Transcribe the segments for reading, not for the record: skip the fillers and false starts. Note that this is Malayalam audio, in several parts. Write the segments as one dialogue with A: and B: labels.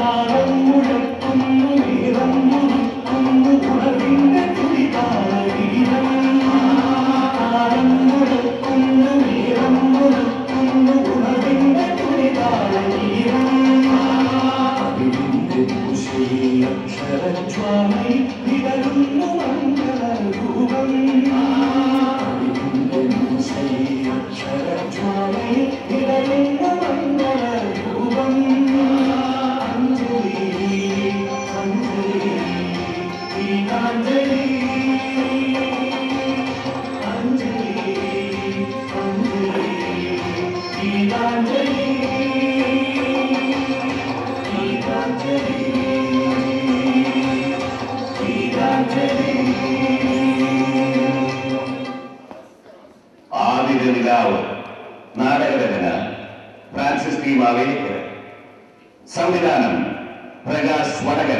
A: സംവിധാനം പ്രകാശ് വടകര.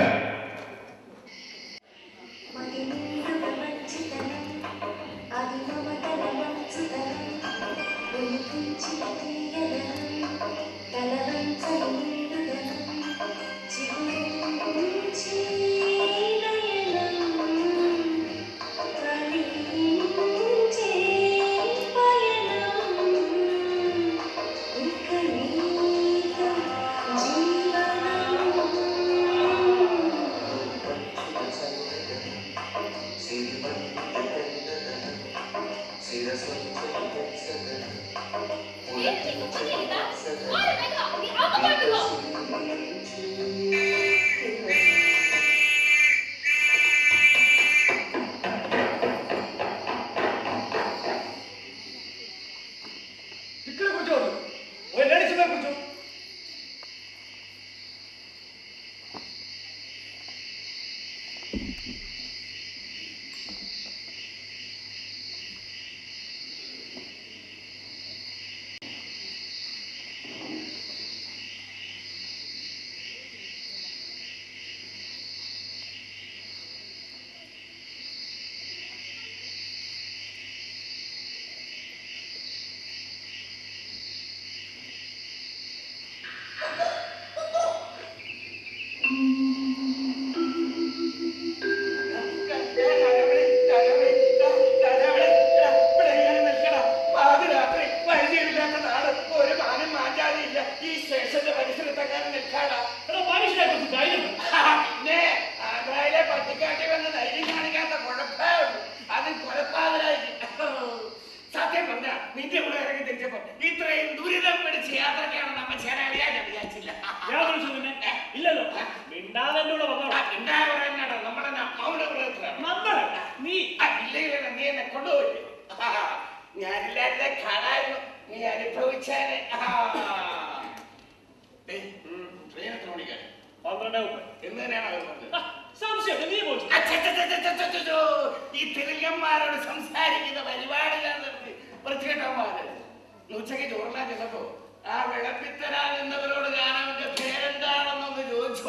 A: ഉച്ചയ്ക്ക് ചോറിനാ ചെന്നപ്പോ ആ വിളപ്പിത്തരാൻ എന്നവരോട് ഞാൻ അവന്റെ പേരെന്താണെന്നൊന്ന് ചോദിച്ചു.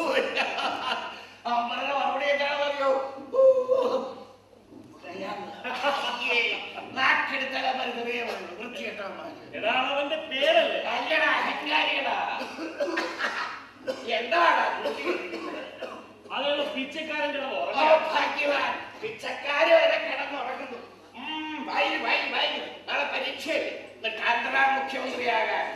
A: അവൻ പറഞ്ഞ മറുപടിയൊക്കെയാണ് പറയോ നാക്കെടുത്താൽ ചെറിയ വൃത്തികെട്ടവന്മാരുടെ പേരല്ലേ അല്ലടാ അഹങ്കാരികളാ. എന്താടാ പിച്ചക്കാരൻ്റെ ഭാഗ്യവാൻ പിച്ചക്കാര് വരെ കിടന്നുറങ്ങുന്നു. നാളെ പരീക്ഷയല്ലേ കാന്തറാം മുഖ്യമന്ത്രിയാകാൻ.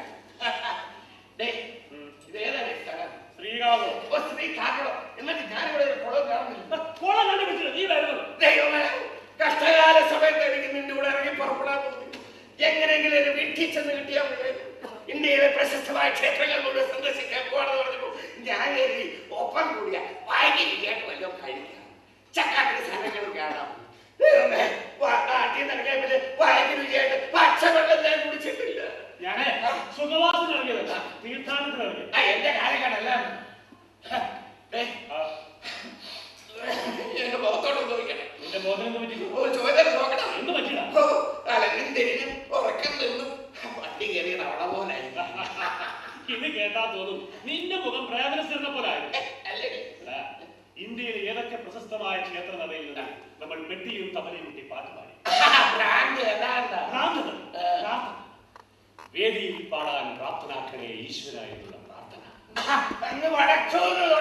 A: ഇതേതാണ് സ്ഥലം? ശ്രീകാകുളം. എന്നിട്ട് ഞാനിവിടെ ഒരു കുളം കാണുന്നില്ല. നീ വരുന്നു ദൈവമേ, കഷ്ടകാല സമയത്ത് എനിക്ക് നിന്റെ കൂടെ ഇറങ്ങി പുറപ്പെടാൻ തോന്നി. എങ്ങനെയെങ്കിലും ഒരു വീട്ടിൽ ചെന്ന് കിട്ടിയാൽ മതി. ഇന്ത്യയിലെ പ്രശസ്തമായ ക്ഷേത്രങ്ങൾ മുഴുവൻ സന്ദർശിക്കാൻ പോകണമെന്ന് പറഞ്ഞപ്പോൾ ഞാൻ കരുതി ഒപ്പം കൂടിയ വായിക്കായിട്ട് വല്ലതും കഴിക്കാം, ചക്കാട്ടിന് സാധനങ്ങൾ കാണാം. നാട്ടിൽ നടക്കാൻ പറ്റിയ വായിക്ക് രുചിയായിട്ട് പച്ചവെള്ളം ഞാൻ കുടിച്ചിട്ടില്ല. ഞാൻ സുഖവാസത്തിന് ഇറങ്ങിയതല്ല, തീർത്ഥാടനത്തിന് ഇറങ്ങി. എന്റെ കാലഘട്ടമല്ല. എന്റെ മുഖത്തോട് ചോദിക്കണേ. നിന്റെ മുഖത്തിന് ചോദ്യം നോക്കണം. എന്ത് പറ്റില്ല? അലഞ്ഞും തിരിഞ്ഞും ഉറക്കം നിന്നും വണ്ടി കയറിയ തവണ പോലായി. ഇത് കേട്ടാ തോന്നും നിന്റെ മുഖം പ്രേതനസ്ഥിരുന്ന പോലായി. ഇന്ത്യയിൽ ഏതൊക്കെ പ്രശസ്തമായ ക്ഷേത്ര നടയിൽ നമ്മൾ മെട്ടിയും തബലയും മുട്ടി പാട്ട് പാടി. വേദിയിൽ പാടാൻ പ്രാപ്തനാക്കണേ ഈശ്വര എന്നുള്ള പ്രാർത്ഥന.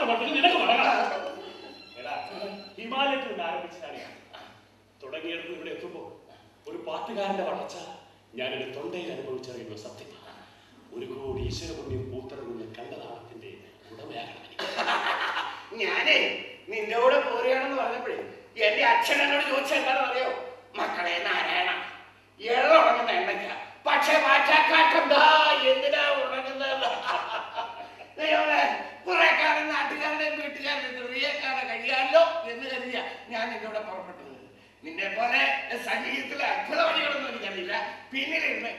B: നിനക്ക് മടങ്ങാം. ഹിമാലയത്തിൽ നിന്ന് ആരംഭിച്ചാണ് തുടങ്ങിയെടുത്ത് ഇവിടെ എത്തുമ്പോൾ ഒരു പാട്ടുകാരന്റെ വളർച്ച ഞാൻ എന്റെ തൊണ്ടയിൽ അനുഭവിച്ചറിയുന്ന സത്യമാണ്. ഒരു കോടി ഈശ്വരപുണ്യം പൂത്തിറങ്ങുന്ന കണ്ടതാളത്തിന്റെ ഉടമയാകണം.
A: ഞാനേ നിന്റെ കൂടെ പോരുകയാണെന്ന് പറഞ്ഞപ്പോഴേ എന്റെ അച്ഛൻ എന്നോട് ചോദിച്ചാൽ എന്താണെന്ന് അറിയോ? മക്കളെ നാരായണ, എള്ള ഉണങ്ങുന്ന എണ്ണയ്ക്ക, പക്ഷെ മാറ്റാക്കാട്ടെന്താ എന്തിനാ ഉണങ്ങുന്നത്? കുറെ കാലം നാട്ടുകാരുടെയും വീട്ടുകാരുടെയും ഹൃദയക്കാരെ കഴിയാമല്ലോ എന്ന് കരുതിയ ഞാൻ നിന്നോട് പുറപ്പെട്ടത്. നിന്നെ പോലെ സംഗീതത്തിലെ അത്ഭുത വഴികളൊന്നും എനിക്കറിയില്ല. പിന്നിലിരുന്ന്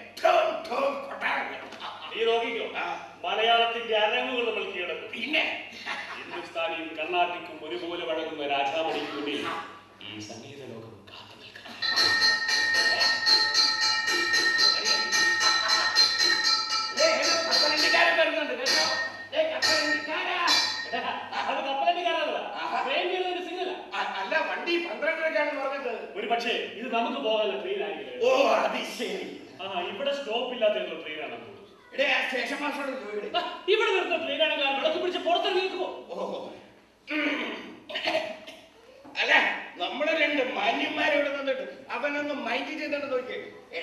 B: മലയാളത്തിന്റെ അരങ്ങുകൾ നമ്മൾ കീഴടക്കും.
A: പിന്നെ
B: ഹിന്ദുസ്ഥാനിയും കർണാട്ടിക്കും ഒരുപോലെ വഴങ്ങുന്ന രാജാമണിക്ക് മുന്നിൽ ഈ സംഗീത ലോകം കാത്തു നിൽക്കണം.
A: കപ്പലണ്ടിക്കാരൻ വരുന്നുണ്ട് കേട്ടോ. അല്ല, വണ്ടി 12:30 പറഞ്ഞത്.
B: ഒരു പക്ഷേ ഇത് നമുക്ക് പോകാനുള്ള ട്രെയിൻ ആയിരിക്കും.
A: ഓ അത് ശരി.
B: ഇവിടെ സ്റ്റോപ്പ് ഇല്ലാത്ത ട്രെയിനാണ്.
A: സ്റ്റേഷൻ മാസ്റ്ററോട്
B: ഇവിടെ നിർത്തുന്ന ട്രെയിനാണ്. വിളക്ക് പിടിച്ച് പുറത്തിറങ്ങി നിൽക്കുമോ?
A: അല്ല, നമ്മള് രണ്ട് മാന്യന്മാരോട് നിന്നിട്ട് അവനൊന്ന് മൈൻഡ് ചെയ്തിട്ട് നോക്കിയേ.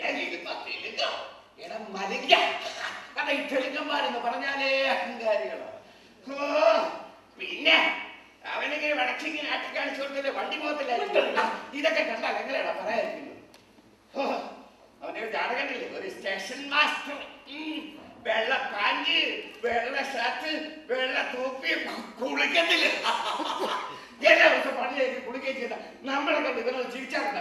A: എടാ മലിക്ക, അതാ ഈ തെലുങ്കന്മാരെന്ന് പറഞ്ഞാലേ അഹങ്കാരികളോ. പിന്നെ അവനിങ്ങനെ വടച്ചിങ്ങനെ ആട്ടി കാണിച്ചു കൊടുത്തില്ലേ വണ്ടി പോകത്തില്ല. ഇതൊക്കെ കണ്ടാൽ എങ്ങനെയാണോ പറയാതിരിക്കുന്നത്? അവന്റെ ഒരു ജാതകണ്ടില്ലേ, ഒരു സ്റ്റേഷൻ മാസ്റ്റർ, വെള്ള പാന്റ്, വെള്ള ഷർട്ട്, വെള്ള തോപ്പി, കുളിക്കത്തില്ല. എല്ലാ ദിവസം പണി ചെയ്ത് കുളിക്കുകയും ചെയ്ത നമ്മളെ കണ്ട് ഇവരൊന്ന് ചിരിച്ചാറുണ്ട്.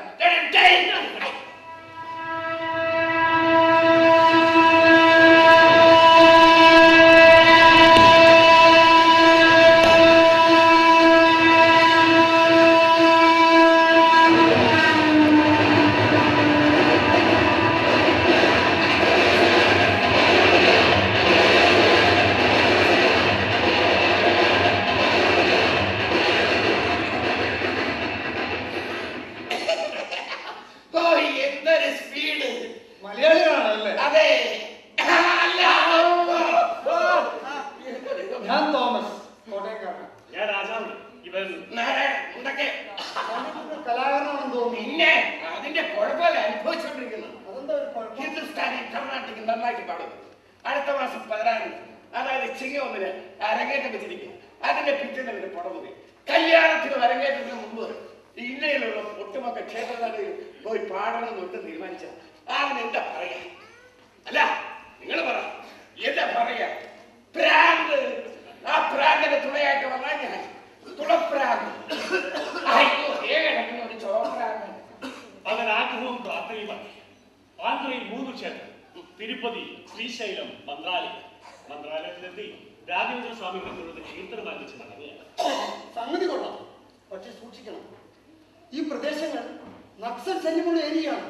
A: ഹിന്ദുസ്ഥാനി കർണാട്ടിക് നന്നായിട്ട് പാടും. അടുത്ത മാസം 16 അതായത് ചിങ്ങ1 അരങ്ങേറ്റം വെച്ചിരിക്കും. അതിന്റെ പിറ്റേന്ന് പുറമുറി കല്യാണത്തിന് അരങ്ങേറ്റത്തിന് മുമ്പ് ഇന്ത്യയിലുള്ള ഒട്ടുമൊക്കെ ക്ഷേത്രങ്ങളിൽ പോയി പാടണമെന്ന് ഒട്ടും തീരുമാനിച്ച അതിന് എന്താ പറയാ? അല്ല, നിങ്ങൾ പറ, എന്താ പറയാ? പ്രാന്ത്. ആ പ്രാന്തിന്റെ തുണയായിട്ട് വന്നാൽ ഞാൻ തുളപ്രാന്ത്. അയ്യോ, ഏകടക്കുന്ന ഒരു ചോപ്രാന്ത്.
B: അങ്ങനെ ആഗ്രഹവും പ്രാർത്ഥനയുമാണ്. ആന്ധ്രയിൽ 3 ക്ഷേത്രം: തിരുപ്പതി, ശ്രീശൈലം, മന്ത്രാലയം. മന്ത്രാലയത്തിലെത്തി രാഘവേന്ദ്ര സ്വാമികളോട് കീർത്തനം ആരംഭിച്ച് നടക്കുകയാണ്.
C: സംഗതി കൊള്ളാം, പക്ഷെ സൂക്ഷിക്കണം. ഈ പ്രദേശങ്ങൾ നക്സൽ സൈന്യമുള്ള ഏരിയയാണ്.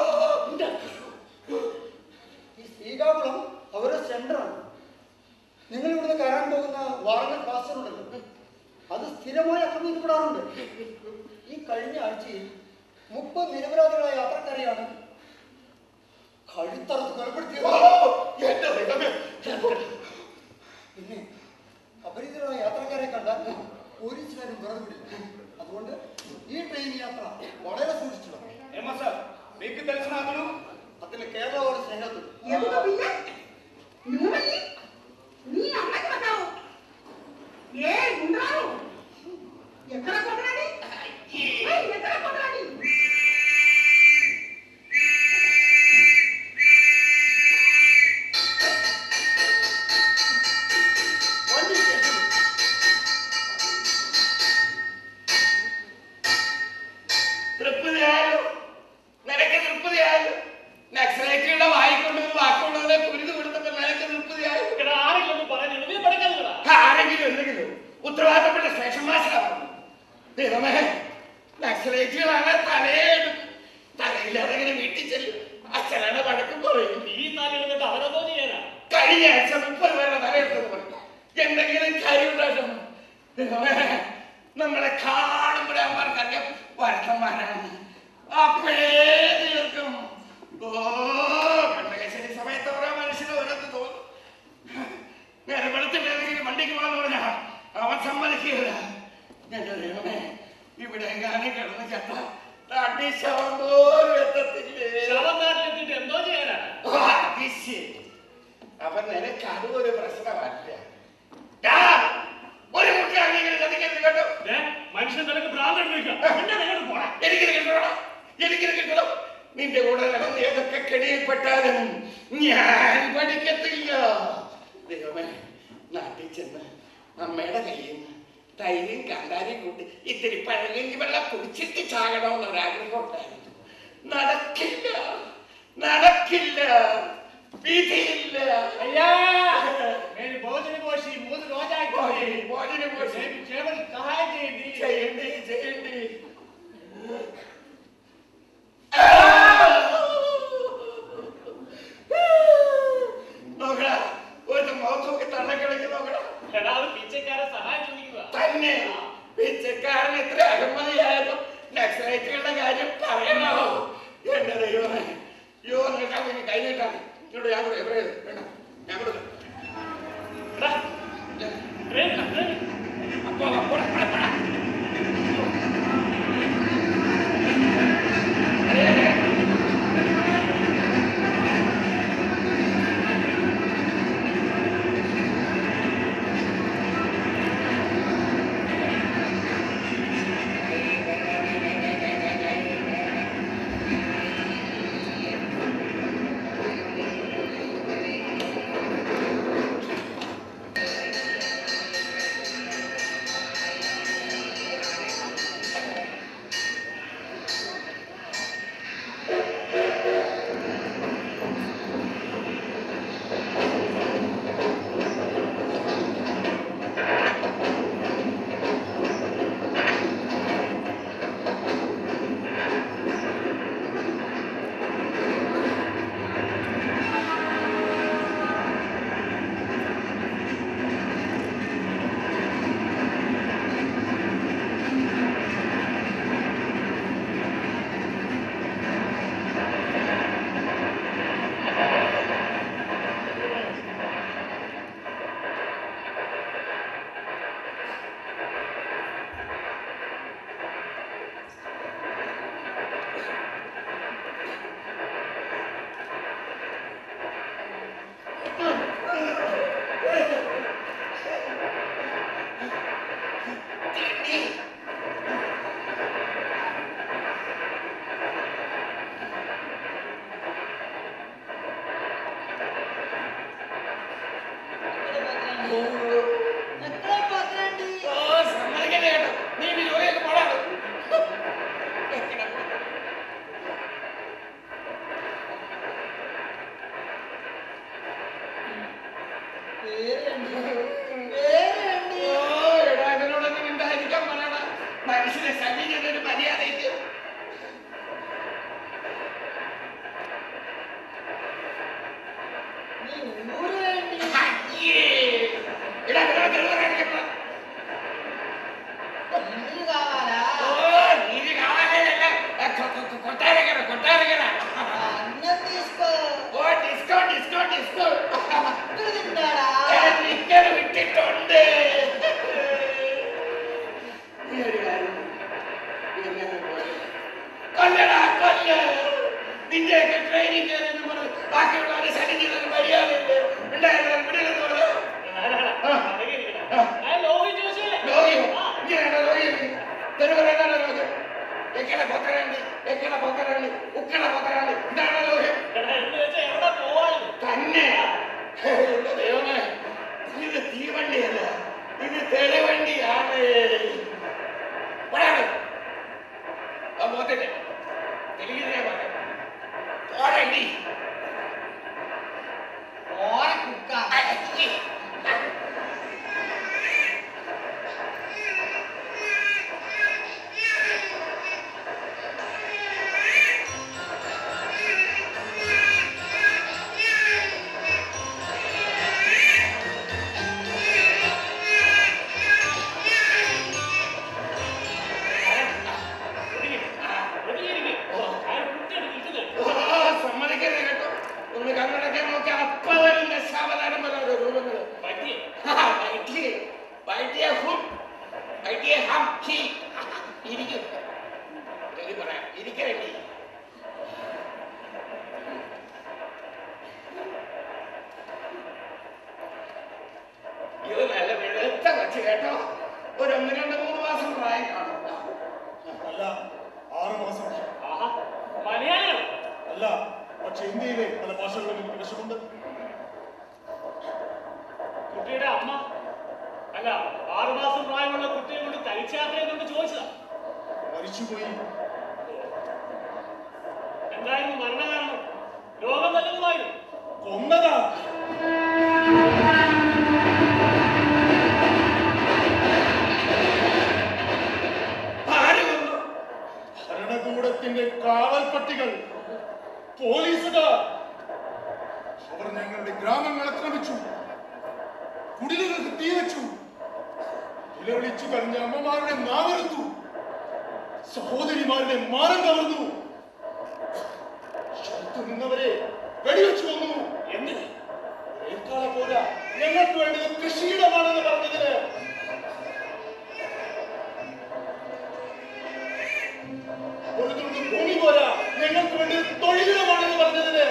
C: ഈ ശ്രീകാകുളം അവരുടെ സെന്ററാണ്. നിങ്ങൾ ഇവിടുന്ന് കയറാൻ പോകുന്ന വാറങ്ങൽ പാസ്റ്ററുണ്ടല്ലോ, അത് സ്ഥിരമായി ആക്രമിക്കപ്പെടാറുണ്ട്. ഈ കഴിഞ്ഞ ആഴ്ചയിൽ 30 നിരപരാധികളായ യാത്രക്കാരെയാണ് കഴുത്തറുത്ത് കൊലപ്പെടുത്തിയത്. പിന്നെ അപരിചിതരായ യാത്രക്കാരെ കണ്ടാൽ പോലീസുകാരും വെറുതെ വിടില്ല. അതുകൊണ്ട് ഈ ട്രെയിൻ യാത്ര വളരെ సూచిస్తు ఏమో సార్ మీకు తెలిసిన అతను అతని కేరళ వారి స్నేహితుడు.
D: ఎందుకు పిల్ల నువ్వని నీ అమ్మకి बताओ ఏ గుండారు ఎక్కడ కొట్టరాని ఎక్కడ కొట్టరాని
A: ഉത്തരവാദിത്തപ്പെട്ട സ്റ്റേഷൻ മാസ്റ്ററാണ്. നക്സലൈറ്റുകളാണ് തലയിലതെങ്ങനെ വീട്ടിൽ ചെല്ലും. അച്ഛനാണ് വഴക്കും പറയും.
B: ഈ നാലെടുത്തിട്ട് അവരോ ചെയ്യാനാ?
A: കഴിഞ്ഞ ആഴ്ച 30 പേരുടെ തലയെടുത്തെന്ന് പറയും. എന്തെങ്കിലും കാര്യം ഉണ്ടാക്കണം. നമ്മളെ കാണുമ്പോഴേ അമ്മമാർക്കറിയാം വരത്തന്മാരാണ്. അപ്പോഴേ തീർക്കും. ഓ, കണ്ടകശ്ശേരി സമയത്ത് ഓരോ മനുഷ്യന് ഓരോന്ന് തോന്നും. നേരെ വെളുത്തിട്ട് ഏതെങ്കിലും വണ്ടിക്ക് പോകാന്ന് പറഞ്ഞാ അവൻ സമ്മതി അങ്ങനെ കിടന്ന് ചത്ത നാട്ടിൽ ശവം പോലും എത്തത്തില്ലേ?
B: ശവം നാട്ടിലെത്തിയിട്ട് എന്തോ ചെയ്യാനാ?
A: അപ്പൊ നിനക്ക് അതൊരു പ്രശ്നമല്ല. ഒരു മുട്ടി അങ്ങനെ ചതിക്കരുത് കേട്ടോ.
B: മനുഷ്യൻ നിനക്ക് ഭ്രാന്തം
A: എനിക്കിത് കിട്ടണം. നിന്റെ കൂടെ നടന്ന് ഏതൊക്കെ കെണിയിൽപ്പെട്ടാലും ഞാൻ പഠിക്കത്തില്ല. ദൈവമേ, നാട്ടിൽ ചെന്ന് അമ്മയുടെ കയ്യിൽ നിന്ന് തൈരും കാന്താരിയും കൂട്ടി ഇത്തിരി പഴകഞ്ഞി വെള്ളം കുടിച്ചിട്ട് ചാകണമെന്നൊരാഗ്രഹം ഉണ്ടായിരുന്നു. നടക്കില്ല, നടക്കില്ല, വിധിയില്ല. ചെയ്യണ്ടി ചെയ്യണ്ടി നോക്കടാ, ഒരു മുഖത്തൊക്കെ തള്ളക്കിടക്ക് നോക്കടാ.
B: പിച്ചക്കാരെ സഹായം ചോദിക്കുക
A: തന്നെ പിച്ചക്കാരൻ എത്ര അഹമ്മതിയായപ്പോ നക്സലൈറ്റുകളുടെ കാര്യം പറയണോ? എന്റെ ദൈവമേ, യോ നീട്ടാ കൈ നീട്ടാ. ഇങ്ങോട്ട് ഞാൻ വേണ്ട, ഞാൻ കൊടുക്കാം. അപ്പോ മനുഷ്യനെ സമീപിക്കുന്നൊരു മര്യാദയില്ല. വിട്ടിട്ടുണ്ട്. കൊല്ലടാ കൊല്ല. നിന്റെയൊക്കെ ട്രെയിനിങ് ബാക്കിയുള്ളവരെ ശല്യം ചെയ്തൊരു മര്യാദയില്ലേ? കുറച്ച് കേട്ടോ. ഒരു 1, 2, 3 മാസം പ്രായം കാണും.
C: അല്ല, 6 മാസം.
B: മലയാളം
C: അല്ല, പക്ഷെ ഇന്ത്യയിലെ പല ഭാഷകളിലും എനിക്ക് വശമുണ്ട്.
B: കുട്ടിയുടെ അമ്മ അല്ല 6 മാസം പ്രായമുള്ള കുട്ടിയെ കൊണ്ട് തനിച്ച യാത്രയെന്നുകൊണ്ട് ചോദിച്ചതാ.
C: മരിച്ചുപോയി.
B: എന്തായിരുന്നു മരണകാരണം? രോഗം വല്ലതുമായിരുന്നു?
C: കൊന്നതാ. ഭരണകൂടത്തിന്റെ കാവൽപ്പട്ടികൾ, പോലീസുകാർ. അവർ ഞങ്ങളുടെ ഗ്രാമങ്ങൾ ആക്രമിച്ചു, കുടിലുകൾക്ക് തീവച്ചു, നിലവിളിച്ചു കരഞ്ഞ അമ്മമാരുടെ നാവെടുത്തു, സഹോദരിമാരുടെ മാനം കവർന്നു, നിന്നവരെ വെടിവെച്ചു കൊന്നു.
B: എന്തിന്?
C: ഏക്കാളെ പോരാ, ഞങ്ങൾക്ക് വേണ്ടത് കൃഷിയിടമാണെന്ന് പറഞ്ഞതിന്. ഒരു തുണ്ട് ഭൂമി പോരാ, ഞങ്ങൾക്ക് വേണ്ടത് തൊഴിലിടമാണെന്ന് പറഞ്ഞതിന്.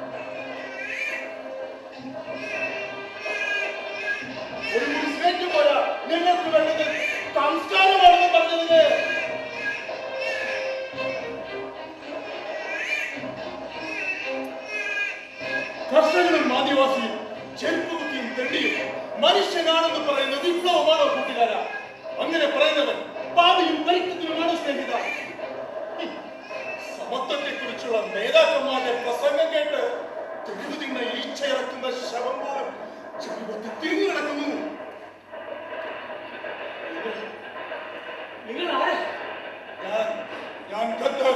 C: ഒരു മുസ്ലിം പോരാ, ഞങ്ങൾക്ക് വേണ്ടത് സംസ്കാരമാണെന്ന് പറഞ്ഞതിന്. കർഷകനും ആദിവാസിയും ചെരുപ്പുകുത്തിയും തെണ്ടിയും മനുഷ്യനാണെന്ന് പറയുന്ന വിപ്ലവമാണോ കൂട്ടുകാര? അങ്ങനെ പറയുന്നവൻ പാപിയും പരിക്കത്തിനുമാണോ സ്നേഹിത? സമത്വത്തെ കുറിച്ചുള്ള നേതാക്കന്മാരുടെ പ്രസംഗം കേട്ട് തെരുവ് തിന്ന ഈച്ചയിറക്കുന്ന ശവം പോലും ജീവിതത്തിൽ തിരിഞ്ഞു കിടക്കുന്നു.
B: നിങ്ങൾ ആരെ?
C: ഞാൻ ഖത്തർ.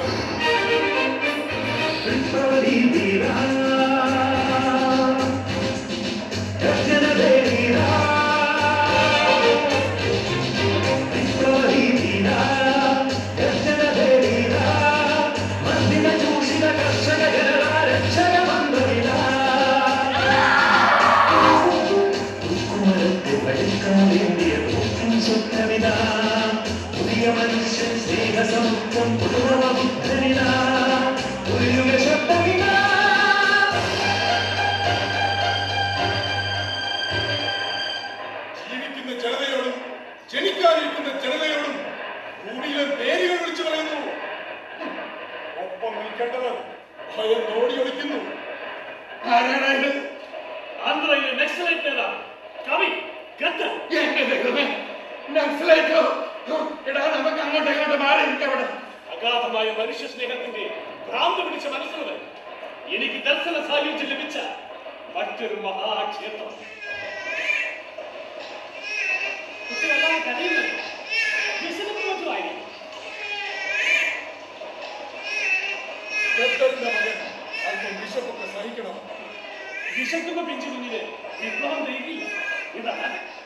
C: ജീവിക്കുന്ന ജനതയോടും ജനിക്കാതിരിക്കുന്ന ജനതയോടും ഭൂമിയിലെ പേരുകൾ വിളിച്ചു പറയുന്നു. ഒപ്പം നിൽക്കേണ്ടവർ ഭയം ഓടി ഒളിക്കുന്നു.
B: ആന്ധ്രയിലെ നക്സലൈറ്റ് നേതാവ് കവി ഖത്തർ.
A: എന്റെ ദൈവമേ, നക്സലൈറ്റോ? എടാ, നമുക്ക് അങ്ങോട്ട് ഇങ്ങോട്ട് മാറി നിൽക്കവിടെ.
B: അഗാധമായ മനുഷ്യ സ്നേഹത്തിന്റെ ഭ്രാന്ത് പിടിച്ച മനസ്സുള്ളത് എനിക്ക് ദർശന സായുജ്യം ലഭിച്ച മറ്റൊരു മഹാക്ഷേത്രം. കുട്ടികളെല്ലാം കരയുന്നത് വിശന്നിട്ട് മറ്റുമായിരിക്കും.
C: ഖത്തറിന്റെ മകൻ അല്പം വിശപ്പൊക്കെ സഹിക്കണം.
B: വിശക്കുന്ന പിഞ്ചു കുഞ്ഞിന് വിപ്ലവം ചെയ്യില്ല. ഇതാണ്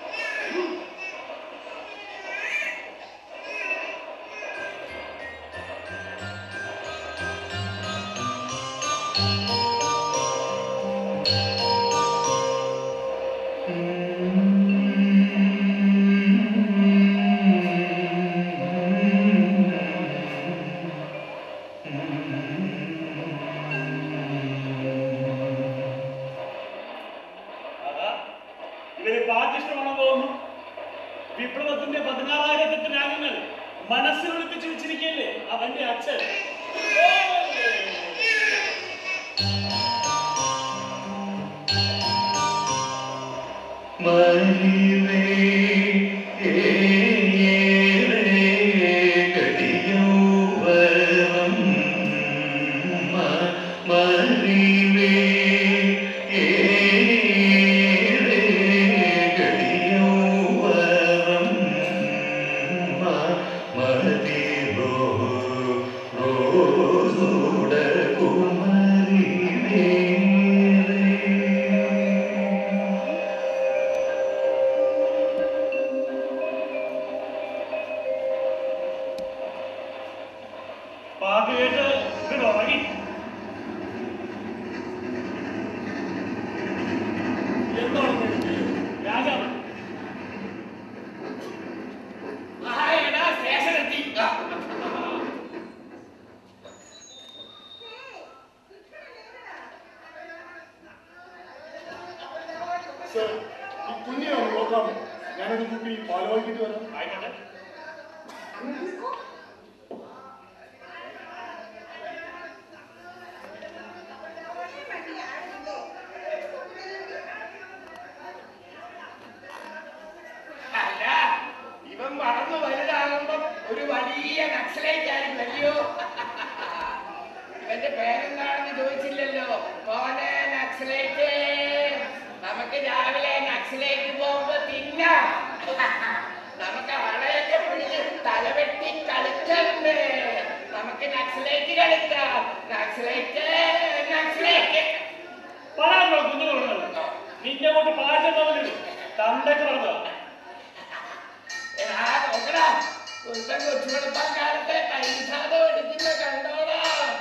B: വിപ്ലവത്തിന്റെ 16,000 രാഗങ്ങൾ മനസ്സിൽ ഒളിപ്പിച്ചു വെച്ചിരിക്കല്ലേ അവന്റെ അച്ഛൻ.
C: ഈ കുഞ്ഞിനെ ഒന്ന് നോക്കാമോ? ഞാനൊരു കുപ്പി പാല് വാങ്ങിയിട്ട് വരാം.
B: ആയിക്കോട്ടെ.
A: അല്ല, ഇവൻ വളർന്നു വലുതാകുമ്പോ ഒരു വലിയ നക്സലൈറ്റ് ആയിരിക്കുമല്ലോ. ഇവന്റെ പേരെന്താണെന്ന് ചോദിച്ചില്ലല്ലോ. മോനെ നക്സലൈറ്റ്, നമുക്ക് രാവിലെ നക്സലൈറ്റ് പോകുമ്പോ തിന്നാം. നമുക്ക് വളയൊക്കെ പിടിച്ച് തലവെട്ടി കളിക്കണ്ടേ. നമുക്ക് നക്സലൈറ്റ് കളിക്കാം. നക്സലൈറ്റ് നക്സലൈറ്റ്
B: പറയാനോ കുഞ്ഞുങ്ങളുണ്ടോ? നിന്നെ കൊണ്ട് പാചകം തണ്ടൊക്കെ നടന്നോ?
A: കൊച്ചുവെളുപ്പക്കാലത്തെ കൈസാധം എടുക്കുന്ന കണ്ടോടാ.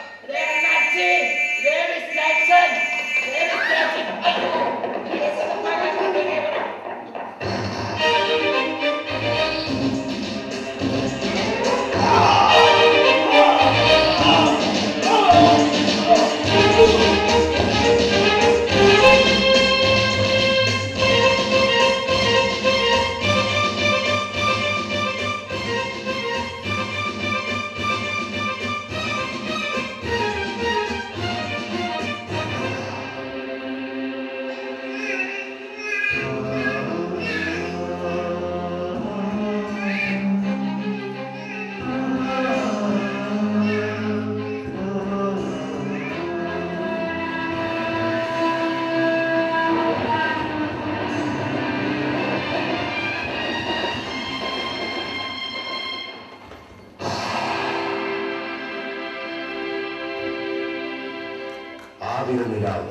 E: നിലാവ്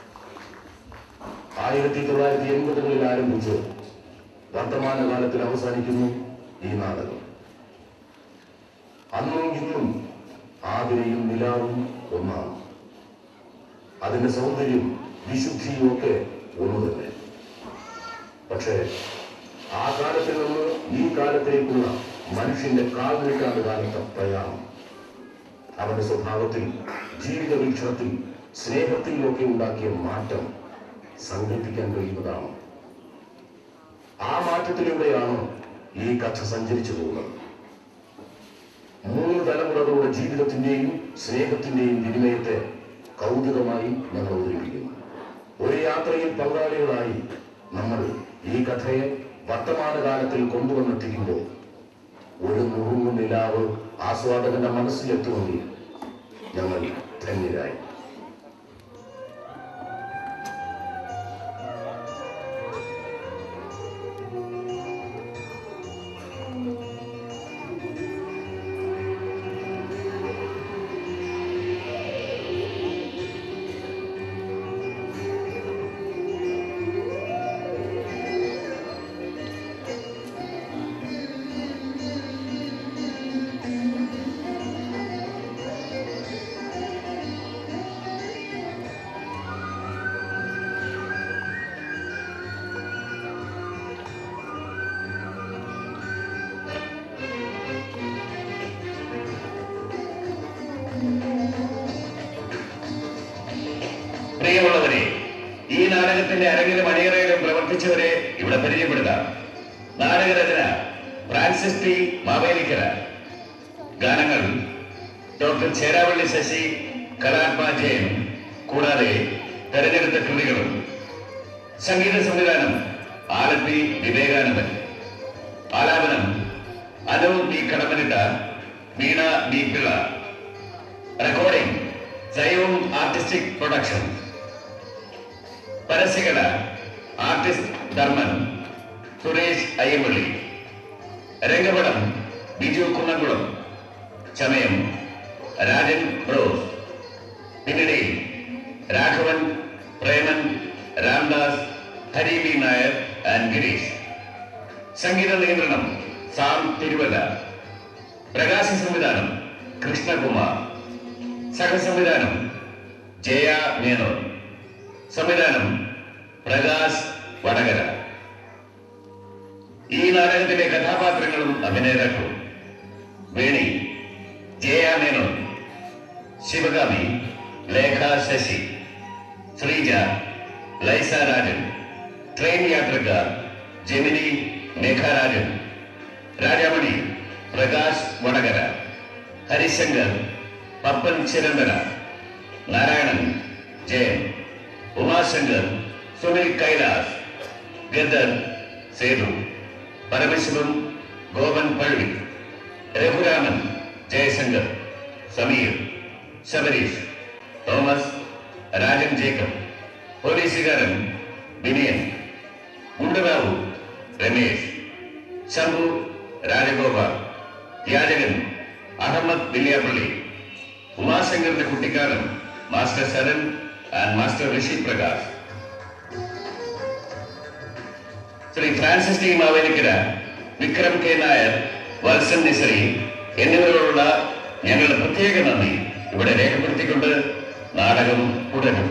E: 1980-കളിൽ ആരംഭിച്ച് വർത്തമാനകാലത്തിൽ അവസാനിക്കുന്നു ഈ നാടകം. അന്നും ഇന്നും ആതിരയും നിലാവും ഒന്നാണ്. അതിന്റെ സൗന്ദര്യം വിശുദ്ധിയും ഒക്കെ ഒന്നു തന്നെ. പക്ഷേ ആ കാലത്തിൽ നിന്ന് ഈ കാലത്തേക്കുള്ള മനുഷ്യന്റെ കാൽനൂറ്റാണ്ട് കാലത്തെ പ്രയാണം അവന്റെ സ്വഭാവത്തിൽ, ജീവിത വീക്ഷണത്തിൽ, സ്നേഹത്തിലൊക്കെ ഉണ്ടാക്കിയ മാറ്റം സങ്കല്പിക്കാൻ കഴിയുന്നതാണ്. ആ മാറ്റത്തിലൂടെയാണ് ഈ കഥ സഞ്ചരിച്ചു പോകുന്നത്. 3 തലമുറകളുടെ ജീവിതത്തിന്റെയും സ്നേഹത്തിന്റെയും വിനിമയത്തെ കൗതുകമായി ഞങ്ങൾ അവതരിപ്പിക്കുന്നു. ഒരു യാത്രയിൽ പങ്കാളികളായി നമ്മൾ ഈ കഥയെ വർത്തമാനകാലത്തിൽ കൊണ്ടുവന്നെത്തിക്കുമ്പോൾ ഒരു നുറുങ്ങു നിലാവ് ആസ്വാദകന്റെ മനസ്സിലെത്തുമെങ്കിൽ ഞങ്ങൾ ധന്യരായി.
F: പ്രിയമുള്ളവരെ, ഈ നാടകത്തിന്റെ അരങ്ങിലും അണിയറയിലും പ്രവർത്തിച്ചവരെ ഇവിടെ പരിചയപ്പെടുത്താം. നാടകരചന ഫ്രാൻസിസ് ടി മാവേലിക്കര. ഗാനങ്ങൾ ഡോക്ടർ ചേരാവള്ളി ശശി, കലാത്മ ജയൻ. കൂടാതെ തെരഞ്ഞെടുത്ത കൃതികളും. സംഗീത സംവിധാനം ആലപ്പി വിവേകാനന്ദൻ. ആലാപനം Anu B Kadammanitta, Veena B Pillai. Recording Jaivam artistic production. പരസ്യകല ആർട്ടിസ്റ്റ് ധർമ്മൻ, സുരേഷ് അയ്യമ്പള്ളി. രംഗപടം ബിജു കുന്നംകുളം. ചമയം രാജൻ ബ്രോസ്. പിന്നണി രാഘവൻ, പ്രേമൻ, രാംദാസ്, ഹരി ബി നായർ ആൻഡ് ഗിരീഷ്. സംഗീത നിയന്ത്രണം സാം തിരുവല്ല. പ്രകാശ സംവിധാനം കൃഷ്ണകുമാർ. സഹസംവിധാനം ജയ മേനോൻ. സംവിധാനം പ്രകാശ് വടകര. ഈ നാടകത്തിലെ കഥാപാത്രങ്ങളും അഭിനേതാക്കളും: വേണി ജയ മേനോൻ, ശിവകാമി ലേഖ ശശി, ശ്രീജ ലൈസ രാജൻ, ട്രെയിൻ യാത്രക്കാർ Gemini Megharajan, Rajamani Prakash Vadakara, Harishankar Pappan Chiranthana, Narayanan Jayan, Umashankar Sunil Kailas, Gadar Sethu, Paramasivam Gopan Pazhuvi, Raghuraman Jayashankar, Sameer, Sabareesh, Thomas, Rajan Jacob, പോലീസുകാരൻ വിനയൻ, ഗുണ്ടറാവു രമേശ്, ശംഭു രാജഗോപാൽ, യാചകൻ അഹമ്മദ് വില്യാപ്പള്ളി, ഉമാശങ്കറിന്റെ കുട്ടിക്കാരൻ master Saran and master Rishi Prakash, Shri Francis T Mavelikkara, Vikram K Nair, Valsan Nisari എന്നിവരോടുള്ള ഞങ്ങളുടെ പ്രത്യേക നന്ദി ഇവിടെ രേഖപ്പെടുത്തിക്കൊണ്ട് നാടകം തുടരും.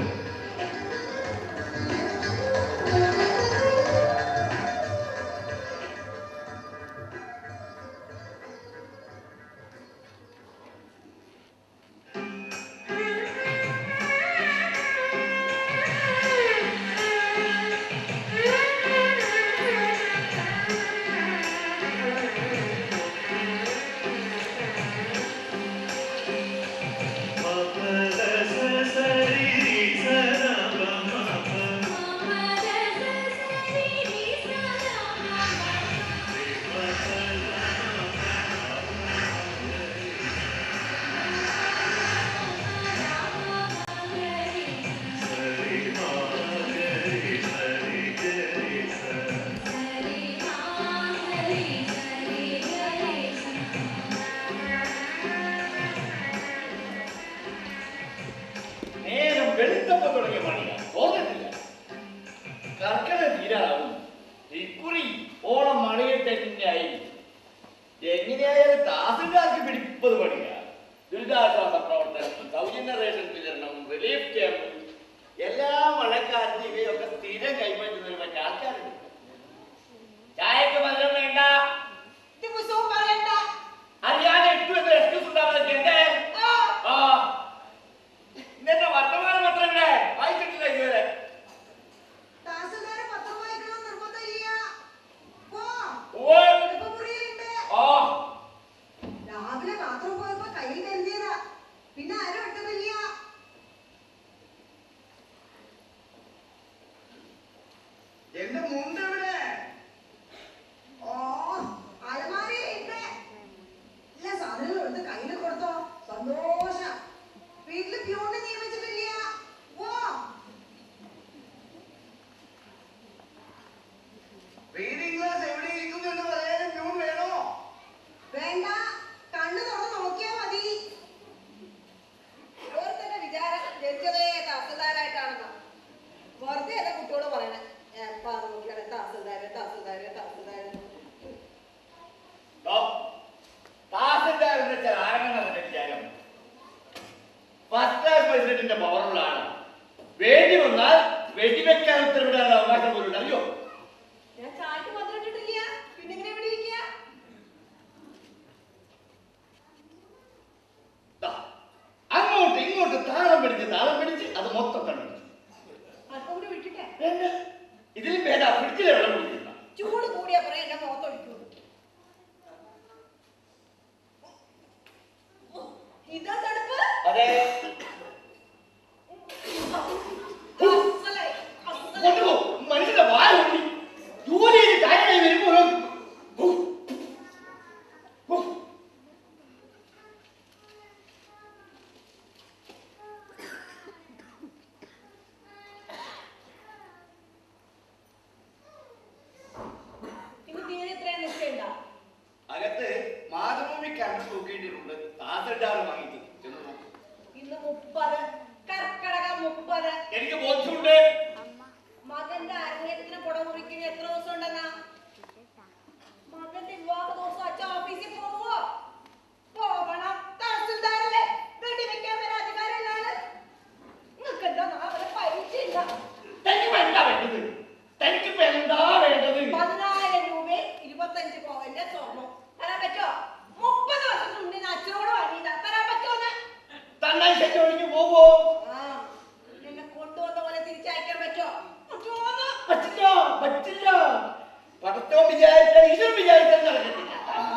A: പടത്തവും വിചാരിച്ചാൽ ഇതും വിചാരിച്ചാൽ നടക്കത്തില്ല.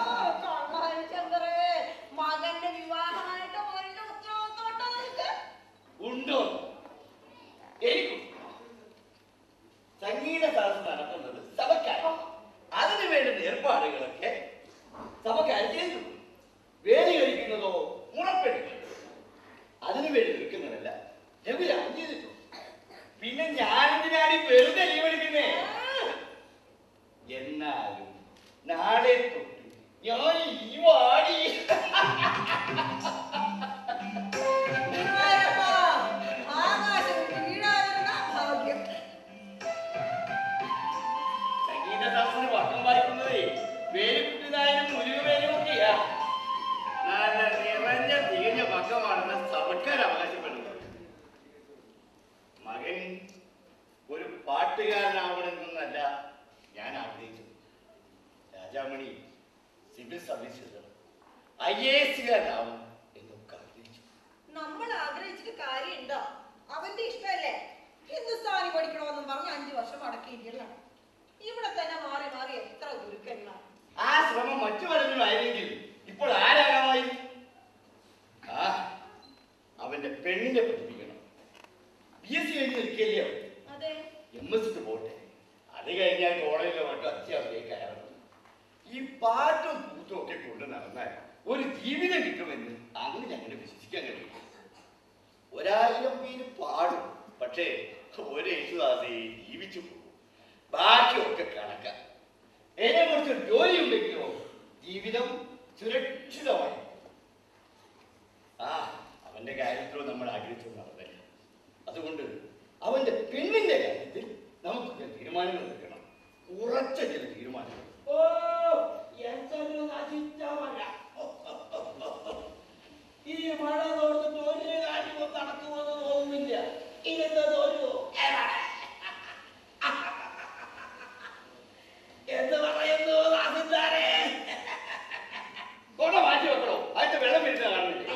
D: മകന്റെ വിവാഹമായിട്ട് മോന്റെ ഉത്തരവാദിത്തം
A: ഉണ്ടോ? എനിക്കും. സംഗീത സദസ്സ് നടത്തുന്നത് സഭക്കാണ്. അതിനു വേണ്ടുന്ന ഏർപ്പാടുകളൊക്കെ സഭക്കാർ ചെയ്തു. വേദി കഴിക്കുന്നതോ മുറപ്പെടുക്കുന്നത് അതിനു വേണ്ടി നിൽക്കുന്നതല്ല എവിടെയാണ് ചെയ്തിട്ടു. പിന്നെ ഞാനെന്തിനാണ് വെറുതെ ലീവ് എടുക്കുന്നേ? എന്നാലും നാളെ തൊട്ട് ഞാൻ ലീവാടി. സംഗീത സദസ്സിന് വട്ടം വായിക്കുന്നതേ വേലുക്കുട്ടിനായാലും മുരുകവേലും ഒക്കെയാ. നല്ല നിറഞ്ഞ തികഞ്ഞ പക്കമാണെന്ന് സഭക്കാർ അവകാശപ്പെടുന്നത്. മകൻ ഒരു പാട്ടുകാരനാവണമെന്നല്ല ഞാൻ ആഗ്രഹിച്ചത്. രാജാമണി സിവിൽ സർവീസ് IAS-കാരനാവും എന്നൊക്കെ ആഗ്രഹിച്ചു.
D: നമ്മൾ ആഗ്രഹിച്ചിട്ട് കാര്യമുണ്ടോ? അവന്റെ ഇഷ്ടമല്ലേ? ഹിന്ദുസ്ഥാനി പഠിക്കണമെന്നും പറഞ്ഞ് 5 വർഷം അടക്കിയിട്ടില്ല. ഇവിടെ തന്നെ മാറി മാറി എത്ര ഗുരുക്കന്മാർ.
A: ആ ശ്രമം മറ്റു പലരും ആയിരുന്നെങ്കിൽ ഇപ്പോൾ ആരാകാമായി? അവന്റെ പെണ്ണിനെ പഠിപ്പിക്കണം. BSc കഴിഞ്ഞ് നിൽക്കില്ലയോ?
D: അതെ.
A: MSc പോട്ടെ. അത് കഴിഞ്ഞാൽ കോളേജിലെ മറ്റും അത്യാവശ്യം കയറണം. ഈ പാട്ടും കൂട്ടും ഒക്കെ കൊണ്ട് നടന്നാൽ ഒരു ജീവിതം കിട്ടുമെന്ന് അങ്ങനെ ഞങ്ങൾ വിശ്വസിക്കാൻ കഴിയും. 1000 പേര് പാടും, പക്ഷേ ഒരു യേശുദാസേ ജീവിച്ചു പോകും. ബാക്കിയൊക്കെ കണക്കാം. എന്നെ കുറിച്ചൊരു ജോലി ഉണ്ടെങ്കിലോ ജീവിതം സുരക്ഷിതമായി. അവന്റെ കാര്യത്തിലോ നമ്മൾ ആഗ്രഹിച്ചു നടന്നില്ല. അതുകൊണ്ട് അവന്റെ പെണ്ണിന്റെ കാര്യത്തിൽ നമുക്ക് തീരുമാനങ്ങൾ എടുക്കണം. ഉറച്ച ചില തീരുമാനങ്ങൾ. ഈ മഴ തോർന്നിട്ട് ഒരു കാര്യവും നടക്കുമെന്ന് തോന്നുന്നില്ല. എന്ന് പറയുന്നു അതിന്താരേ കൊട മാറ്റി വെക്കണോ? അതിന്റെ വെള്ളം വീഴുന്ന കാണുന്നില്ല.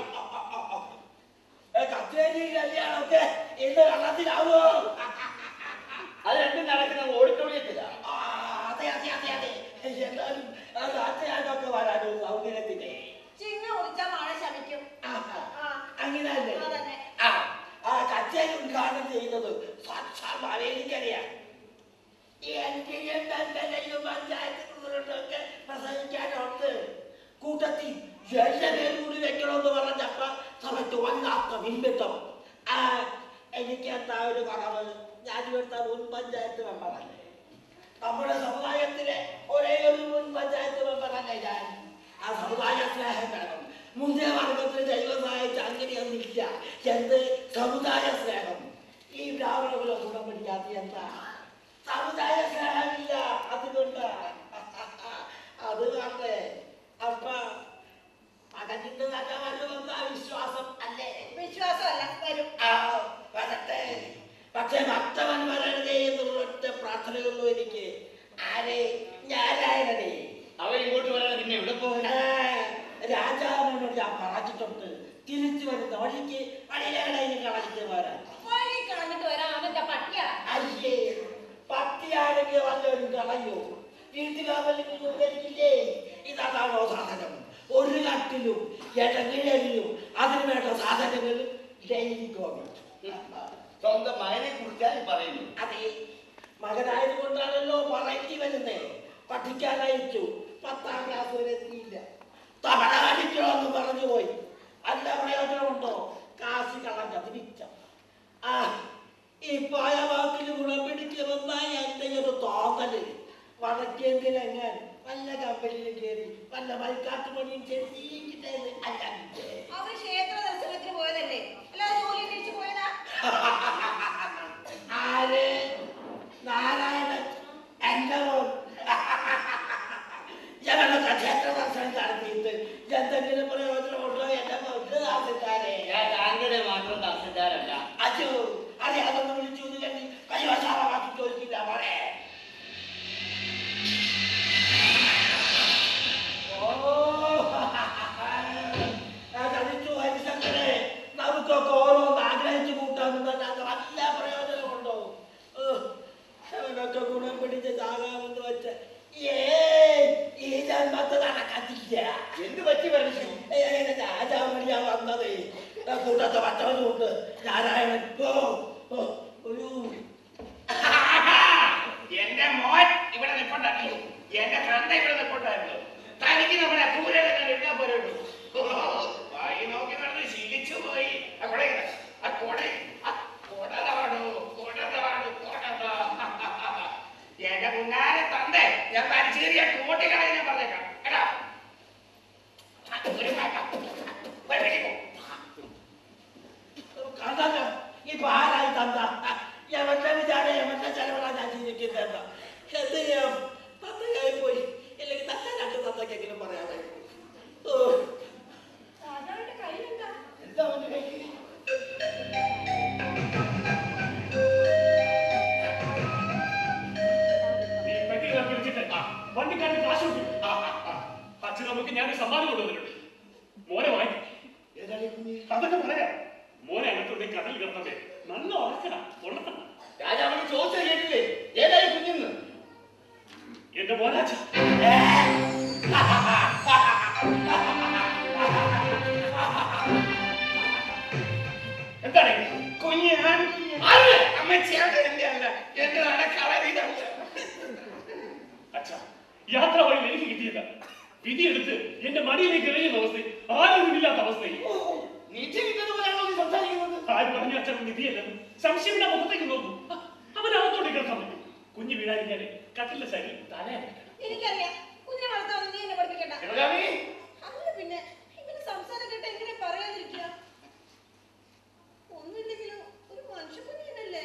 A: കച്ചേരി കല്യാണമൊക്കെ ഇന്ന് കള്ളത്തിലാവോ? അത് രണ്ടും നടക്കുന്ന ഓഡിറ്റോറിയത്തിലാ. അതെ അതെ അതെ അതെ. എന്നാലും നാട്ടുകാരൊക്കെ വരാനോ സൗകര്യത്തിന്
D: ചിങ്ങ കുറിച്ചാൽ മഴ ശമിക്കും.
A: അങ്ങനെയല്ലേ? കച്ചേരി ഉദ്ഘാടനം ചെയ്യുന്നത് സാക്ഷാൽ മാവേലിക്കറിയാം. പഞ്ചായത്തുകളൊക്കെ പ്രസംഗിക്കാനുണ്ട്. കൂട്ടത്തിൽ എല്ലാവരും കൂടി വെക്കണമെന്ന് പറഞ്ഞപ്പ സമയത്ത് വല്ലാത്ത വിമ്പത്തം. എനിക്ക് എന്താ ഒരു കുറവ്? ഞാനിവിടുത്തെ മുൻ പഞ്ചായത്ത് മെമ്പറല്ലേ. നമ്മുടെ സമുദായത്തിലെ ഒരേ ഒരു മുൻ പഞ്ചായത്ത് മെമ്പറല്ലേ ഞാൻ. ആ സമുദായ സ്നേഹം വേണം. മുന്നേ വർഗത്തിന് ദൈവം സഹായിച്ച അങ്ങനെയൊന്നില്ല. എന്ത് സമുദായ സ്നേഹം? ഈ ബ്രാഹ്മണകുലം ഗുണം പിടിക്കാത്ത എന്താ സമുദായ സ്നേഹമില്ല. അതുകൊണ്ട് അത് വേണ്ടേ? അപ്പ മകനിന്റെ നല്ല വരുമെന്ന വിശ്വാസം അല്ലേ?
D: വിശ്വാസമല്ല, വരും.
A: വരട്ടെ. പക്ഷെ ഭക്തവൻ വരരുതേ എന്നുള്ള ഒറ്റ പ്രാർത്ഥനയുള്ളൂ എനിക്ക്. ആരെ? ഞാനായണേ. അവൻ ഇങ്ങോട്ട് വരാതെ പിന്നെ എവിടെ പോകണേ? രാജാവിനോട് ഞാൻ പറഞ്ഞിട്ടുണ്ട്. തിരിച്ചു വരുന്ന വഴിക്ക് അടിയിലേക്ക് കളഞ്ഞിട്ട് വരാൻ.
D: വഴി കളഞ്ഞിട്ട് വരാൻ അവന്റെ പട്ടിയാ.
A: അയ്യേ, പട്ടിയാണെങ്കിൽ വല്ലവരും കളയോ? വീട്ടുകാവലില്ലേ? ഇതാണോ സാധനം? ഒരു കട്ടിലും ഇടങ്ങിഴലിലും അതിന് വേണ്ട സാധനങ്ങൾ ഡെയിലി ഗോവിന്ദ്. സ്വന്തം മകനെ കുറിച്ചാണ് പറയുന്നു. അതെ, മകനായത് കൊണ്ടാണല്ലോ പറയേണ്ടി വരുന്നേ. പഠിക്കാനയച്ചു, 10ാം ക്ലാസ് വരെ എത്തിയില്ല. തവണ അടിക്കണമെന്ന് പറഞ്ഞു പോയി. അല്ല പ്രയോജനമുണ്ടോ? കാശി കളഞ്ഞത് മിച്ചം. ഈ പായ വാക്കിൽ ഗുണം പിടിക്കുമെന്നായി എന്റെ ഒരു തോന്നല്. വടക്കേന്ത്യനെങ്ങാൻ വല്ല കമ്പനിയിൽ കയറി വല്ല മൈക്കാട്ട് പണിയും ചെയ്തിട്ടേ അല്ല.
D: അവൻ ക്ഷേത്ര ദർശനത്തിന് പോയതല്ലേ, അല്ലാതെ ജോലി തിരിച്ചു പോയതാ.
A: ആര്? നാരായണൻ എന്റെ മോൻ. ഞങ്ങളുടെ ക്ഷേത്ര ദർശനം നടത്തിയിട്ട് എന്തെങ്കിലും പ്രയോജനമുണ്ടോ? എന്റെ മോക്ക് ദാസന്മാരെ. താങ്കളുടെ മാത്രം ദാസന്മാരല്ല. അച്ഛോ, അതെ, അതൊന്നും വിളിച്ചു കണ്ടി കൈവശാളമാക്കി ചോദിക്കില്ല മോനെ. നമുക്കൊക്കെ ഓരോന്ന് ആഗ്രഹിച്ചു കൂട്ടാമെന്നല്ലാതെ വല്ല പ്രയോജനമുണ്ടോ? അന്നത്തെ പച്ചവനുണ്ട് നാരായണൻ. ഒരു എന്റെ മോൻ ഇവിടെ നിൽപ്പുണ്ടായിരുന്നു, എന്റെ കണ്ട ഇവിടെ നിൽപ്പുണ്ടായിരുന്നു. തനിക്ക് നമ്മുടെ ദൂരെ എഴുതാൻ പോരുള്ളൂ. വായി നോക്കി നടന്ന് ശീലിച്ചു പോയി. എന്റെ മുന്നാലെ തന്തേ ഞാൻ പരിചേരിയ കോട്ടികളെ ഞാൻ പറഞ്ഞേക്കാം കേട്ടോ. ഇപ്പൊ ആരായി തന്ത? എവന്റെ വിചാരം എവന്റെ ചെലവളാ ഞാൻ ജീവിക്കുന്നത്. എന്ത് ചെയ്യാം? തത്തയായി പോയി. ഇല്ലെങ്കിൽ തത്ത രണ്ട് തത്തക്കെങ്കിലും പറയാതായി പോയി. എന്താ അവന്റെ കൈക്ക്?
B: വണ്ടിക്കാരന് കാശ് അച്ഛൻ നമുക്ക് ഞാൻ സമ്മാനം കൊണ്ടുവന്നിട്ടുണ്ട്. മോനെ വാങ്ങി അതൊക്കെ പറയാം. മോനെ അകത്തുണ്ട് കടൽ കിടന്നേ നല്ല ഉണർത്തണം.
A: രാജാവിന് ചോദിച്ചത് കേട്ടില്ലേ? ഏതായി കുഞ്ഞെന്ന്?
B: എന്റെ മോനാച്ച എന്താണ്
A: കുഞ്ഞ് അമ്മച്ചിയാണ് എന്റെ അല്ല, എന്റെതാണ് കളറിയതല്ല.
B: അച്ഛാ, യാത്ര വഴി എനിക്ക് കിട്ടിയില്ല. വിധിയെടുത്ത് എന്റെ മടിയിലേക്ക് എറിയുന്ന അവസ്ഥ, ആരോഗ്യമില്ലാത്ത അവസ്ഥയിൽ. ആര് പറഞ്ഞു അച്ഛൻ വിധിയല്ലെന്ന്? സംശയം മുഖത്തേക്ക് നോക്കും. അവനകത്തോടെ കേൾക്കാൻ പറ്റും. കുഞ്ഞു വീഴാതിരിക്കാന് കട്ടിലെ സൈഡിൽ തലയാണ്.
D: എനിക്കറിയാം, കുഞ്ഞിനെ വളർത്താൻ നീ എന്നെ പഠിപ്പിക്കണ്ട. അല്ല പിന്നെ ഇങ്ങനെ സംസാരം കേട്ട് എങ്ങനെ പറയാതിരിക്കുക? ഒന്നുമില്ലെങ്കിലും ഒരു മനുഷ്യക്കുഞ്ഞിനല്ലേ?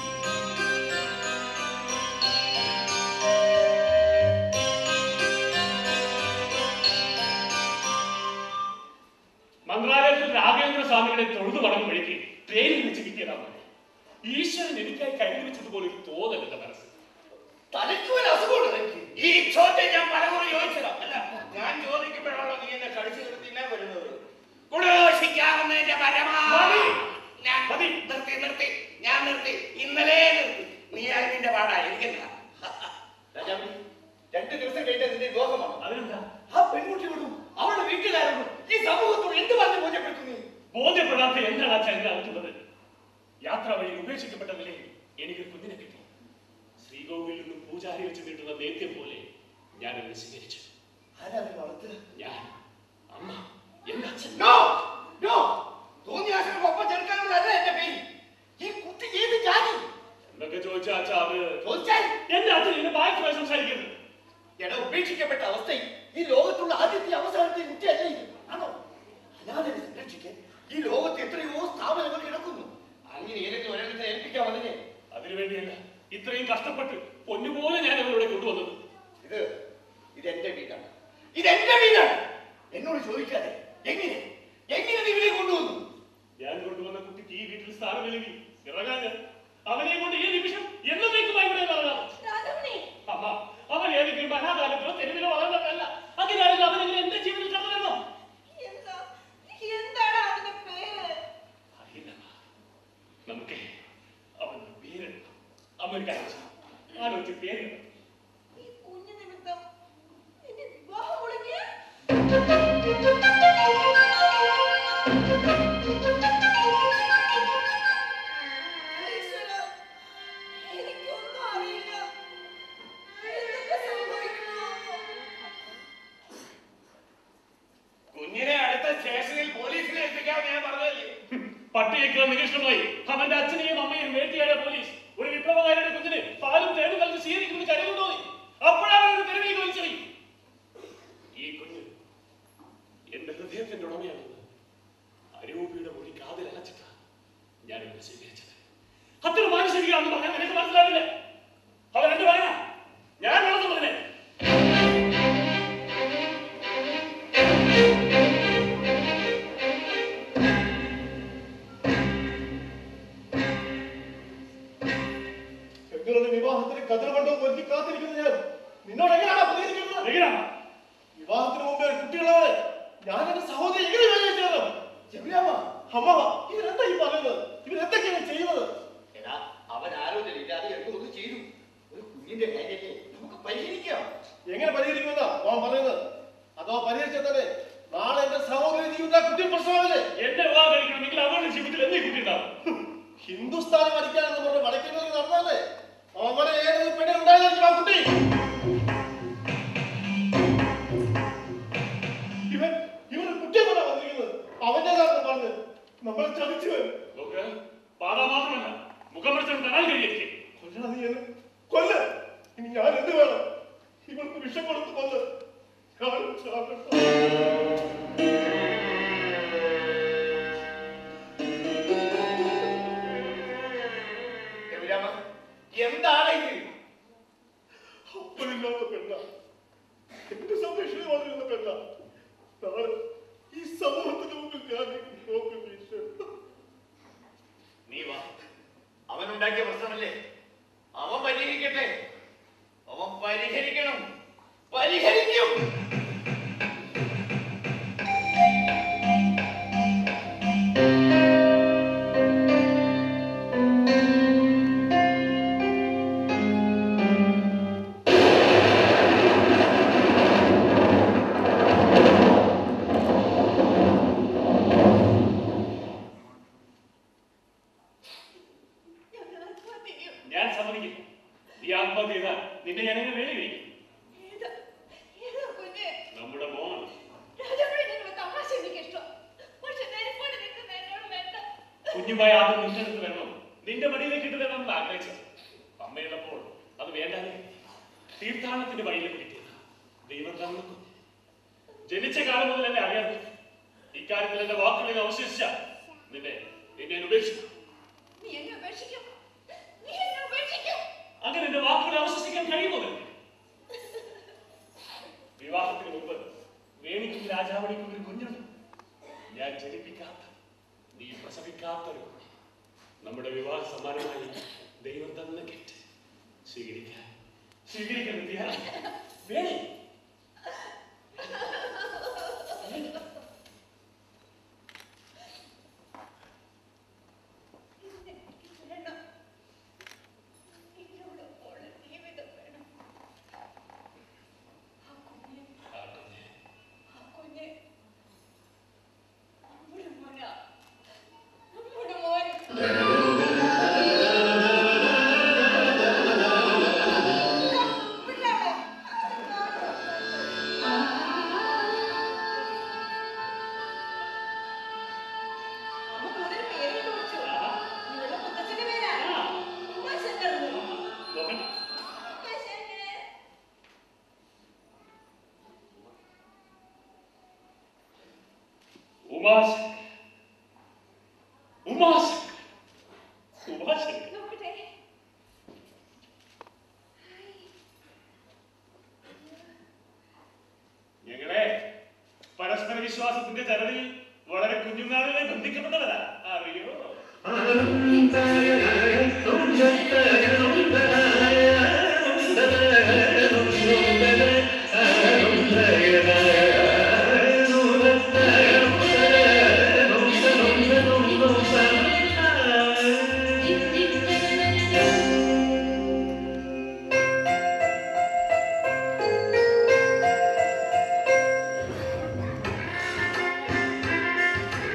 B: മന്ത്രാലയത്തിൽ രാഘവേന്ദ്ര സ്വാമിയുടെ തൊഴുതു മടങ്ങും വഴിക്ക് ട്രെയിനിൽ വെച്ച് കിട്ടിയതാണ്. ഈശ്വരൻ എനിക്കായി കരുതി വെച്ചതുപോലെ ഒരു തോന്നൽ എന്റെ മനസ്സ്.
A: തലയ്ക്ക് ഒരു അസുഖമുണ്ട്. ഈ ചോദ്യം ഞാൻ പലകുറി ചോദിച്ചതാ. അല്ല, ഞാൻ ചോദിക്കുമ്പോഴാണോ നീ എന്നെ കടിച്ചു നിർത്തിനെ വരുന്നത്? കുടോഷിക്കാവുന്നതിന്റെ പരമാവധി ഞാൻ നിർത്തി. ഞാൻ നിർത്തി, ഇന്നലെ നിർത്തി. നീ അതിന്റെ പാടായി എനിക്കെന്താ? രാജാവ് 2 ദിവസം കഴിഞ്ഞ നിന്റെ വിവാഹമാണ്.
B: അതിനെന്താ?
A: ആ പെൺകുട്ടിയോടും അവളുടെ വീട്ടുകാരോടും ഈ സമൂഹത്തോട് എന്ത് പറഞ്ഞ് ബോധ്യപ്പെടുത്തുന്നു?
B: ബോധ്യപ്പെടാത്ത എന്താണ് അച്ഛൻ എന്നെ അകറ്റുന്നത്? യാത്ര വഴി ഉപേക്ഷിക്കപ്പെട്ട നിലയിൽ എനിക്ക് കുഞ്ഞിനെ കിട്ടി. ശ്രീകോവിലിൽ നിന്നും പൂജാരി വെച്ച് നീട്ടുന്ന നേത്യം പോലെ ഞാൻ എന്നെ സ്വീകരിച്ചു. ഞാൻ, അമ്മ, എന്റെ അച്ഛൻ.
A: തോന്നിയാശൊപ്പം ചെറുക്കാനുള്ളതല്ല എന്റെ പേര്. ഈ കുട്ടി ഏത് ജാതി
B: എന്നൊക്കെ ചോദിച്ചാ അച്ഛാ, അത്
A: ചോദിച്ചാൽ
B: എന്റെ അച്ഛൻ എന്നെ ബാക്കി സംസാരിക്കുന്നത്.
A: എടാ, ഉപേക്ഷിക്കപ്പെട്ട അവസ്ഥയിൽ ഈ ലോകത്തുള്ള ആദ്യത്തെ അവസാനത്തെ കുട്ടിയല്ലേ ഇത്? ആണോ? അനാഥരെ സംരക്ഷിക്കാൻ ഈ ലോകത്ത് എത്രയോ സ്ഥാപനങ്ങൾ കിടക്കുന്നു. അങ്ങനെ ഏതെങ്കിലും ഒരെണ്ണത്തെ ഏൽപ്പിക്കാൻ വന്നേ.
B: അതിനുവേണ്ടിയല്ല ഇത്രയും കഷ്ടപ്പെട്ട് പൊന്നുപോലെ ഞാൻ അവരോടെ കൊണ്ടുവന്നത്.
A: ഇതെന്റെ വീടാണ്. ഇതെന്റെ വീടാണ്. എന്നോട് ചോദിക്കാതെ എങ്ങനെ നീ ഇവിടെ കൊണ്ടുവന്നു?
B: ഞാൻ കൊണ്ടുവന്ന കുട്ടിക്ക് ഈ വീട്ടിൽ സ്ഥാനമില്ലെങ്കിൽ ഇറങ്ങാൻ അവനെ കൊണ്ട് ഈ നിമിഷം എന്നേക്കുമായി ഇവിടെ ഇറങ്ങാം. അമ്മ, അവൻ ഏതെങ്കിലും അനാഥാലയത്തിലോ തെരുവിലോ വളർന്നതല്ല. അങ്ങനെയാണെങ്കിൽ അവനെങ്ങനെ എന്റെ ജീവിതത്തിൽ കടന്നു?
D: എന്താണ് അവന്റെ പേര്?
B: അറിയില്ല. നമുക്ക് അവന്റെ പേരെടുക്കാം. അമ്മ ഒരു കാര്യം ആലോചിച്ച് പേരെടുക്കാം.
D: ഈ കുഞ്ഞു നിമിത്തം എന്റെ വിവാഹം മുടങ്ങിയ എനിക്കൊന്നും അറിയില്ല. എന്തൊക്കെ സംഭവിക്കുന്നു?
A: കുഞ്ഞിനെ അടുത്ത സ്റ്റേഷനിൽ പോലീസിനെ എത്തിക്കാമെന്ന് ഞാൻ പറഞ്ഞതല്ലേ?
B: പട്ടിയേക്കാൾ നികഷ്ടമായി അവന്റെ അച്ഛനെയും അമ്മയും വേട്ടിയായ പോലീസ് ഒരു വിപ്ലവകാരിയുടെ കുഞ്ഞിന് പാലും തേടും കലർന്ന് സ്വീകരിക്കുന്നത് കരുതുണ്ടോയി. അപ്പോഴാണ് അവരുടെ തെരുവിലേക്ക് വലിച്ചെറിയും. ഈ കുഞ്ഞ് എന്റെ ഹൃദയത്തിന്റെ ഉടമയാണെന്ന് അരൂപിയുടെ മൊഴി കാതിൽ അലച്ചിട്ടാ ഞാൻ എന്നെ സ്വീകരിച്ചത്. അത്ര മാനുഷികമാണെന്ന് പറഞ്ഞാൽ നിനക്ക് മനസ്സിലാവില്ല. അവൻ എന്റെ മകനാ, ഞാൻ വളർത്തുന്നതിനെ.
C: പെങ്ങളുടെ വിവാഹത്തിന് കതിർവണ്ടവും ഒരുക്കി കാത്തിരിക്കുന്നത് ഞാൻ നിന്നോട് എങ്ങനെയാണ് പ്രതികരിക്കുന്നത്? വിവാഹത്തിന് മുമ്പേ കുട്ടികളോട് ഞാൻ എന്റെ സഹോദരി എങ്ങനെ വിവാഹിച്ചത്? അമ്മ, ഇവരെന്താ ഈ പറയുന്നത്? ഇവരെന്തൊക്കെയാണ് ചെയ്യുന്നത്?
A: എടാ, അവൻ ആലോചന ഇല്ലാതെ എന്തോന്ന് ചെയ്തു. ഒരു കുഞ്ഞിന്റെ കാര്യല്ലേ, നമുക്ക് പരിഹരിക്കാം.
C: എങ്ങനെ പരിഹരിക്കുമെന്നാ അവൻ പറയുന്നത്? അതോ പരിഹരിച്ചാൽ തന്നെ
G: നാളെ എന്റെ സഹോദരി ജീവിത കുട്ടി പ്രശ്നമാവില്ലേ?
B: എന്റെ വിവാഹം കഴിക്കണമെങ്കിൽ അവരുടെ ജീവിതത്തിൽ എന്നീ കുട്ടി ഉണ്ടാവും.
G: ഹിന്ദുസ്ഥാൻ പഠിക്കാനെന്ന് പറഞ്ഞ് വടക്കേണ്ടി നടന്നാലേ അവിടെ ഏതൊരു പെണ്ണെ ഉണ്ടായിരുന്നു ആ കുട്ടി. ഇവൻ കുട്ടിയെ കൊണ്ടാ വന്നിരിക്കുന്നത്. അവന്റേതാണെന്ന് പറഞ്ഞ് നമ്മളെ ചതിച്ചു
B: നോക്ക്, പാത മാത്രമല്ല മുഖം പഠിച്ചു കാണാൻ കഴിയായിരിക്കും.
G: കൊല്ല. ഇനി ഞാൻ എന്ത് വേണം? ഇവൾക്ക് വിഷം കൊടുത്ത് കൊല്ല്.
A: എന്താണ് ഇത്?
G: അപ്പനില്ലാത്ത പെണ്ണ, എന്റെ സംരക്ഷണ വളരുന്ന പെണ്ണ. നാളെ ഈ സമൂഹത്തിന് മുമ്പിൽ ഞാൻ നോക്കും.
A: നീ വാ, അവനുണ്ടാക്കിയ പ്രശ്നമല്ലേ, അവൻ പരിഹരിക്കട്ടെ. അവൻ പരിഹരിക്കണം, പരിഹരിക്കും.
B: ഞാൻ സമ്മതിക്കില്ല. നീ ആത്മഹത്യ ചെയ്താൽ നിന്നെ ഞാൻ എങ്ങനെ വേലി കഴിക്കും? നമ്മുടെ മോൻ. കുഞ്ഞുമായി ആദ്യം നിന്റെ അടുത്ത് വരണം, നിന്റെ മടിയിലേക്ക് ഇട്ട് തരണം എന്ന് ആഗ്രഹിച്ചത്. അമ്മയുള്ളപ്പോൾ അത് വേണ്ടാതെ തീർത്ഥാടനത്തിന്റെ വഴിയിലേക്ക് കിട്ടിയത് ദൈവം തന്ന കുഞ്ഞ്. ജനിച്ച കാലം മുതൽ എന്നെ അറിയാതെ ഇക്കാര്യത്തിൽ എന്റെ വാക്കുകളിൽ അവശേഷിച്ച നിന്നെ ഉപേക്ഷിക്കും. അങ്ങനെ എന്റെ വാക്കുകളെ അവശേഷിക്കാൻ കഴിയുമോ? വിവാഹത്തിന് മുമ്പ് വേണിക്കും രാജാവണിക്കും ഒരു കുഞ്ഞുണ്ട്. ഞാൻ ജനിപ്പിക്കാത്ത, നീ പ്രസവിക്കാത്തൊരു കുഞ്ഞ്. നമ്മുടെ വിവാഹ സമ്മാനമായി ദൈവം തന്ന ഗിഫ്റ്റ് സ്വീകരിക്കാൻ വേണി. ഞങ്ങളെ പരസ്പര വിശ്വാസത്തിന്റെ ചരടിൽ വളരെ കുഞ്ഞുനാളിലെ ബന്ധിക്കപ്പെട്ടവരാ, അറിയോ?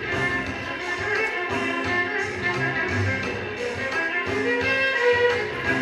H: Thank you.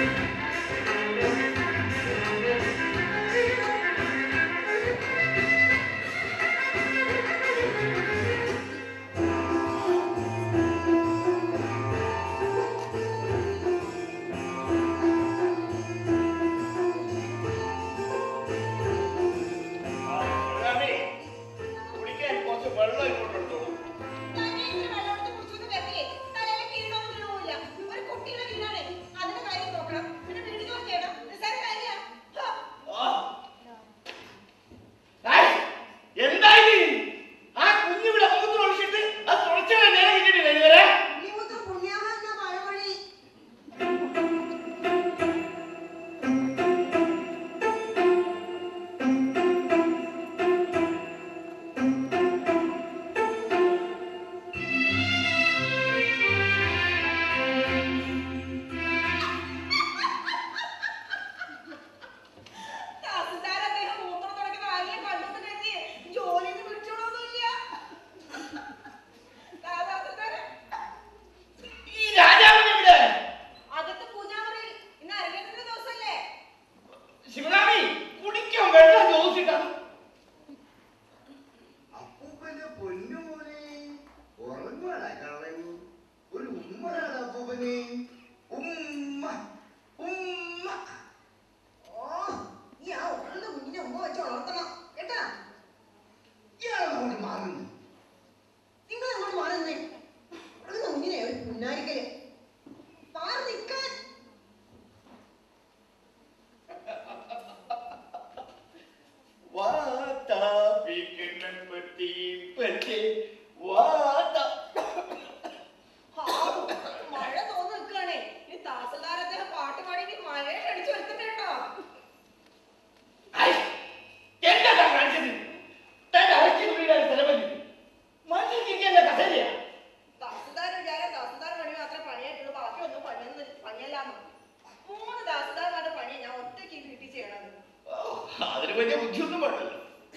A: വലിയ ബുദ്ധിയൊന്നും പാടില്ല.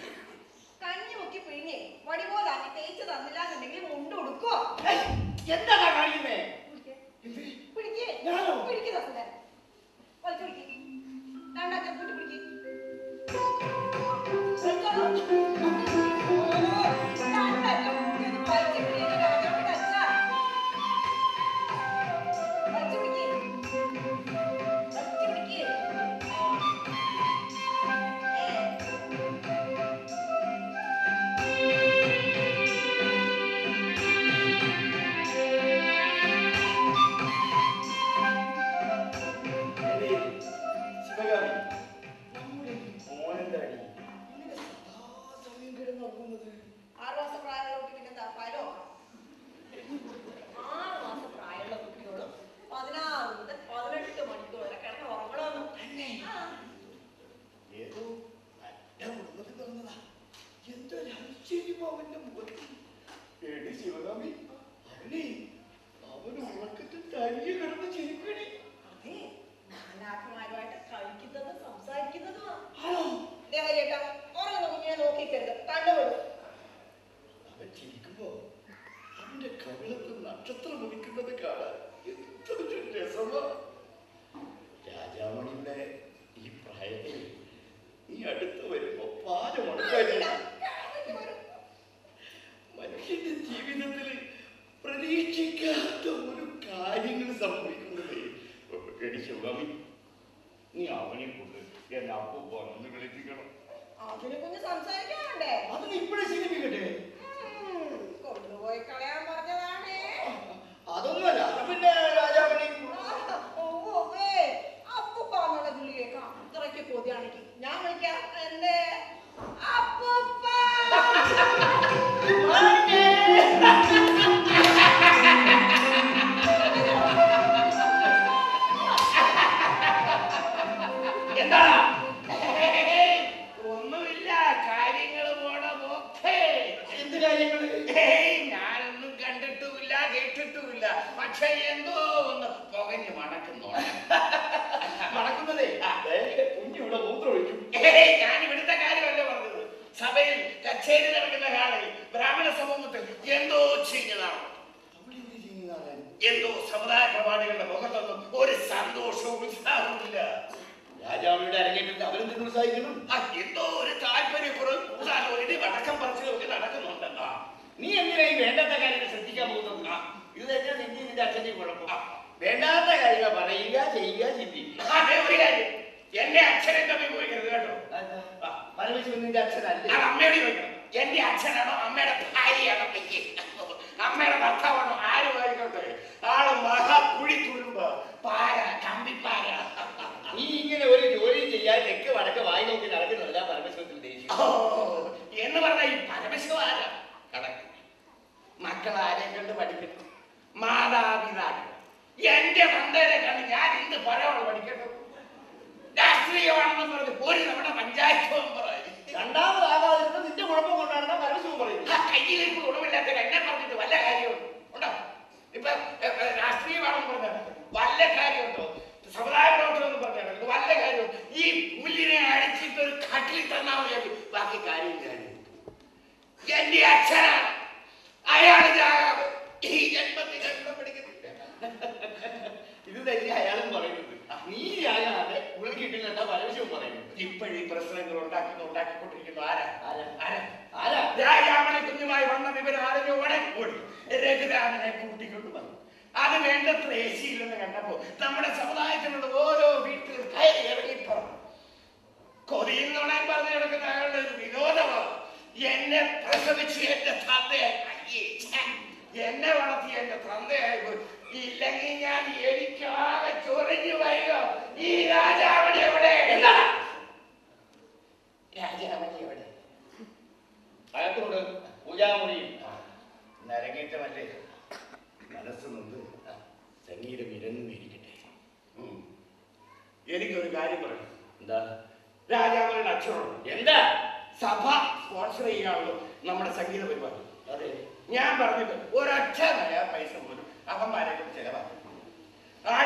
D: കഞ്ഞി മുക്കി പിഴിഞ്ഞേ വടി പോലാക്കി തേച്ച് തന്നില്ല എന്നുണ്ടെങ്കിൽ മുണ്ട് കൊടുക്കോ?
A: എന്താ കാണിക്കുന്നേ?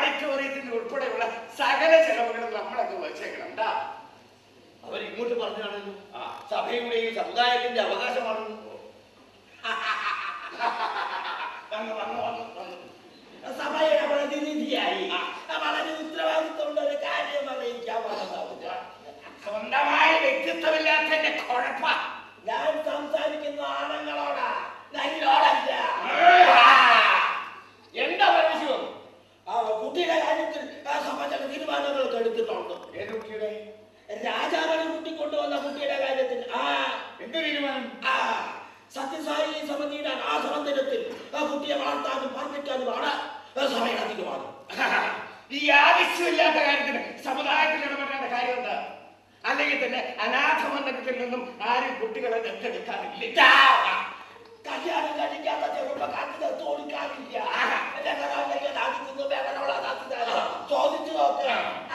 A: അവരിങ്ങോട്ട് പറഞ്ഞാണ് സഭയുടെയും സമുദായത്തിന്റെ അവകാശമാണെന്ന്.
H: സഭയുടെ പ്രതിനിധിയായി വളരെ ഉത്തരവാദിത്വമുള്ള ഒരു കാര്യം അറിയിക്കാൻ വന്നതാവുക.
A: സ്വന്തമായ വ്യക്തിത്വമില്ലാത്ത എന്റെ കുഴപ്പ.
H: ഞാൻ സംസാരിക്കുന്ന ആണുങ്ങളോടാ, നിന്നോടല്ല.
A: എന്താ പരമശിവം?
H: കുട്ടിയുടെ കാര്യത്തിൽ സഭ ചില തീരുമാനങ്ങളൊക്കെ എടുത്തിട്ടുണ്ട്.
A: ഏത് കുട്ടിയുടെ?
H: രാജാവിനെ കൂട്ടിക്കൊണ്ടുവന്ന കുട്ടിയുടെ കാര്യത്തിൽ.
A: എന്ത് തീരുമാനം?
H: സത്യസായി സമിതിയുടെ ആശ്രമത്തിൽ ആ കുട്ടിയെ വളർത്താനും പാർപ്പിക്കാനുമാണ് സഭയുടെ തീരുമാനം.
A: ഈ ആവശ്യമില്ലാത്ത കാര്യത്തിന് സമുദായത്തിൽ ഇടപെടേണ്ട കാര്യം എന്താ? അല്ലെങ്കിൽ തന്നെ അനാഥ മന്ദിരത്തിൽ നിന്നും ആരും കുട്ടികളെ ദത്തെടുക്കാറില്ല.
H: കല്യാണം കഴിക്കാത്ത ചെറുപ്പക്കാർക്ക് ദത്ത് കൊടുക്കാറില്ല. ചോദിച്ചു നോക്ക.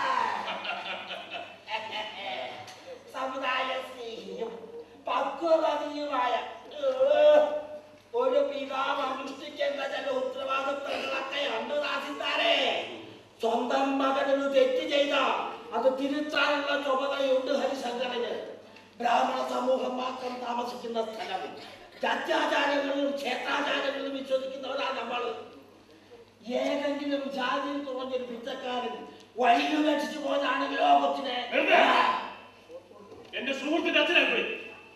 H: സമുദായ സ്നേഹിയും പക്വതയുമായ ഒരു പിതാവ് അനുഷ്ഠിക്കേണ്ട ചില ഉത്തരവാദിത്തങ്ങളൊക്കെ ഉണ്ട് ദാസിത്താരെ. സ്വന്തം മകനൊരു തെറ്റ് ചെയ്ത അത് തിരുത്താനുള്ള ചുമതലയുണ്ട് ഹരിശങ്കരന്. ബ്രാഹ്മണ സമൂഹം മാത്രം താമസിക്കുന്ന സ്ഥലം, ചർച്ചാചാരങ്ങളിലും ക്ഷേത്രാചാരങ്ങളിലും വിശ്വസിക്കുന്നവരാണ് നമ്മൾ. ഏതെങ്കിലും ജാതിയിൽ കുറഞ്ഞൊരു പിച്ചക്കാരൻ വഴിയിൽ ഉപേക്ഷിച്ചു പോയതാണെങ്കിലോ കൊച്ചിനെ
B: എന്റെ സുഹൃത്തിന്റെ അച്ഛനായി പോയി.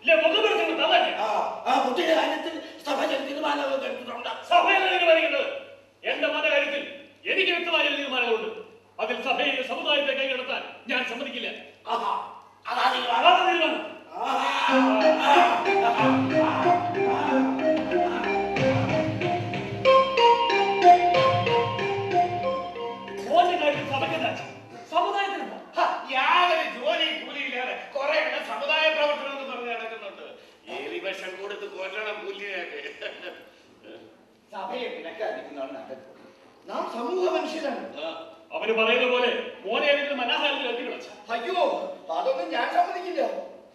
H: ആ കുട്ടിയുടെ കാര്യത്തിൽ സഭ തീരുമാനങ്ങൾ എടുത്തിട്ടുണ്ട്.
B: സഭയിലെ തീരുമാനിക്കുന്നത് എന്റെ മതകാര്യത്തിൽ എനിക്ക് വ്യക്തമായ തീരുമാനങ്ങളുണ്ട്. അതിൽ സഭയിലെ സമുദായത്തെ കൈകടത്താൻ ഞാൻ സമ്മതിക്കില്ല.
H: അതാ തീരുമാനം.
B: മോന്റെ കാര്യത്തിൽ സഭയ്ക്കെന്താ? സമുദായത്തിന്
A: യാതൊരു ജോലിയും കൂലിയില്ലാതെ കുറെ സമുദായ പ്രവർത്തനം എന്ന് പറഞ്ഞ് നടക്കുന്നുണ്ട്. എലിവിഷം കൊടുത്ത് കൊല്ലണം കൂലിയായിട്ട്.
C: സഭയെ വിലക്കാതിരിക്കുന്നതാണ് നല്ലത്. നാം സമൂഹ മനുഷ്യരാണ്.
B: അവര് പറയുന്ന പോലെ മോനെ ഏതെങ്കിലും അനാഥാലയത്തിൽ എത്തിക്കളച്ച.
C: അയ്യോ, അതൊന്നും ഞാൻ സമ്മതിക്കില്ല.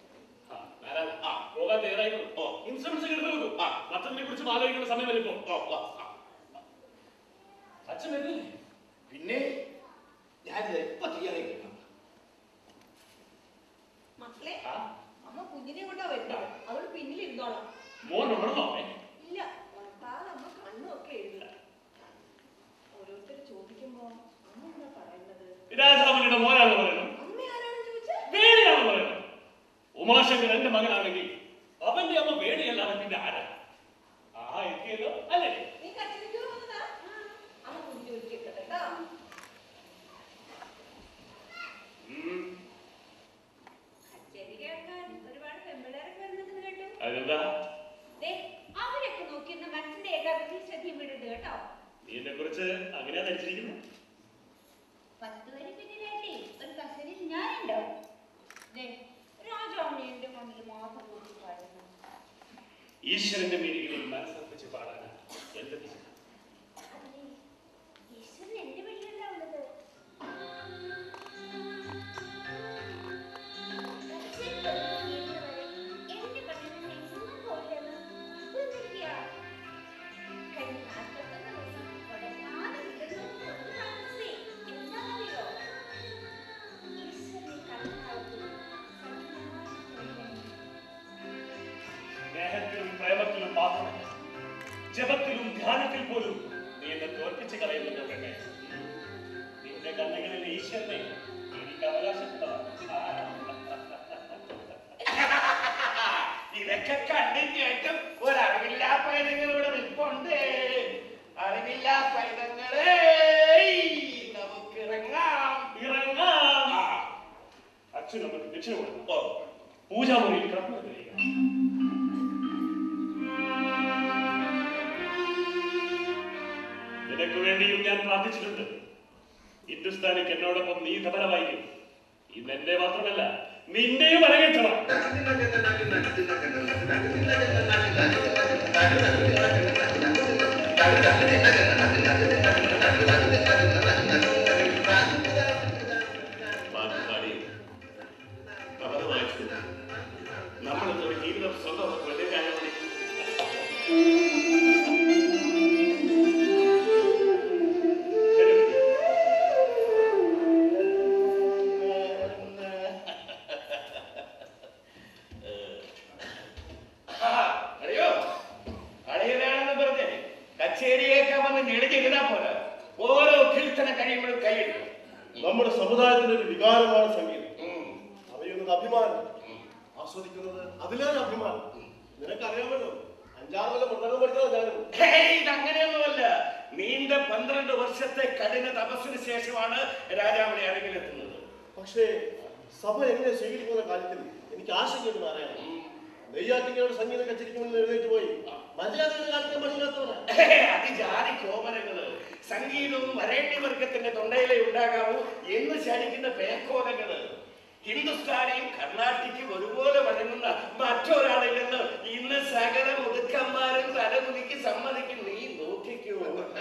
B: പോകാൻ തയ്യാറായിരുന്നു. ഇൻഷുറൻസ് എടുത്തു വെക്കും. അച്ഛനെ കുറിച്ച് ആലോചിക്കുന്ന സമയം വരുമ്പോ അച്ഛൻ വരുന്നില്ലേ?
C: പിന്നെ ഞാനിത് എപ്പോ തയ്യാറായിരിക്കണം.
D: മക്കളെ, അമ്മ കുഞ്ഞിനെ കൊണ്ടാ വരുന്നത്. അവൾ പിന്നിലിരുന്നോളാം.
B: മോൻ ഉണർന്നോ?
D: ഇല്ല, ഉണർത്താതെ അമ്മ കണ്ണൊക്കെ എഴുതില്ല. ഓരോരുത്തർ ചോദിക്കുമ്പോ അമ്മ എന്താ പറയുന്നത്?
B: രാജാവിന്റെ മോനാണ് പറയുന്നത്.
D: അമ്മ ആരാണെന്ന് ചോദിച്ചാൽ
B: വേണിയാണ് പറയുന്നത്. ഉമാശങ്കർ എന്റെ മകനാണെങ്കിൽ അവന്റെ അമ്മ വേണിയല്ല, അവൻ പിന്നെ ആരാ? എത്തിയല്ലോ അല്ലേ?
D: നീ കച്ചടിക്കോ വന്നതാ? അമ്മ കുഞ്ഞിനെ ഒരുക്കിയിട്ടെ കേട്ടോ.
B: അതെന്താ?
I: അവരൊക്കെ നോക്കിയിരുന്ന മനസ്സിന്റെ ഏകാഗ്രത ശ്രദ്ധയും വിടരുത് കേട്ടോ.
B: നീ എന്നെ കുറിച്ച് അങ്ങനെയാ ധരിച്ചിരിക്കുന്നു.
I: 10 വരെ പിന്നിലായിട്ടേ ഒരു കസേരയിൽ ഞാനുണ്ടാവും. രാജാവിനെ എന്റെ മുന്നിൽ മാത്രം കൂട്ടി പാടുന്നു.
B: ഈശ്വരന്റെ മീനികളിൽ മനസ്സർപ്പിച്ച് പാടാനാണ് എന്റെ വിജയം.
I: ഈശ്വരൻ എന്റെ വീട്ടിലല്ല ഉള്ളത്.
B: സ്നേഹത്തിലും പ്രേമത്തിലും മാത്രമല്ല, ജപത്തിലും ധ്യാനത്തിൽ പോലും നീ എന്നെ തോൽപ്പിച്ച് കളയുന്നുണ്ടോ പെണ്ണെ? നിന്റെ കണ്ണുകളിലെ ഈശ്വരനെ എനിക്ക് അവകാശപ്പെട്ടതാണ്.
A: ഇതൊക്കെ കണ്ടു കേട്ടും ഒരറിവില്ലാ പൈതങ്ങളോട് നിൽപ്പുണ്ട്. അറിവില്ലാ പൈതങ്ങളെ നമുക്ക് ഇറങ്ങാം.
B: അച്ഛൻ നമുക്ക് ദക്ഷിണ കൊടുക്കും. പൂജാമുറിയിൽ കിടന്നു കഴിയുക. നിനക്ക് വേണ്ടിയും ഞാൻ പ്രാർത്ഥിച്ചിട്ടുണ്ട്. ഹിന്ദുസ്ഥാനിക്ക് എന്നോടൊപ്പം നീ ധപരമായിരിക്കും. ഇന്ന് എന്റെ മാത്രമല്ല, നിന്റെയും അരങ്ങേറ്റണം.
A: നമ്മളൊരു ജീവിതം സ്വന്തം വലിയ കാര്യമാണ്.
G: ആസ്വദിക്കുന്ന അഭിമാനം, ആസ്വദിക്കുന്നത് അതിലേറെ അഭിമാനം. നിനക്കറിയാമല്ലോ, 5-6 കൊല്ലം മൃദംഗം പഠിച്ചത് ഞാനും.
A: ഇതങ്ങനെയൊന്നുമല്ല. നീണ്ട 12 വർഷത്തെ കഠിന തപസ്സിന് ശേഷമാണ് രാജാമണി അരങ്ങിലെത്തുന്നത്.
G: പക്ഷേ സഭ എങ്ങനെ സ്വീകരിക്കുന്ന കാര്യത്തിൽ എനിക്ക് ആശങ്കയുണ്ട് നാരായണ. നെയ്യാറ്റിങ്ങളുടെ സംഗീത കച്ചേരിക്ക് മുന്നിൽ എഴുന്നേറ്റ് പോയി മര്യാദയുടെ കാലത്തെ പണിയില്ലാത്തവരാ.
A: അത് ജാതി കോമരങ്ങള്. സംഗീതവും വരേണ്യവർഗത്തിന്റെ തൊണ്ടയിലേ ഉണ്ടാകാവൂ എന്ന് ശാടിക്കുന്ന പേക്കോലങ്ങള്. ഹിന്ദുസ്ഥാനിയും കർണാട്ടിക്കും ഒരുപോലെ വഴങ്ങുന്ന മറ്റൊരാളില്ലെന്ന് ഇന്ന് സകല മുതുക്കന്മാരും തലമുനിക്ക് സമ്മതിക്കും. നീ നോക്കിക്കൂ.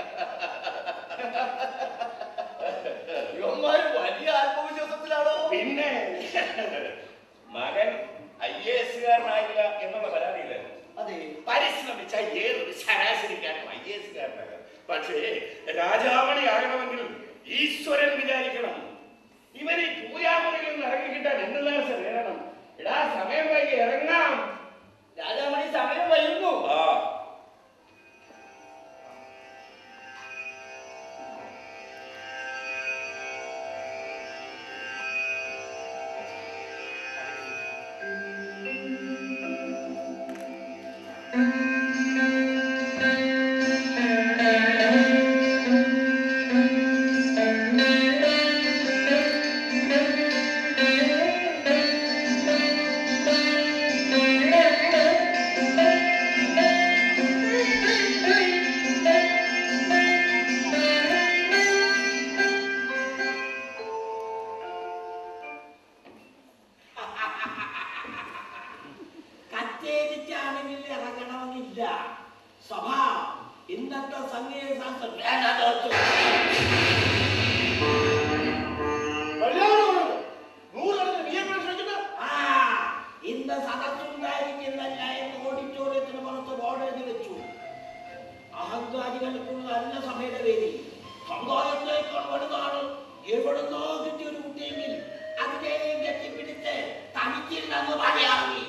G: വലിയ ആത്മവിശ്വാസത്തിലാണോ?
A: പിന്നെ മകൻ IAS-കാരനായില്ല എന്നുള്ള പരാതിയില്ല.
C: അതെ,
A: പരിശ്രമിച്ച ഏതൊരു ശരാശരിക്കാരനും IAS-കാരനാകാം. പക്ഷേ രാജാമണി ആകണമെങ്കിൽ ഈശ്വരൻ വിചാരിക്കണം. ഇവര് പൂജാമുറിയിൽ നിന്ന് ഇറങ്ങി കിട്ടാൻ എന്ത് ദിവസം വേണം? എടാ, സമയം വൈകി ഇറങ്ങാം.
H: രാജാമണി സമയം വൈകുന്നു. കച്ചേരിക്കാണെങ്കിൽ ഇറങ്ങണമെന്നില്ല. സഭ ഇന്നത്തെ സംഗീത ശാസ്ത്രം ഇന്ന് സദസ്സുണ്ടായിരിക്കുന്നില്ല എന്ന് ഓഡിറ്റോറിയത്തിന് പുറത്ത് ബോർഡ് എഴുതി വെച്ചു. അഹങ്കാരികൾക്കുള്ള നല്ല സഭയുടെ പേര് സമുദായത്തേക്കാൾ വലുതാണ്. എവിടുന്നോ കിട്ടിയൊരു കുട്ടിയെങ്കിൽ അതിനെയും കെട്ടിപ്പിടിച്ച് തനിച്ചില്ലെന്ന് പറയാമി.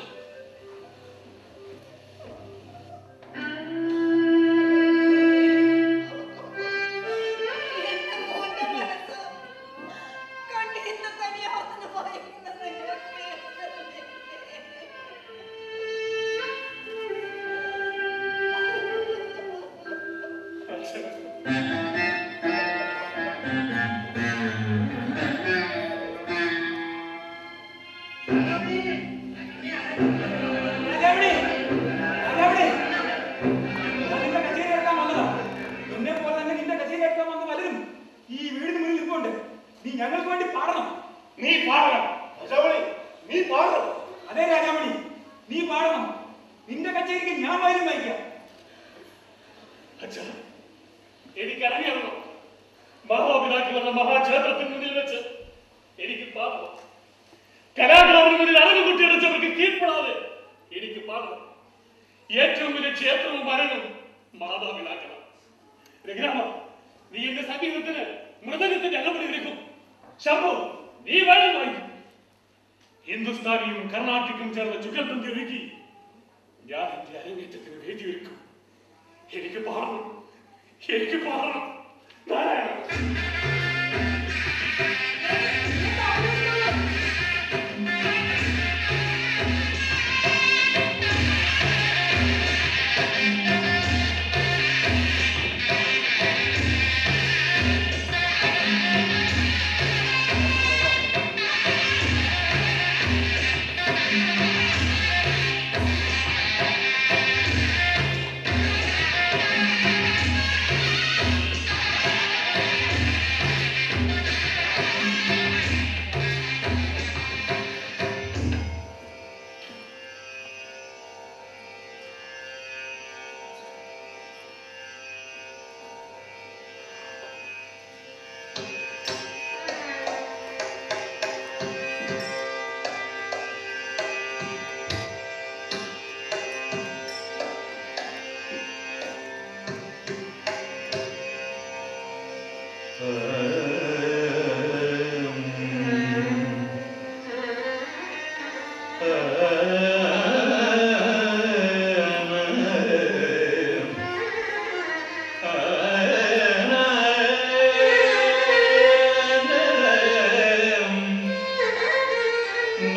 J: ഞങ്ങൾക്ക് വേണ്ടി പാടണം.
A: നീ പാടണം.
G: രാജാമണി, നീ പാടണം.
J: അതെ രാജാമണി, നീ പാടണം. നിന്റെ കച്ചേരിക്ക് ഞാൻ വയലും വായിക്കാം.
B: എനിക്കറിയണം. മഹാപിതാക്കളെന്ന മഹാക്ഷേത്രത്തിന് മുന്നിൽ വെച്ച് എനിക്ക് പാടണം. കലാകാരന് മുന്നിൽ അരങ്ങ് കുട്ടിയടച്ചവർക്ക് കീഴ്പ്പെടാതെ എനിക്ക് പാടണം. ഏറ്റവും വലിയ ക്ഷേത്രവും മരവും മാതാപിതാക്കളാണ്. രഘുരാമ, നീ എന്റെ സംഗീതത്തിന് മൃദംഗത്തിന്റെ അകമ്പടി ഒരുക്കും. ശംഭു, നീ വയലിൻ വായിക്കും. ഹിന്ദുസ്ഥാനിയും കർണാട്ടിക്കും ചേർന്ന ചുഗൽബന്ധി ഒരുക്കി ഞാൻ എന്റെ അരങ്ങേറ്റത്തിന് വേദി ഒരുക്കും. എനിക്ക് പാടണം, എനിക്ക് പാടണം. നാരായണ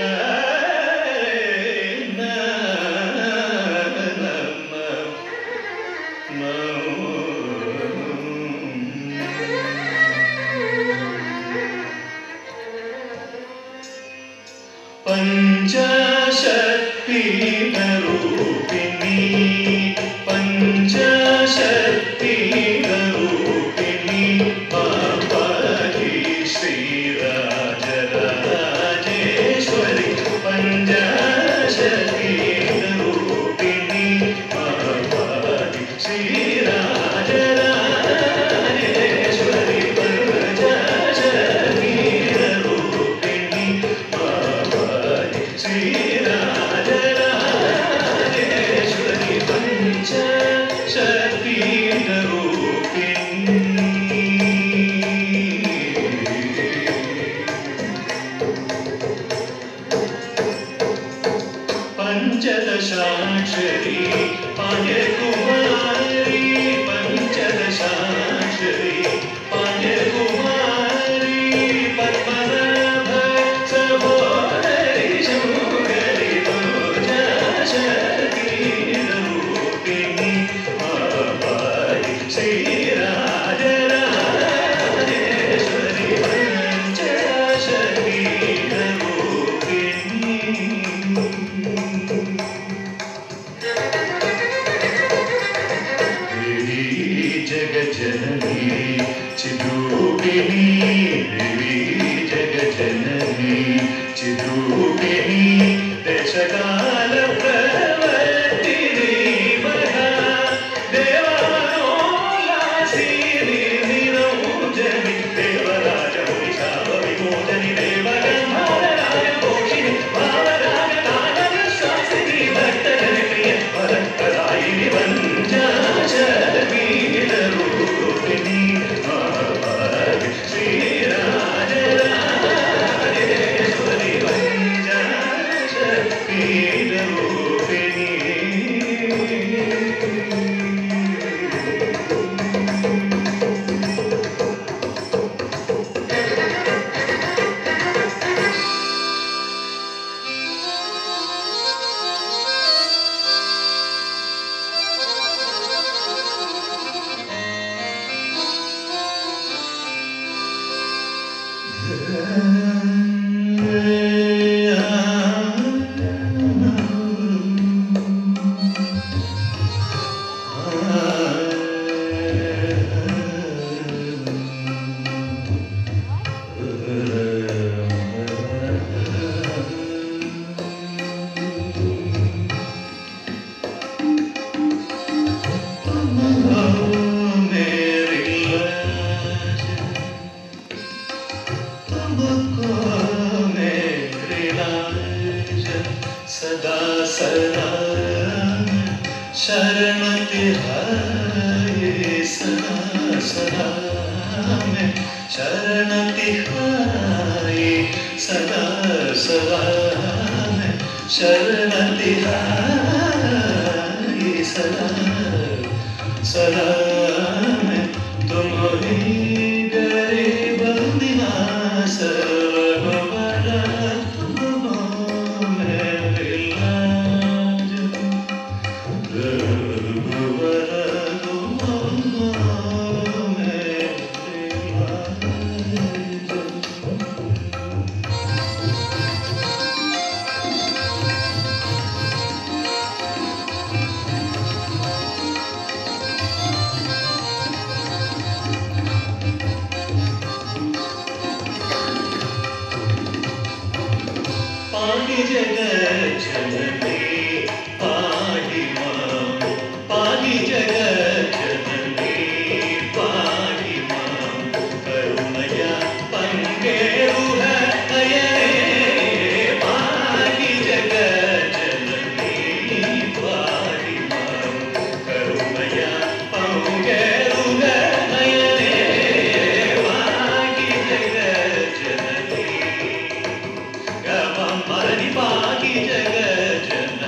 K: Jagajana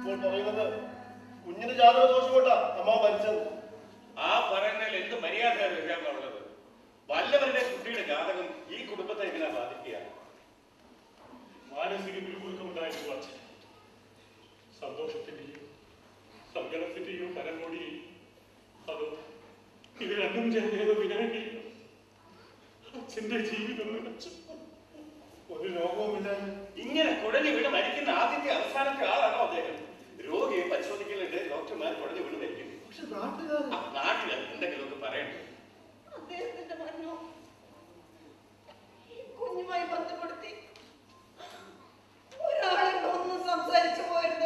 G: ഇപ്പോൾ പറയുന്നത് കുഞ്ഞിന് ജാതക ദോഷം കൊണ്ടാ അമ്മ മരിച്ചത്.
A: ആ പറയുന്നതിൽ എന്ത് മര്യാദയുള്ളത്? വല്ലവരുടെ കുട്ടിയുടെ ജാതകം ഈ കുടുംബത്തെ എങ്ങനെ ബാധിക്കുക?
B: മാനസിക പിരിമുറുക്കമുണ്ടായിരുന്നു അച്ഛൻ. സന്തോഷത്തിന്റെയും സങ്കടത്തിന്റെയും പരമോടിയും അതോ ഇത് രണ്ടും ചേർന്നേതോ വിനാക്കി അച്ഛന്റെ ജീവിതം നിലച്ചു.
G: ഒരു രോഗവുമില്ല.
A: ഇങ്ങനെ കുഴഞ്ഞു വീണ് മരിക്കുന്ന ആദ്യത്തെ അവസാനത്തെ ആളാണോ അദ്ദേഹം? രോഗിയെ പരിശോധിക്കലുണ്ട്, ഡോക്ടർമാർ കുഴഞ്ഞു വീണ് മരിക്കുന്നു.
G: പക്ഷെ നാട്ടുകാർ
A: എന്തെങ്കിലുമൊക്കെ പറയണ്ടേ?
D: അദ്ദേഹത്തിന്റെ മരണോ ഈ കുഞ്ഞുമായി ബന്ധപ്പെടുത്തി ഒരാളോട് ഒന്നും സംസാരിച്ചു പോയത്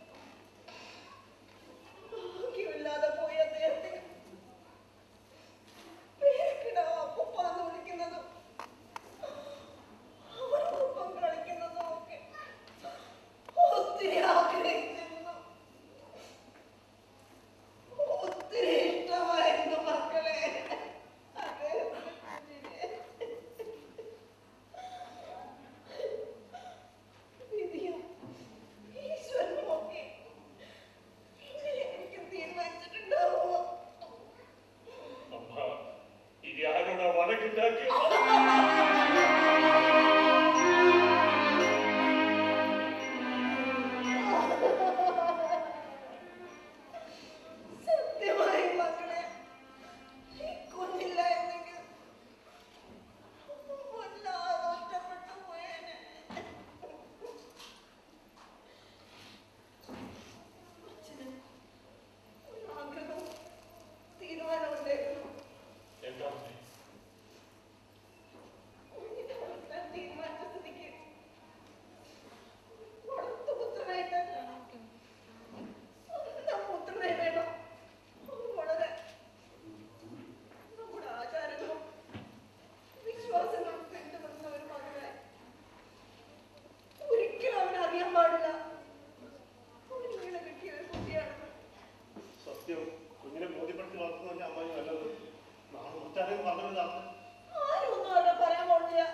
D: ഭാഗ്യമില്ലാതെ പോയി. അദ്ദേഹത്തിന് പേർക്കിടാവ് അപ്പൂപ്പാന്ന് വിളിക്കുന്നതും അവരോടൊപ്പം കളിക്കുന്നതും ഒക്കെ ഒത്തിരി ആഗ്രഹിച്ചിരുന്നു. ഒത്തിരി ഇഷ്ടമായിരുന്നു മക്കളെ. വിധിയും ഈശ്വരനും ഒക്കെ എനിക്ക് തീരുമാനിച്ചിട്ടുണ്ടാവുമോ?
B: അമ്മ ഇത് ആരോടാ വഴക്കുണ്ടാക്കിയ?
D: സത്യമായി മക്കളെ, ഈ കുഞ്ഞില്ലായിരുന്നെങ്കിൽ വല്ലാതെ ഒറ്റപ്പെട്ടു പോയേനെ. അച്ഛന് ഒരു ആഗ്രഹവും തീരുമാനമുണ്ടായിരുന്നു.
B: എന്താ
D: കുഞ്ഞിനെ വളർത്താൻ തീരുമാനിച്ച സ്ഥിതിക്ക് വളർത്തുപുത്രനായിട്ട് സ്വന്തം പുത്രനെ വേണം വളരെ നമ്മുടെ ആചാരങ്ങളും വിശ്വാസങ്ങളും പിന്തുടർന്ന ഒരു മകനെ ഒരിക്കലും അവനറിയാൻ പാടില്ല ഒരു വീട് കിട്ടിയ ഒരു കുട്ടിയാണെന്ന്.
G: സത്യം കുഞ്ഞിനെ ബോധ്യപ്പെടുത്തി വളർത്തുന്നതല്ലേ അമ്മായി നല്ലത്. നാളെ മറ്റാരെയും പറഞ്ഞതാണ്.
D: ആരും ഒന്നും അവരെ പറയാൻ പാടില്ല.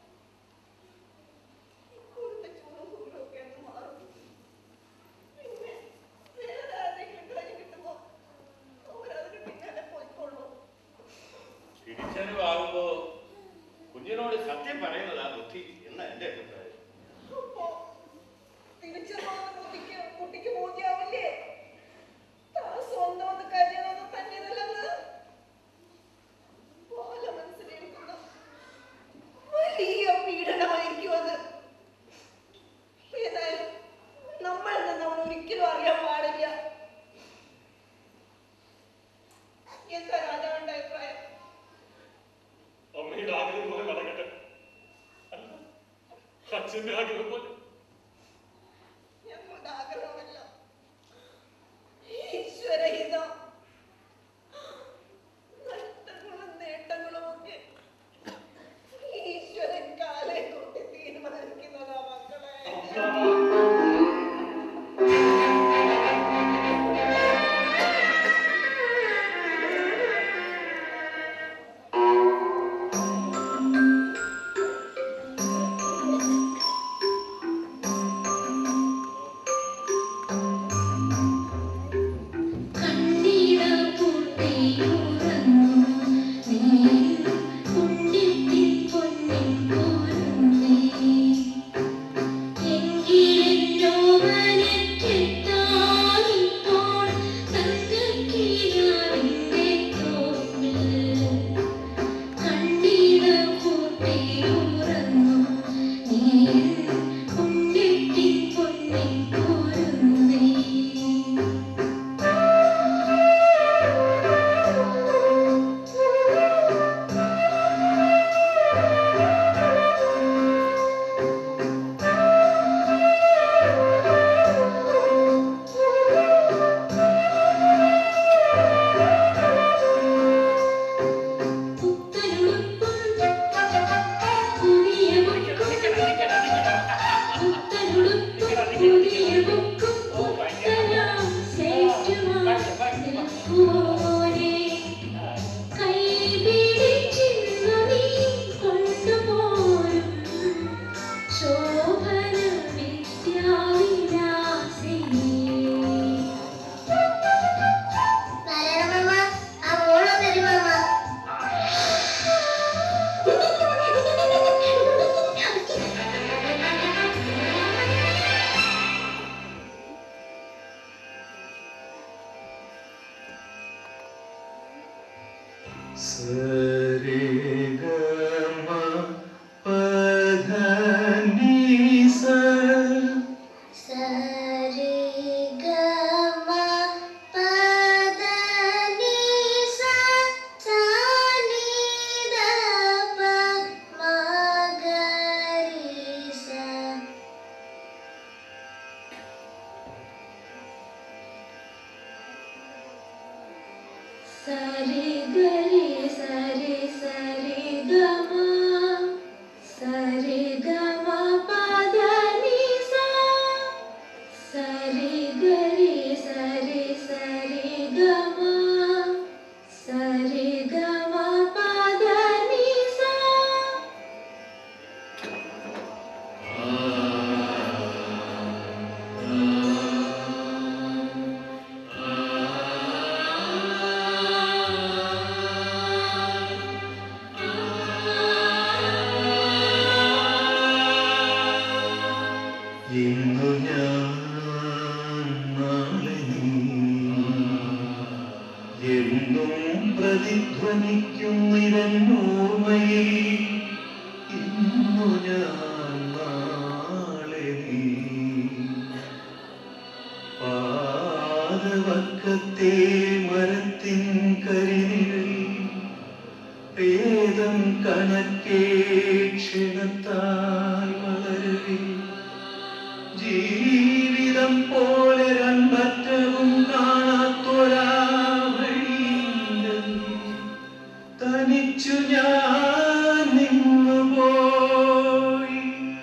D: ഇപ്പോഴത്തെ ചൂടും കുളിരും ഒക്കെ അങ്ങ് മാറും. പിന്നെ വേറെ ആരെങ്കിലും കഴിഞ്ഞ് കിട്ടുമ്പോ അവരതിന് പിന്നാലെ പോയിക്കൊള്ളൂ.
A: തിരിച്ചറിവാകുമ്പോ കുഞ്ഞിനോട് സത്യം പറയുന്നതാ ബുദ്ധി എന്ന എന്റെ അഭിപ്രായം.
D: അപ്പോ തിരിച്ചറിവാകുന്ന കുട്ടിക്ക് കുട്ടിക്ക് ബോധ്യാവില്ലേ താൻ സ്വന്തം ഒന്ന് കരുതുന്നത് തന്നെയതല്ലെന്ന്? ബാല മനസ്സിലിരിക്കുന്ന വലിയ പീഡനമായിരിക്കും അത്. ഏതായാലും നമ്മളിൽ നിന്ന് അവൻ ഒരിക്കലും അറിയാൻ പാടില്ല. എന്താ രാജാവിന്റെ അഭിപ്രായം?
B: അമ്മയുടെ ആഗ്രഹം പോലെ നടക്കട്ടെ. അല്ല, അച്ഛന്റെ ആഗ്രഹം പോലെ.
D: ഞങ്ങളുടെ ആഗ്രഹമല്ല, ഈശ്വരഹിതം. നഷ്ടങ്ങളും നേട്ടങ്ങളും ഒക്കെ ഈശ്വരൻ കാലേ കൂട്ടി തീരുമാനിക്കുന്നതാ മക്കളെ.
K: ഞാൻ നാളെ നീ പാതവക്കത്തെ മരത്തിൻ കരിനിഴൽ വേദം കണക്കേ ക്ഷണത്താൽ വളരവേ ജീവിതം പോലെ രണ്ടറ്റവും കാണാത്തൊരാ വഴിയിൽ തനിച്ചു ഞാൻ നിന്നുപോയി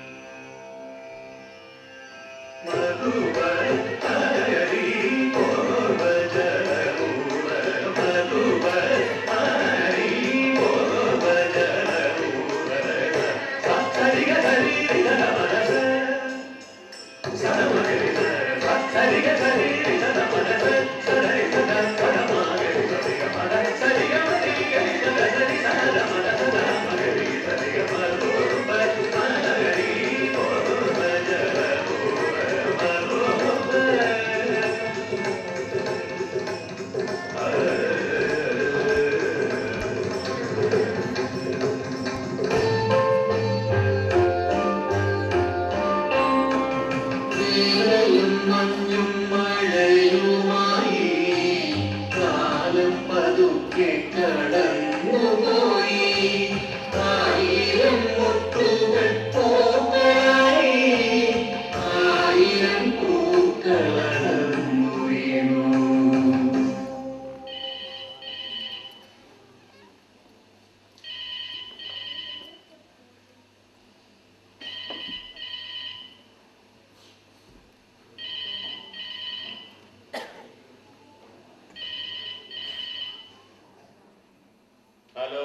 A: ഹലോ,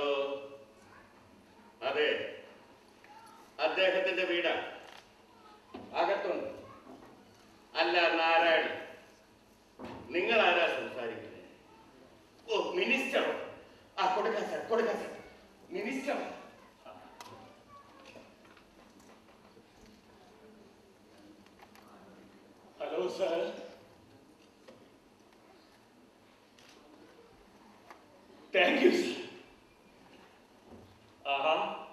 A: അതെ, അദ്ദേഹത്തിന്റെ വീടാ. അകത്തുണ്ട്. അല്ല നാരായണൻ, നിങ്ങൾ ആരാ സംസാരിക്കുന്നത്? ഓ, മിനിസ്റ്ററോ? ആ, കൊടുക്കാം സാർ, കൊടുക്കാം sir. Minister.
B: Hello sir. Thank you sir. ആഹാ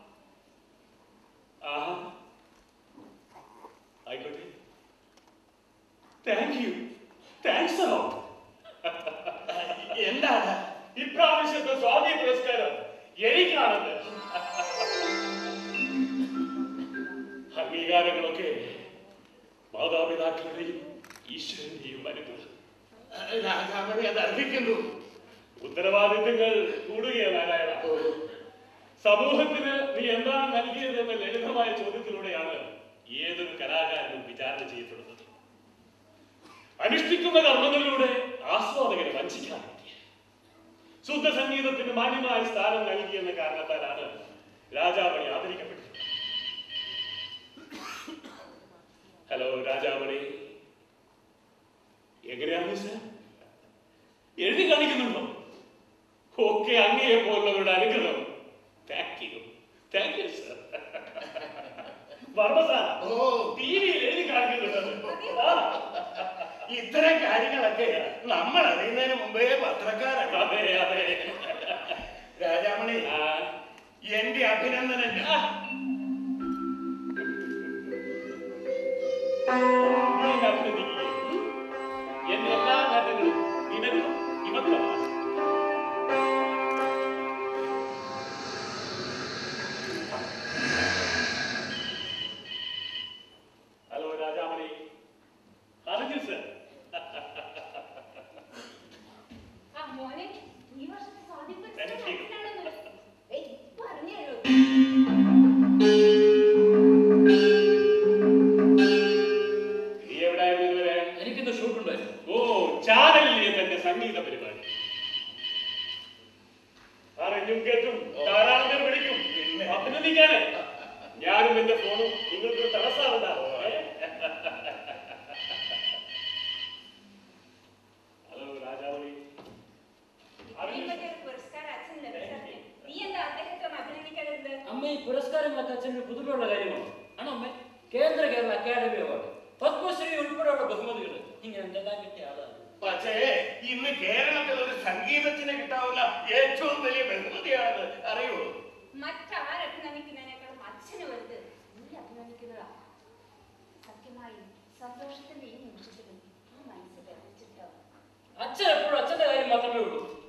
B: ആഹാ, ആയിക്കോട്ടെ. Thank you, thanks a lot.
A: എന്താണ്
B: ഇപ്രാവശ്യത്തെ സ്വാതി പുരസ്കാരം എനിക്കാണെന്ന്. അംഗീകാരങ്ങളൊക്കെ മാതാപിതാക്കളുടെയും ഈശ്വരന്റെയും അനുഗ്രഹം.
A: രാജാമണി അത് അർഹിക്കുന്നു.
B: ഉത്തരവാദിത്തങ്ങൾ കൂടുകയാണ് നാരായണ. സമൂഹത്തിന് നീ എന്താണ് നൽകിയത് എന്ന ലളിതമായ ചോദ്യത്തിലൂടെയാണ് ഏതൊരു കലാകാരനും വിചാരണ ചെയ്യപ്പെടുന്നത്. അനുഷ്ഠിക്കുന്ന കർമ്മങ്ങളിലൂടെ ആസ്വാദകരെ വഞ്ചിക്കാതിരിക്കുക, ശുദ്ധ സംഗീതത്തിന് മാന്യമായ സ്ഥാനം നൽകിയെന്ന കാരണത്താലാണ് രാജാമണി ആദരിക്കപ്പെട്ടത്. ഹലോ രാജാമണി, എങ്ങനെയാണ് സാർ? എഴുതി കാണിക്കുന്നുണ്ടോ? ഓക്കെ, അങ്ങയെ പോലുള്ളവരുടെ അനുഗ്രഹം. Thank you, thank you sir. Varma sir, ടിവിയിൽ എഴുതി കാണിക്കുന്നുണ്ട്.
A: ഇത്തരം കാര്യങ്ങളൊക്കെ നമ്മൾ അറിയുന്നതിന് മുമ്പേ പത്രക്കാരാണ്.
B: അതെ അതെ.
A: രാജാമണി, എന്റെ അഭിനന്ദനൻ.
B: എന്റെ എല്ലാ നേട്ടങ്ങളും നിനക്കും ഇവക്കും. ഹലോ രാജാമണി, അറിഞ്ഞു സർ.
I: മോനെ, ഈ വർഷത്തെ സ്വാതി പുരസ്കാരം പറഞ്ഞല്ലോ.
B: നീ എവിടെയായിരുന്നു ഇതുവരെ?
J: എനിക്കിന്ന് ഷൂട്ട് ഉണ്ടായിരുന്നു.
B: ഓ, ചാനലിലെ തന്റെ സംഗീത പരിപാടി. അറിഞ്ഞും കേട്ടും ധാരാളം പേർ വിളിക്കും അഭിനന്ദിക്കാന്. ഞാനും എന്റെ ഫോണും നിങ്ങൾക്ക് തടസ്സമുണ്ടാവും. ഹലോ രാജാമണി,
J: അമ്മ ഈ പുരസ്കാരങ്ങളൊക്കെ അച്ഛൻ്റെ പുതുമയുള്ള കാര്യമാണ്. ആണോ അമ്മ? കേന്ദ്ര കേരള അക്കാദമി അവാർഡ്, പത്മശ്രീ ഉൾപ്പെടെയുള്ള ബഹുമതികൾ ഇങ്ങനെ നേടാൻ കിട്ടിയ ആളാണ്.
A: പക്ഷേ ഇന്ന് കേരളത്തിൽ ഒരു സംഗീതത്തിന് കിട്ടാവുന്ന ഏറ്റവും വലിയ ബഹുമതിയാണെന്ന് അറിയുമോ?
I: മറ്റാരഭിനന്ദിക്കുന്നതിനേക്കാളും അച്ഛന് വലുത്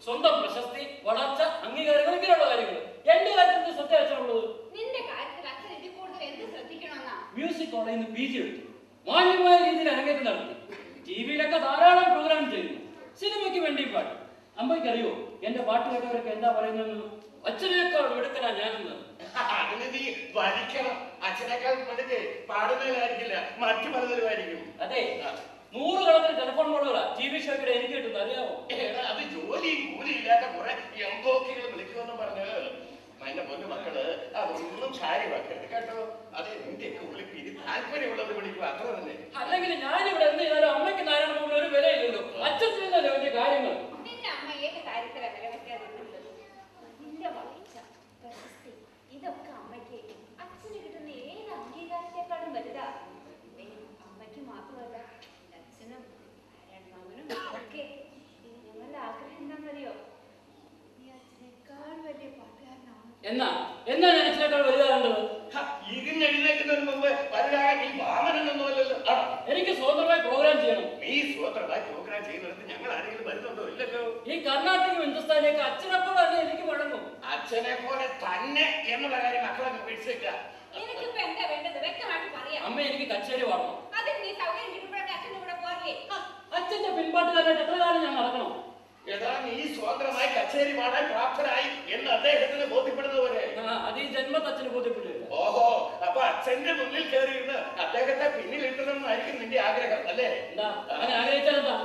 J: സ്വന്തം പ്രശസ്തി, വളർച്ച, അംഗീകാരങ്ങൾ, ഇങ്ങനെയുള്ള കാര്യങ്ങൾ. എന്റെ കാര്യത്തിൽ ശ്രദ്ധ അച്ഛനുള്ളത്.
I: നിന്റെ കാര്യത്തിൽ അച്ഛൻ ഇതിൽ കൂടുതൽ എന്ത് ശ്രദ്ധിക്കണമെന്നാ?
J: മ്യൂസിക് കോളേജിൽ നിന്ന് PG എടുത്തു, മാന്യമായ രീതിയിൽ അരങ്ങേറ്റം നടത്തി, ടിവിയിലൊക്കെ ധാരാളം പ്രോഗ്രാം ചെയ്യുന്നു, സിനിമയ്ക്ക് വേണ്ടി പാട്ട്. അമ്മയ്ക്കറിയോ എന്റെ പാട്ട് കേട്ടവരൊക്കെ എന്താ പറയുന്നത്? അച്ഛനേക്കാൾ എടുക്കലാ ഞാനെന്ന്.
A: അതിന് നീ വരിക്കണം. അച്ഛനേക്കാൾ പതുക്കെ പാടുന്നതിലായിരിക്കില്ല, മറ്റു പലതിലുമായിരിക്കും.
J: അതെ, 100 കണക്കിന് ടെലിഫോൺ കോളുകളാ TV ഷോയ്ക്കിടെ എനിക്ക് കിട്ടുന്നത്, അറിയാമോ?
A: അത് ജോലിയും കൂലിയില്ലാത്ത കുറെ എംബോക്കികൾ വിളിക്കുമെന്ന് പറഞ്ഞ് എന്റെ പൊന്നു മക്കള് അതൊന്നും കാര്യമാക്കരുത് കേട്ടോ. അതെ, നിന്റെയൊക്കെ ഉള്ളിൽ പിരി താല്പര്യമുള്ളത് വിളിക്കുക, അത്ര തന്നെ.
J: അല്ലെങ്കിൽ ഞാനിവിടെ എന്ത് ചെയ്താലും അമ്മയ്ക്ക് നാരായണ മുമ്പിൽ ഒരു വിലയില്ലല്ലോ. അച്ഛൻ ചെയ്യുന്നല്ലേ വലിയ കാര്യങ്ങൾ.
I: നിന്റെ അമ്മ ഏത് കാര്യത്തിലാണ് വില വെക്കാതിരുന്നത്? നിന്റെ വളർച്ച, പ്രശസ്തി, ഇതൊക്കെ അമ്മയ്ക്ക് അച്ഛന് കിട്ടുന്ന ഏത് അംഗീകാരത്തെക്കാളും വലുതാ. അമ്മയ്ക്ക് മാത്രമല്ല, അച്ഛനും മകനും ഒക്കെ ഞങ്ങളുടെ ആഗ്രഹം എന്താണെന്നറിയോ? നീ അച്ഛനേക്കാൾ വലിയ പാട്ടുകാരനാണ്.
J: എന്നാ ഞാൻ അച്ഛനേക്കാൾ വലുതാകേണ്ടത്?
A: ഇരുന്നെഴുന്നേക്കുന്നതിന് മുമ്പ് വലുതാകാൻ നീ വാമനൊന്നുമല്ലല്ലോ.
J: എനിക്ക് സ്വതന്ത്രമായി പ്രോഗ്രാം ചെയ്യണം.
A: നീ സ്വതന്ത്രമായി പ്രോഗ്രാം ചെയ്യുന്നിടത്ത് ഞങ്ങൾ ആരെങ്കിലും വരുന്നുണ്ടോ? ഇല്ലല്ലോ.
J: ഈ കർണാടക ഹിന്ദുസ്ഥാനിലേക്ക് അച്ഛനപ്പോൾ തന്നെ എനിക്ക് വഴങ്ങും.
A: അച്ഛനെ പോലെ തന്നെ എന്നുള്ള കാര്യം മക്കളെ വീഴ്ചയില്ല.
I: നിനക്കിപ്പോ എന്താ വേണ്ടത്? വ്യക്തമായിട്ട് പറയാം.
J: അമ്മ, എനിക്ക് കച്ചേരി പാടണം.
I: അതിന് നീ സൗകര്യം കിട്ടുമ്പോഴൊക്കെ അച്ഛൻ്റെ കൂടെ പോരില്ലേ?
J: അച്ഛന്റെ പിൻപാട്ടുകാരനായിട്ട് എത്ര കാലം ഞാൻ നടക്കണം?
A: എടാ, നീ സ്വതന്ത്രമായി കച്ചേരി പാടാൻ പ്രാപ്തനായി എന്ന് അദ്ദേഹത്തിന് ബോധ്യപ്പെടുന്നവരെ
J: അത് ഈ ജന്മത്ത് അച്ഛന് ബോധ്യപ്പെടില്ല.
A: ഓഹോ, അപ്പൊ അച്ഛന്റെ മുന്നിൽ കയറിയിരുന്ന് അദ്ദേഹത്തെ പിന്നിൽ ഇട്ടണമെന്നായിരിക്കും നിന്റെ ആഗ്രഹം, അല്ലേ?
J: എന്താ അങ്ങനെ ആഗ്രഹിച്ചാലെന്താ?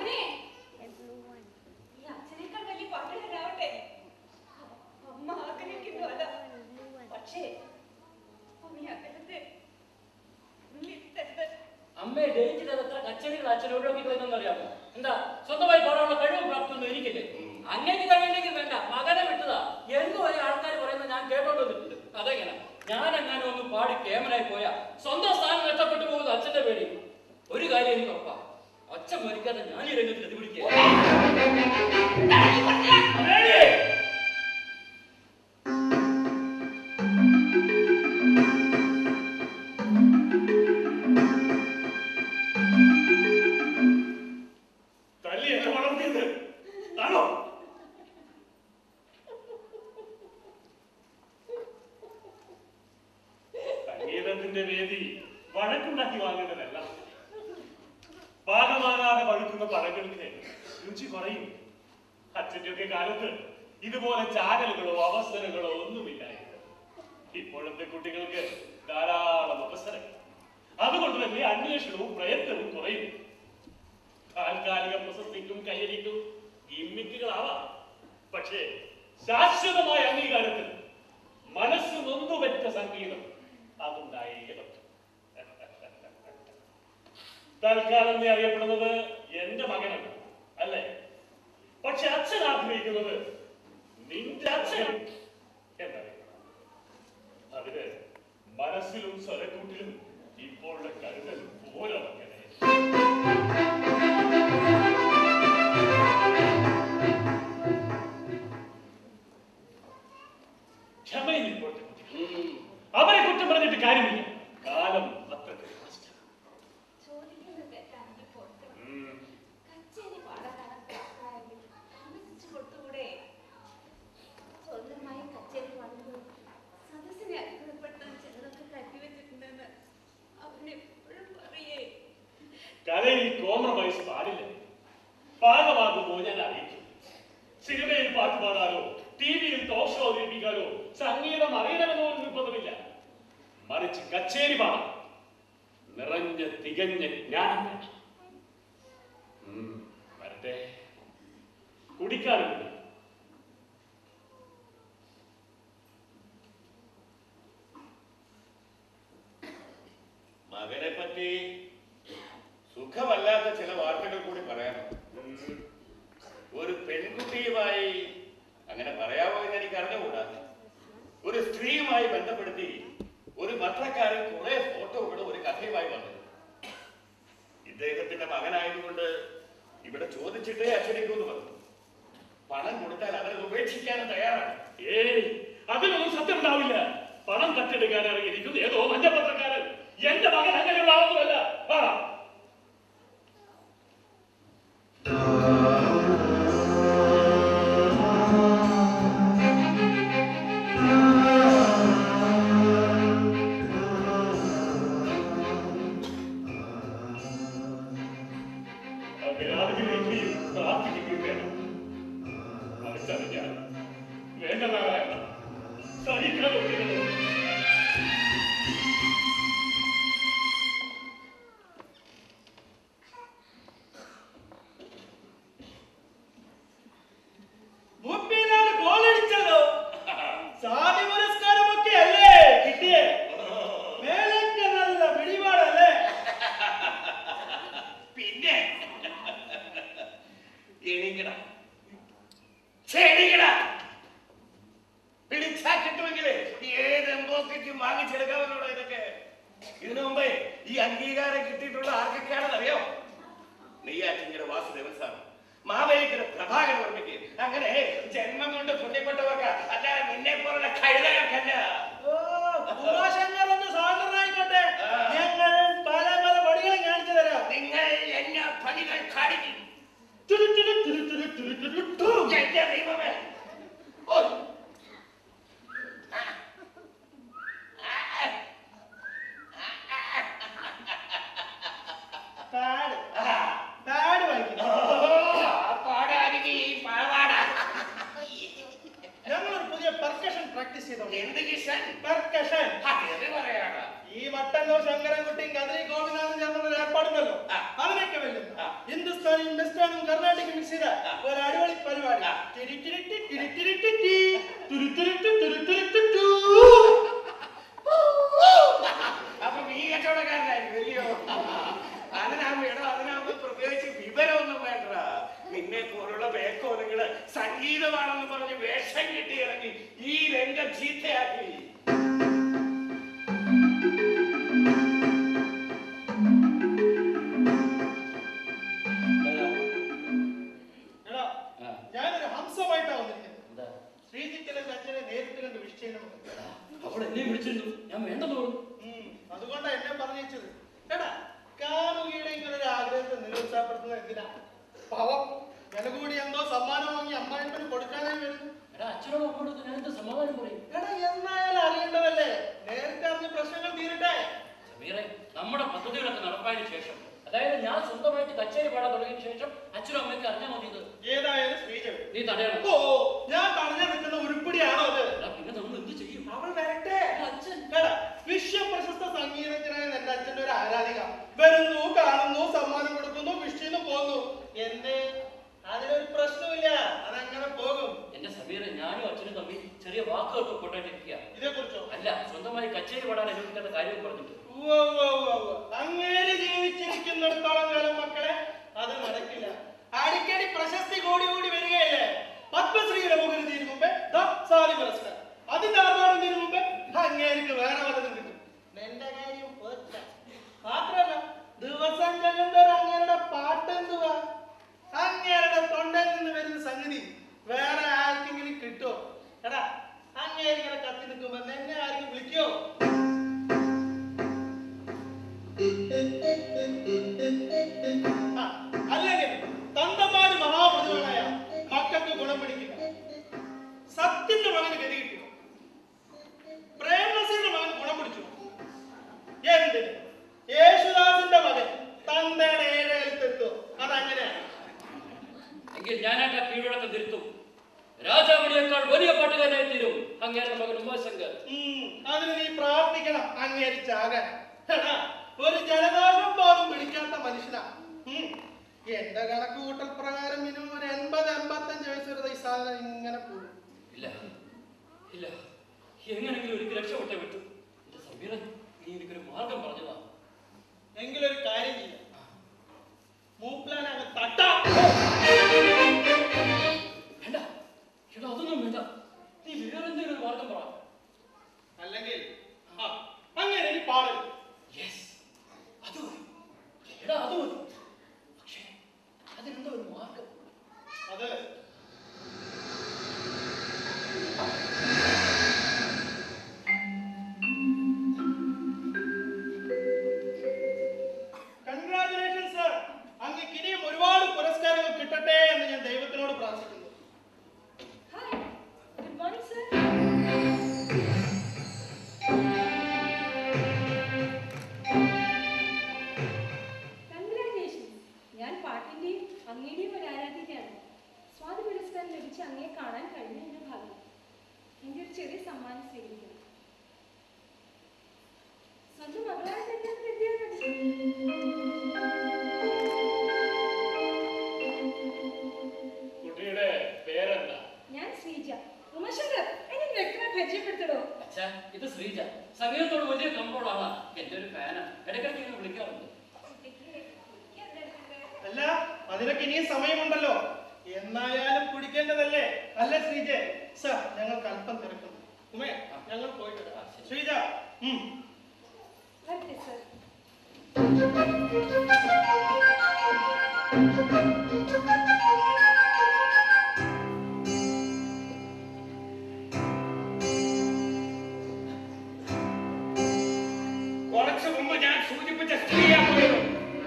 I: ഈ അച്ഛനേക്കാൾ വലിയ പാട്ടുകാരാവട്ടെ അമ്മ ആഗ്രഹിക്കുന്നു. അതാ പക്ഷേ
J: അമ്മയെ ഡേറ്റിൽ എത്ര കച്ചേരികൾ അച്ഛൻ ഒഴിവാക്കിക്കളെന്ന് അറിയാമോ? എന്താ, സ്വന്തമായി പാടാനുള്ള കഴിവും പ്രാപ്തിയൊന്നും എനിക്കില്ലേ. അങ്ങേക്ക് കഴിയില്ലെങ്കിൽ വേണ്ട, മകനെ വിട്ടതാ എന്തോ ആൾക്കാർ പറയുന്നത് ഞാൻ കേട്ടോണ്ടിട്ടുണ്ട്. അതെങ്ങനെ ഞാൻ അങ്ങനെ ഒന്ന് പാടി കേമനായി പോയാ സ്വന്തം സ്ഥാനം നഷ്ടപ്പെട്ടു പോകുന്നത് അച്ഛന്റെ പേടി. ഒരു കാര്യം എനിക്ക് ഉറപ്പാ, അച്ഛൻ മരിക്കാതെ ഞാൻ ഈ രംഗത്ത് എത്തിപിടിക്കുക.
B: വേദി വഴക്കുണ്ടാക്കി വാങ്ങേണ്ടതല്ല. പാകമാകാതെ പഴുക്കുന്ന പഴങ്ങൾക്ക് രുചി കുറയും. അച്ഛൻ്റെയൊക്കെ കാലത്ത് ഇതുപോലെ ചാനലുകളോ അവസരങ്ങളോ ഒന്നുമില്ലായിരുന്നു. ഇപ്പോഴത്തെ കുട്ടികൾക്ക് ധാരാളം അവസരങ്ങൾ. അതുകൊണ്ട് തന്നെ അന്വേഷണവും പ്രയത്നവും കുറയും. താൽക്കാലിക പ്രശസ്തിക്കും കയ്യടിക്കും ഗിമ്മിക്കുകളാവാം. പക്ഷേ ശാശ്വതമായ അംഗീകാരത്തിൽ മനസ്സ് നൊന്നുപറ്റ സംഗീതം അതുണ്ടായേ പറ്റും. തൽക്കാലം നീ അറിയപ്പെടുന്നത് എന്റെ മകനാണ്, അല്ലേ? പക്ഷെ അച്ഛൻ ആഗ്രഹിക്കുന്നത് നിന്റെ അച്ഛൻ എന്നറിയണം. അതിന് മനസ്സിലും സ്വരക്കൂട്ടിലും ഇപ്പോഴുള്ള കരുതൽ പോലെ മകനെ. ക്ഷമയിൽ ഇപ്പോഴത്തെ കുട്ടികൾ അവരെ കുറ്റം പറഞ്ഞിട്ട് കാര്യമില്ല. കാലം അത്രയ്ക്ക്
I: കച്ചേരി പാടാനാണ് കൊടുത്തുകൂടെ? സ്വന്തമായി കച്ചേരി പാടുമ്പോൾ സദസ്സിനെ അത്ഭുതപ്പെടുത്താൻ ചിലതൊക്കെ കരുതിവെച്ചിട്ടുണ്ടെന്ന് അവനെപ്പോഴും പറയേ.
B: കലയിൽ കോംപ്രമൈസ് പാടില്ല. പാകമാകുമ്പോൾ ഞാൻ അറിയിക്കും. സിനിമയിൽ പാട്ട് പാടാനോ ടിവിയിൽ ടോക്ക് ഷോ അവതരിപ്പിക്കാനോ സംഗീതം അറിയണമെന്നോ നിർബന്ധമില്ല. മറിച്ച് കച്ചേരി പാടാം. നിറഞ്ഞ തികഞ്ഞ ജ്ഞാനം വേണം. വരട്ടെ, കുടിക്കാറുണ്ട്.
A: മകനെ പറ്റി സുഖമല്ലാത്ത ചില വാർത്തകൾ കൂടി പറയാമോ? ഒരു പെൺകുട്ടിയുമായി, അങ്ങനെ പറയാമോ എന്ന് എനിക്ക് അറിഞ്ഞുകൂടാ, ഒരു സ്ത്രീയുമായി ബന്ധപ്പെടുത്തി ഒരു പത്രക്കാരൻ കുറെ ഫോട്ടോകളും ഒരു കഥയുമായി വന്നു. ഇദ്ദേഹത്തിന്റെ മകനായതുകൊണ്ട് ഇവിടെ ചോദിച്ചിട്ടേ അച്ഛനിക്കൂന്ന് പറഞ്ഞു. പണം കൊടുത്താൽ അവരെ ഉപേക്ഷിക്കാനും തയ്യാറാണ്.
B: അതിനൊന്നും സത്യം ഉണ്ടാവില്ല. പണം തട്ടിയെടുക്കാൻ ഇറങ്ങിയിരിക്കുന്നു ഏതോ മഞ്ഞപ്പത്രക്കാരൻ. എന്റെ മകൻ അങ്ങനെയുള്ള ആളൊന്നുമല്ല.
A: ഇതിനു മുമ്പേ ഈ അംഗീകാരം കിട്ടിയിട്ടുള്ള ആർക്കൊക്കെയാണെന്ന് അറിയോ? നെയ്യാറ്റിങ്കര വാസുദേവൻ സാർ, മാവേലിക്കര പ്രഭാകര വർമ്മയ്ക്ക്, അങ്ങനെ ജന്മം കൊണ്ട് പുണ്യപ്പെട്ടവർക്ക്, അല്ലാതെ നിന്നെ പോലുള്ള കഴുതകൾക്കല്ല.
H: ആയിക്കോട്ടെ, ഞങ്ങൾ പല പല പണികളും കാണിച്ചു തരാം.
A: നിങ്ങൾ എന്നെ പണികൾ കാണിക്കും. ദൈവമേ,
H: ഞങ്ങളൊരു പുതിയ പെർക്കഷൻ പ്രാക്ടീസ് ചെയ്തോ.
A: എന്ത് കിഷൻ?
H: പെർക്കഷൻ.
A: പറയാടാ.
H: ഈ മട്ടന്നൂർ ശങ്കരൻകുട്ടിയും കദരി ഗോപിനാഥും ചേർന്നുള്ള ഏർപ്പാടുണ്ടല്ലോ, അതിനൊക്കെ വല്ലും ഹിന്ദുസ്ഥാനിയും വെസ്റ്റേണും കർണാടകയും മിക്സ് ചെയ്ത ഒരു അടിപൊളി പരിപാടി.
A: അപ്പൊ നീ കച്ചവടക്കാരനായിരിക്കും അല്ലയോ? അതിനാകുമ്പോ പ്രത്യേകിച്ച് വിവരമൊന്നും വേണ്ട. നിന്നെ പോലുള്ള പേക്കോലുകള് സംഗീതമാണെന്ന് പറഞ്ഞ് വേഷം കിട്ടി ഇറങ്ങി ഈ രംഗം ചീത്തയാക്കി.
H: ഞാനൊരു ഹംസമായിട്ടാ വന്നിരിക്കുന്നത്. ശ്രീജിക്കലെ അച്ഛനെ നേരിട്ട് കണ്ട് വിഷ് ചെയ്യണം.
J: അവൾ എന്നെ വിളിച്ചിരുന്നു, ഞാൻ വേണ്ടെന്ന് പറഞ്ഞു.
H: അതുകൊണ്ടാ എന്നെ പറഞ്ഞത്. എടാ, കാമുകിയുടെ ഇങ്ങനെ ഒരു ആഗ്രഹത്തെ നിരുത്സാഹപ്പെടുത്തുന്നത് എന്തിനാ? പാവം വില കൂടി എന്തോ സമ്മാനം വാങ്ങി അമ്മായിപ്പന് കൊടുക്കാനായി വരുന്നു.
J: എടാ, അച്ഛനോട് അമ്മോട് ഞാൻ എന്ത് സമാധാനം പറയും?
H: എടാ, എന്നായാലും അറിയേണ്ടതല്ലേ, നേരത്തെ അറിഞ്ഞ പ്രശ്നങ്ങൾ തീരട്ടെ.
J: സമീറെ, നമ്മുടെ പദ്ധതികളൊക്കെ നടപ്പായതിനു ശേഷം, അതായത് ഞാൻ സ്വന്തമായിട്ട് കച്ചേരി പാടാൻ തുടങ്ങിയ ശേഷം അച്ഛനും അമ്മയ്ക്ക് അറിഞ്ഞാൽ മതി.
H: ഏതായാലും ശ്രീജ
J: നീ തടയണം.
H: ഓ, ഞാൻ തടഞ്ഞു നിൽക്കുന്ന ഉരുപ്പിടിയാണോ അത്?
J: പിന്നെ നമ്മൾ എന്ത് ചെയ്യും?
H: അവൾ വരട്ടെ.
J: അച്ഛൻ
H: വിശ്വപ്രശസ്ത സംഗീതജ്ഞനായ എന്റെ അച്ഛന്റെ ഒരു ആരാധിക വരുന്നു, കാണുന്നു, സമ്മാനം കൊടുക്കുന്നു, വിഷുന്നു, പോകുന്നു. എന്തേ, അതിലൊരു പ്രശ്നമില്ല, അതങ്ങനെ പോകും.
J: എന്റെ സമീറെ, ഞാനും അച്ഛനും തമ്മിൽ ചെറിയ വാക്കുകൾക്ക് കൊണ്ടിരിക്കുക.
H: ഇതേ കുറിച്ചോ?
J: അല്ല, സ്വന്തമായി കച്ചേരി പാടാൻ അനുവദിക്കാത്ത കാര്യം പറഞ്ഞിട്ട്.
H: അങ്ങനെ ജീവിച്ചിരിക്കുന്നിടത്തോളം കാലം മക്കളെ അത് നടക്കില്ല. അടിക്കടി പ്രശസ്തി കൂടി കൂടി വരികയല്ലേ. പത്മശ്രീയുടെ മുഖരുതിന് മുമ്പേ സാലി പുരസ്കാരം, അതിന്റെ ആർഭാടത്തിന് മുമ്പേ അങ്ങേക്ക് വേറെ വല്ലതും കിട്ടും. എന്റെ കാര്യം മാത്രല്ല, ദിവസം ചെല്ലുന്നവർ അങ്ങേരുടെ പാട്ടെന്തുവാ, അങ്ങേരുടെ തൊണ്ടയിൽ നിന്ന് വരുന്ന സംഗതി വേറെ ആർക്കെങ്കിലും കിട്ടുമോ? എടാ, അങ്ങേരിങ്ങനെ കത്തി നിൽക്കുമ്പോ എന്നെ ആരെങ്കിലും വിളിക്കോ? അല്ലെങ്കിൽ തന്തമാര് മഹാപ്രതിഭകളായ മക്കൾക്ക് ഗുണം പിടിക്കുക. സത്യന്റെ മകന് ഗതി കിട്ടുക. പ്രേംനസീറിന്റെ മകൻ ഗുണം പിടിച്ചു. എന്തിന്? യേശുദാസിന്റെ മകൻ തന്തയുടെ ഏഴെടുത്തെത്തും. അതങ്ങനെയാണ്.
J: എങ്കിൽ ഞാനായിട്ട് ആ കീഴ്വഴക്കം തിരുത്തും. രാജാമണിയേക്കാൾ വലിയ പാട്ടുകാരനായി തീരും അങ്ങേരുടെ മകൻ ഉമാശങ്കർ.
H: അതിന് നീ പ്രാർത്ഥിക്കണം അങ്ങേരിച്ചാകാൻ. ഒരു ജലദോഷം പോലും പിടിക്കാത്ത മനുഷ്യനാ. എന്റെ കണക്ക് കൂട്ടൽ പ്രകാരം മിനിമം ഒരു 80-85 വയസ്സ് വരെ ഈ സാധനം ഇങ്ങനെ പോകും.
J: ഇല്ല ഇല്ല, എങ്ങനെങ്കിലും ഒരിക്കൽ രക്ഷപ്പെട്ടേ പറ്റും. എന്റെ സമീറൻ, നീ എനിക്കൊരു മാർഗം പറഞ്ഞതാ.
H: എങ്കിലൊരു കാര്യം ചെയ്യാം, മൂപ്ലാനെ അങ്ങ് തട്ടാം.
J: വേണ്ട, എടാ, അതൊന്നും വേണ്ട. നീ വേറെന്തെങ്കിലും ഒരു മാർഗം പറ.
H: അല്ലെങ്കിൽ അങ്ങനെ ഇനി പാടരുത്.
J: അത് മതി. എടാ, അത് മതി. പക്ഷേ അതിനെന്താ ഒരു മാർഗം?
H: അത് കൺഗ്രാറ്റുലേഷൻ സർ. അങ്ങേക്ക് ഇനിയും ഒരുപാട് പുരസ്കാരങ്ങൾ കിട്ടട്ടെ എന്ന് ഞാൻ ദൈവത്തിനോട് പ്രാർത്ഥിക്കുന്നു.
I: Good morning sir. ഞാൻ പാട്ടിന്റെയും അങ്ങയുടെയും ഒരു ആരാധികയാണ്. സ്വാതി പുരസ്കാരം ലഭിച്ച് അങ്ങയെ കാണാൻ കഴിഞ്ഞ എന്റെ ഭാഗ്യം. എന്റെ ഒരു ചെറിയ സമ്മാനം സ്വീകരിക്കണം. സ്വന്തം മകളായിട്ട് എന്നെ കരുതിയാൽ
B: കുട്ടിയുടെ പേരെന്താ?
I: ഞാൻ ശ്രീജ. ഉമാശങ്കർ, എന്നെ വ്യക്തമായി പരിചയപ്പെടുത്തടോ.
J: അച്ഛാ, ഇത് ശ്രീജ. സംഗീതത്തോട് വലിയ കമ്പോളാണ്. എന്റെ ഒരു ഫാനാ. ഇടയ്ക്കിടയ്ക്ക് ഇങ്ങനെ വിളിക്കാറുണ്ട്.
H: അല്ല, അതിനൊക്കെ ഇനിയും സമയമുണ്ടല്ലോ. എന്നായാലും കുടിക്കേണ്ടതല്ലേ അല്ലേ ശ്രീജ? സർ, ഞങ്ങൾക്ക് അല്പം തിരക്കുന്നു. ഉമേ, ഞങ്ങൾ പോയിട്ട് ശ്രീജ.
I: വരട്ടെ സർ.
A: മുമ്പ് ഞാൻ സൂചിപ്പിച്ച സ്ത്രീയാ പോയത്.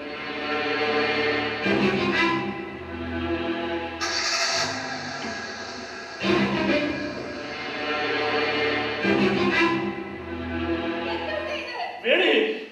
B: വേണി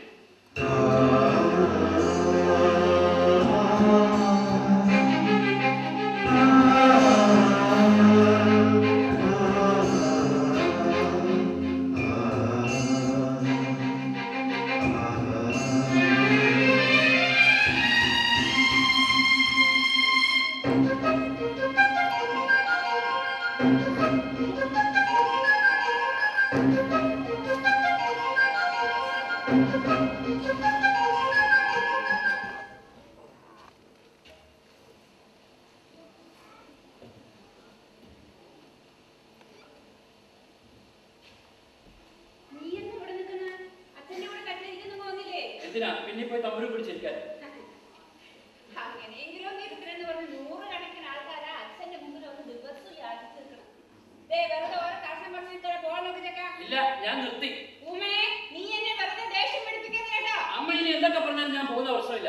J: എന്തിനാ പിന്നെ പോയി തമ്മിൽ പിടിച്ചിരിക്കാൻ?
L: അങ്ങനെയെങ്കിലും ഇരുത്തിനെന്ന് പറഞ്ഞ് 100 കണക്കിന് ആൾക്കാരാ അച്ഛന്റെ മുമ്പിൽ ഒന്ന് ദിവസം യാചിച്ചു നിൽക്കണം. വെറുതെ ഓരോ കർഷം പറഞ്ഞിട്ട് പോകാൻ.
J: ഇല്ല, ഞാൻ നിർത്തി.
L: ഉമേ, നീ എന്നെ വെറുതെ ദേഷ്യം പിടിപ്പിക്കുന്നത് കേട്ടോ.
J: അമ്മ ഇനി എന്തൊക്കെ പറഞ്ഞാലും ഞാൻ പോകുന്ന പ്രശ്നമില്ല.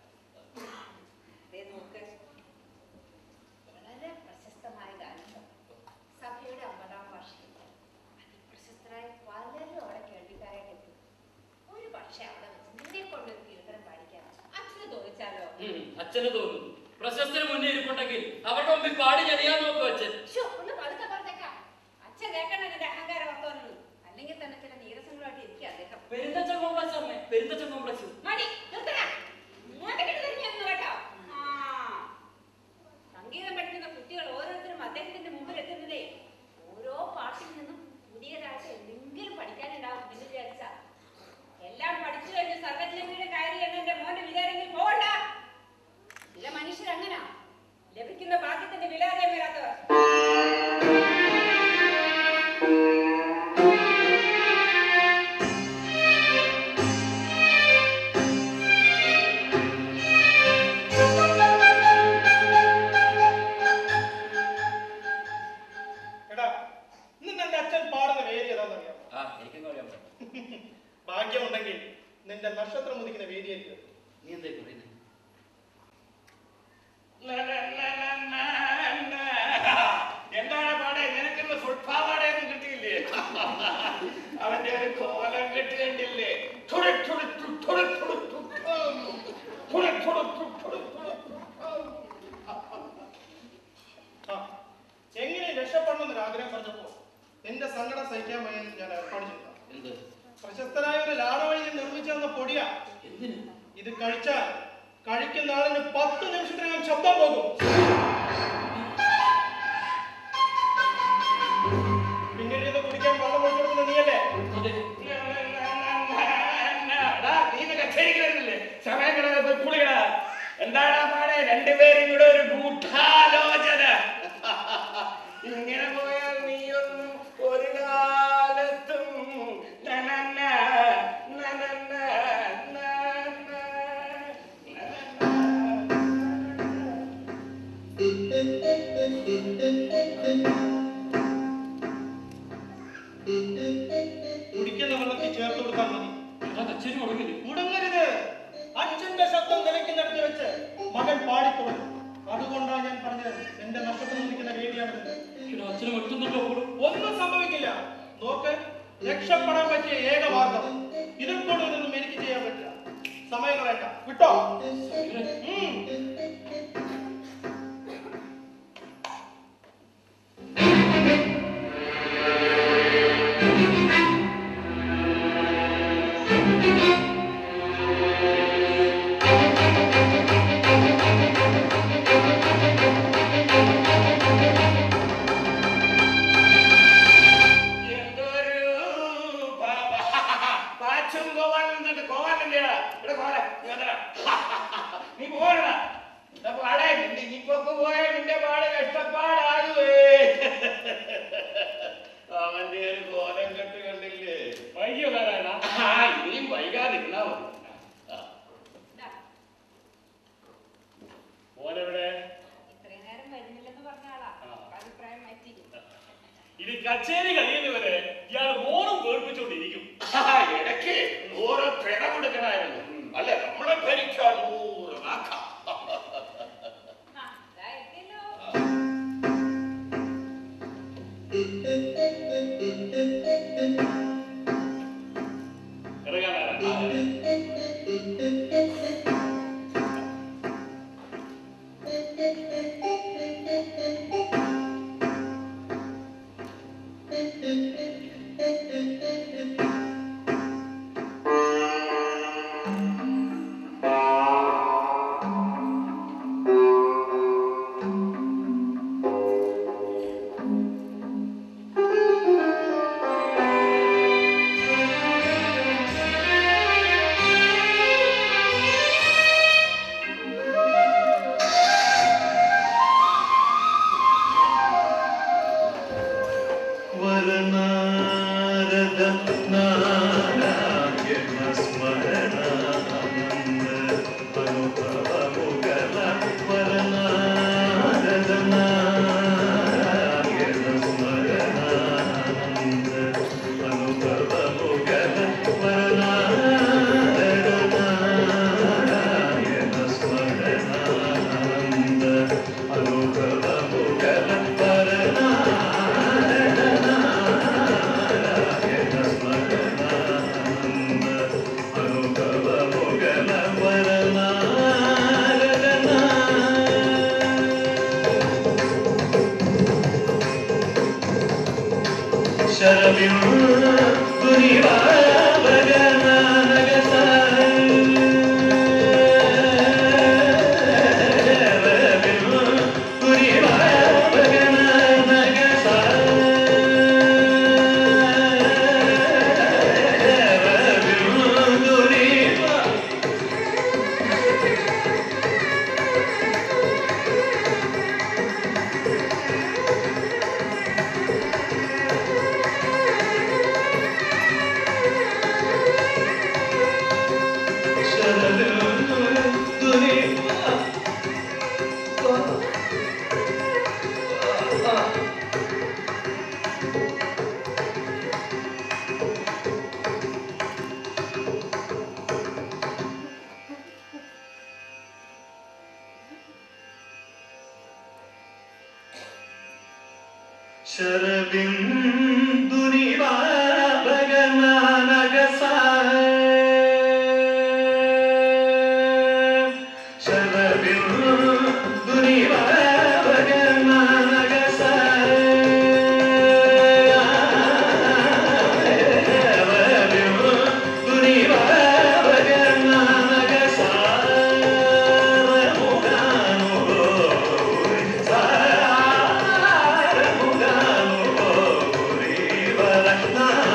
L: വളരെ പ്രശസ്തമായ ഗാനം സഭയുടെ 50ാം വാർഷികം. അതിപ്രശസ്തരായ പലരും അവിടെ കേൾവിക്കാരായിട്ട് എത്തും. ഒരു പക്ഷെ അവിടെ വെച്ച് നിന്നെ കൊണ്ടൊരു കീർത്തനം പാടിക്കാൻ അച്ഛന് തോന്നിച്ചാലോ?
J: അച്ഛന് തോന്നുന്നു. പ്രശസ്തിന് മുന്നേ ഇരിപ്പുണ്ടെങ്കിൽ അവരുടെ മുമ്പിൽ പാടി ജനിയാൻ നോക്കും അച്ഛൻ.
L: ഒന്ന് പതുക്കെ പറഞ്ഞേക്കാം. അച്ഛൻ കേൾക്കണം എന്റെ അഹങ്കാര വർത്തമാനം. അല്ലെങ്കിൽ തന്നെ ചില നീരസങ്ങളായിട്ട് ഇരിക്കുക അദ്ദേഹം.
J: പെരുന്തച്ചൻ കോംപ്ലക്സ് അമ്മേ, പെരുന്തച്ചൻ കോംപ്ലക്സ്.
L: മതി, നിർത്തടാ. ഇങ്ങോട്ടേക്ക് തിരിഞ്ഞു കേട്ടോ. സംഗീതം പഠിക്കുന്ന കുട്ടികൾ ഓരോരുത്തരും അദ്ദേഹത്തിന്റെ മുമ്പിൽ എത്തുന്നതേ ഓരോ പാട്ടിൽ നിന്നും പുതിയതായിട്ട് എന്തെങ്കിലും പഠിക്കാനുണ്ടാവും എന്ന് വിചാരിച്ച എല്ലാം പഠിച്ചു കഴിഞ്ഞ് സർവജ്ഞന്റെ കാര്യം എന്ന് എന്റെ മോന്റെ വിചാരങ്ങളിൽ പോകണ്ട. ചില മനുഷ്യർ അങ്ങനാ, ലഭിക്കുന്ന ഭാഗ്യത്തിന്റെ വിലാരം വരാത്തവർ.
H: ഭാഗ്യമുണ്ടെങ്കിൽ നിന്റെ നക്ഷത്രം ഉദിക്കുന്ന വേദിയേക്ക്.
J: നീ എന്താ പറയുന്നത്?
A: എന്താണ് പാടെ? നിനക്കിന്ന് ഫുൾ പാവാടയൊന്നും കിട്ടിയില്ലേ? അവന്റെ ഒരു കോലം കിട്ടിയിട്ടില്ലേ?
H: എങ്ങനെ രക്ഷപ്പെടണമെന്നൊരു ആഗ്രഹം പറഞ്ഞപ്പോ എന്റെ സങ്കടം സഹിക്കാൻ വയ്യെന്ന് ഞാൻ ഏർപ്പാട് ചെയ്ത പ്രശസ്തനായ ഒരു ലാടവഴിയിൽ നിർമ്മിച്ചു തന്ന പൊടിയാ. ഇത് കഴിച്ചാൽ കഴിക്കുന്ന ആളിന് 10 നിമിഷത്തിനകം ശബ്ദം പോകും. പിന്നീട് ഇത് കുടിക്കാൻ വെള്ളം ഒഴിച്ചെടുക്കുന്ന നീയല്ലേ?
A: സമയം കിടന്ന് കുളിക്കട. എന്താണ് പാടെ? രണ്ടുപേരും കൂടെ ഒരു ഗൂഢാലോചന. ഇങ്ങനെ പോയാൽ നീയൊന്നും ഒരു കാലത്തും
H: കുടിക്കുന്ന വെള്ളത്തിൽ ചേർത്ത് കൊടുത്താൽ മതി.
J: അച്ഛന് മുടങ്ങില്ല.
H: മുടങ്ങരുത്. അച്ഛന്റെ ശബ്ദം നിലയ്ക്കുന്നിടത്ത് വെച്ച് മകൻ പാടിത്തുടങ്ങും. അതുകൊണ്ടാണ് ഞാൻ പറഞ്ഞത് എന്റെ നക്ഷത്രം നിൽക്കുന്ന വേദിയാണിത്.
J: അച്ഛന് മറ്റുന്നുണ്ടോ?
H: ഒന്നും സംഭവിക്കില്ല. നോക്ക്, രക്ഷപ്പെടാൻ പറ്റിയ ഏക മാർഗം ഇതിൽ കൂടുതലൊന്നും എനിക്ക് ചെയ്യാൻ പറ്റില്ല. സമയം വേണ്ട, വിട്ടോ.
A: നീ പോരടാ. പാടേ ഇപ്പൊക്കെ പോയ നിന്റെ പാട് കഷ്ടപ്പാടാകുവേ. അവന്റെ ഒരു കോലം കെട്ട് കണ്ടില്ലേ?
B: വൈകിയോ നാരായണ?
A: ഇനിയും വൈകാതിരുന്നാ മതി.
B: മോനെവിടെ?
L: ഇത്രയും നേരം വരുന്നില്ലെന്ന് പറഞ്ഞ ആളാ. അഭിപ്രായം മാറ്റി.
B: ഇത് കച്ചേരി കഴിയുന്നവരെ ഇയാൾ മോറും പേർപ്പിച്ചോണ്ടിരിക്കും.
A: ഇടയ്ക്ക് ഓരോ പിഴവുണ്ട്.
K: Bye.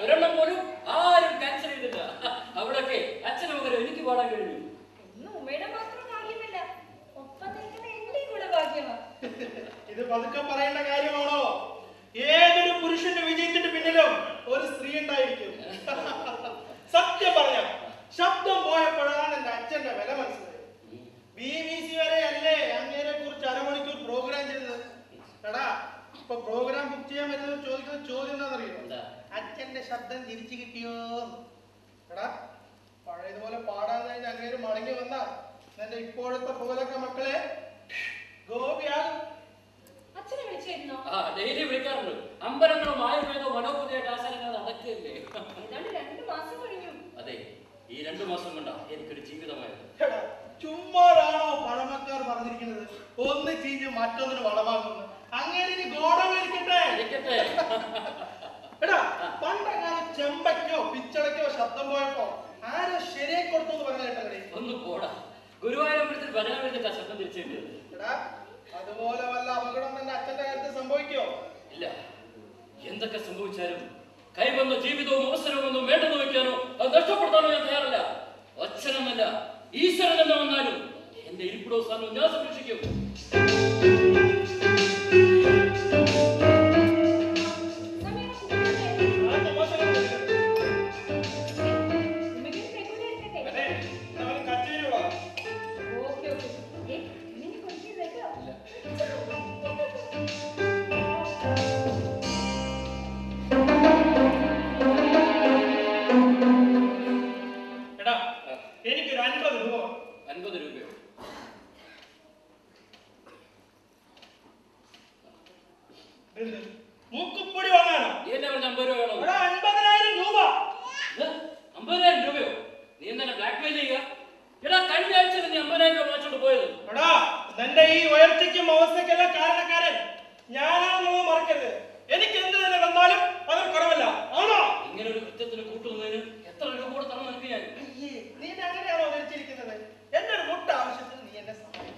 J: ഒരെണ്ണം പോലും ആരും ക്യാൻസൽ ചെയ്തില്ല. അവിടൊക്കെ അച്ഛനും മകനും എനിക്ക് പാടാൻ കഴിഞ്ഞു.
I: ഉമ്മയുടെ മാത്രം ഭാഗ്യമല്ല, ഒപ്പം നിൽക്കുന്ന എന്റെയും കൂടെ ഭാഗ്യമാണ്.
H: ഇത് പതുക്കെ പറയേണ്ട കാര്യമാണോ? ഏതൊരു പുരുഷന്റെ വിജയത്തിന്റെ പിന്നിലും ഒരു സ്ത്രീ ഉണ്ടായിരിക്കും. സത്യം പറയാം, ശബ്ദം പോയപ്പോഴാണ് എന്റെ അച്ഛന്റെ വില മനസ്സിലായത്. BBC വരെ അല്ലേ അങ്ങേരെ കുറിച്ച് അരമണിക്കൂർ പ്രോഗ്രാം ചെയ്തത്. എടാ, ഇപ്പൊ പ്രോഗ്രാം ബുക്ക് ചെയ്യാൻ വരുന്നവർ ചോദിക്കുന്ന ചോദ്യം എന്താണെന്നറിയോ? അച്ഛന്റെ ശബ്ദം തിരിച്ചു കിട്ടിയോ? എടാ, പഴയതുപോലെ പാടാൻ കഴിഞ്ഞ അങ്ങേര് മടങ്ങി വന്ന എന്റെ ഇപ്പോഴത്തെ പോലൊക്കെ മക്കളെ ഗോപിയാകും.
I: അച്ഛനെ വിളിച്ചിരുന്നോ?
J: ഡെയിലി വിളിക്കാറുണ്ട്. അമ്പലങ്ങളും ആയുർവേദവും മനോപുതിയായിട്ട് ആശാനങ്ങൾ നടക്കുകയല്ലേ.
I: ഏതാണ്ട് 2 മാസം കഴിഞ്ഞു.
J: അതെ, ഈ 2 മാസം കൊണ്ടാ എനിക്കൊരു ജീവിതമായത്.
H: ചുമ്മാതാണോ പഴമക്കാർ പറഞ്ഞിരിക്കുന്നത്? ഒന്ന് ചീഞ്ഞ് മറ്റൊന്നിന് വളമാകുന്നു. അങ്ങനെ ഗോഡമിരിക്കട്ടെ. എടാ, പണ്ടങ്ങനെ ചെമ്പയ്ക്കോ പിച്ചടക്കോ ശബ്ദം പോയപ്പോ ആരോ ശരിയായി കൊടുത്തു എന്ന് പറഞ്ഞ കേട്ടേ?
J: ഒന്ന് പോടാ, ഗുരുവായൂരമ്പലത്തിൽ ഭജന എഴുതിട്ടാ ശബ്ദം തിരിച്ചേണ്ടത്.
H: എടാ, അതുപോലെ വല്ല അപകടം എന്റെ അച്ഛന്റെ കാര്യത്തിൽ സംഭവിക്കോ?
J: ഇല്ല, എന്തൊക്കെ സംഭവിച്ചാലും കൈവന്ന ജീവിതവും അവസരവും ഒന്നും വേണ്ടെന്ന് വെക്കാനോ അത് നഷ്ടപ്പെടുത്താനോ ഞാൻ തയ്യാറല്ല. അച്ഛനെന്നല്ല, ഈശ്വരൻ എന്ന് വന്നാലും എന്റെ ഇരിപ്പിടോ സ്ഥാനവും ഞാൻ സംരക്ഷിക്കും.
H: എനിക്കൊരു 50 രൂപ.
J: 50 രൂപയോ?
H: മൂക്കുപ്പൊടി വാങ്ങാനോ?
J: എന്നെ പറഞ്ഞ 50 രൂപ വേണോ?
H: 50,000 രൂപ.
J: 50,000 രൂപയോ? നീ എന്താണ് ബ്ലാക്ക് മെയിൽ ചെയ്യുക? എടാ, കഴിഞ്ഞ ആഴ്ച നീ 50,000 രൂപ വാങ്ങിച്ചോണ്ട് പോയത്.
H: എടാ, നിന്റെ ഈ ഉയർച്ചയ്ക്കും അവസ്ഥയ്ക്കെല്ലാം കാരണക്കാരൻ ഞാനാണെന്ന് മറക്കരുത്. എനിക്ക് എന്ത് തന്നെ വന്നാലും അതിൽ കുറവല്ല. ആണോ?
J: ഇങ്ങനെ ഒരു കൃത്യത്തിന് കൂട്ടുന്നതിന് എത്ര രൂപ കൂടെ തരണം നിനക്ക് ഞാൻ?
H: നീ അങ്ങനെയാണോ ധരിച്ചിരിക്കുന്നത്? എന്റെ ഒരു മുട്ട ആവശ്യത്തിന് നീ എന്നെ സഹായിക്കണം.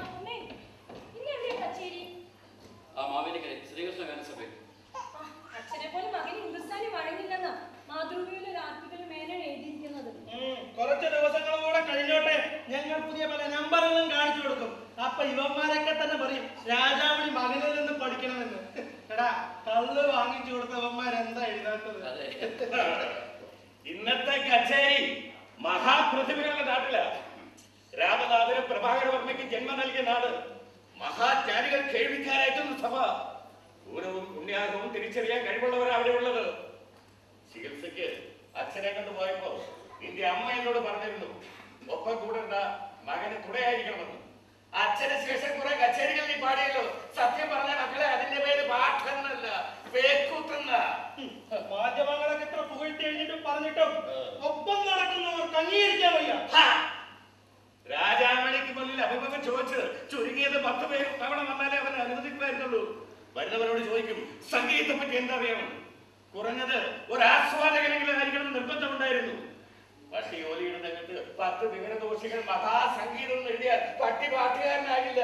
J: ആ മാവേലിക്കരെ ശ്രീകൃഷ്ണ ഗാനസഭയിൽ
I: അച്ഛനെ പോലെ മകൻ ഹിന്ദുസ്ഥാനി വഴങ്ങില്ലെന്നാ മാതൃഭൂമിയിൽ ഒരു ആർട്ടിക്കൽ മേലാണ് എഴുതിയിരിക്കുന്നത്.
H: കുറച്ച് ദിവസങ്ങൾ കൂടെ കഴിഞ്ഞോട്ടെ, ഞങ്ങൾ പുതിയ പല നമ്പറുകളും കാണിച്ചു കൊടുക്കും. അപ്പൊ ഇവന്മാരൊക്കെ തന്നെ പറയും രാജാമണി മകനിൽ നിന്ന് പഠിക്കണമെന്ന്. എടാ, കള്ള് വാങ്ങിച്ചു കൊടുത്തവന്മാരെന്താ എഴുതാത്തത്?
A: ഇന്നത്തെ കച്ചേരി മഹാപ്രതിഭകളുടെ നാട്ടിലാ. രാമനാഥനും പ്രഭാകരവർമ്മയ്ക്ക് ജന്മം നൽകിയ നാട്. മഹാജ്ഞാനികൾ കേൾവിക്കാരായിട്ടുള്ള സഭ. പൂരവും പുണ്യാഹവും തിരിച്ചറിയാൻ കഴിവുള്ളവരാ അവിടെ ഉള്ളത്. ചികിത്സയ്ക്ക് അച്ഛനെ കൊണ്ടുപോയപ്പോ നിന്റെ അമ്മ എന്നോട് പറഞ്ഞിരുന്നു, ഒപ്പം കൂടണ്ട, മകന് തുണയായിരിക്കണമെന്ന്. അച്ഛന് ശേഷം കുറെ കച്ചേരികൾ നീ പാടിയല്ലോ. സത്യം പറഞ്ഞ മക്കളെ, അതിന്റെ പേര് പാട്ടെന്നല്ല, പേക്കൂത്തെന്ന.
H: മാധ്യമങ്ങളൊക്കെ എത്ര പുകഴ്ത്തി എഴുതിയിട്ടും പറഞ്ഞിട്ടും ഒപ്പം നടക്കുന്നവർക്ക് അംഗീകരിക്കാൻ വയ്യ.
A: രാജാമണിക്ക് മുന്നിൽ അഭിമുഖം ചോദിച്ച് ചുരുങ്ങിയത് 10 പേര് തവണ വന്നാലേ അവനെ അനുവദിക്കുമായിരുന്നുള്ളൂ. വരുന്നവരോട് ചോദിക്കും, സംഗീതത്തെ പറ്റി എന്താ അറിയണം? കുറഞ്ഞത് ഒരു ആസ്വാദകനെങ്കിലും ആയിരിക്കണം നിർബന്ധമുണ്ടായിരുന്നു. പക്ഷേ ഓലിയുടെ രംഗത്ത് 10 വിവരദോഷികൾ മഹാസംഗീതം എഴുതിയാൽ പട്ടി പാട്ടുകാരനാകില്ല.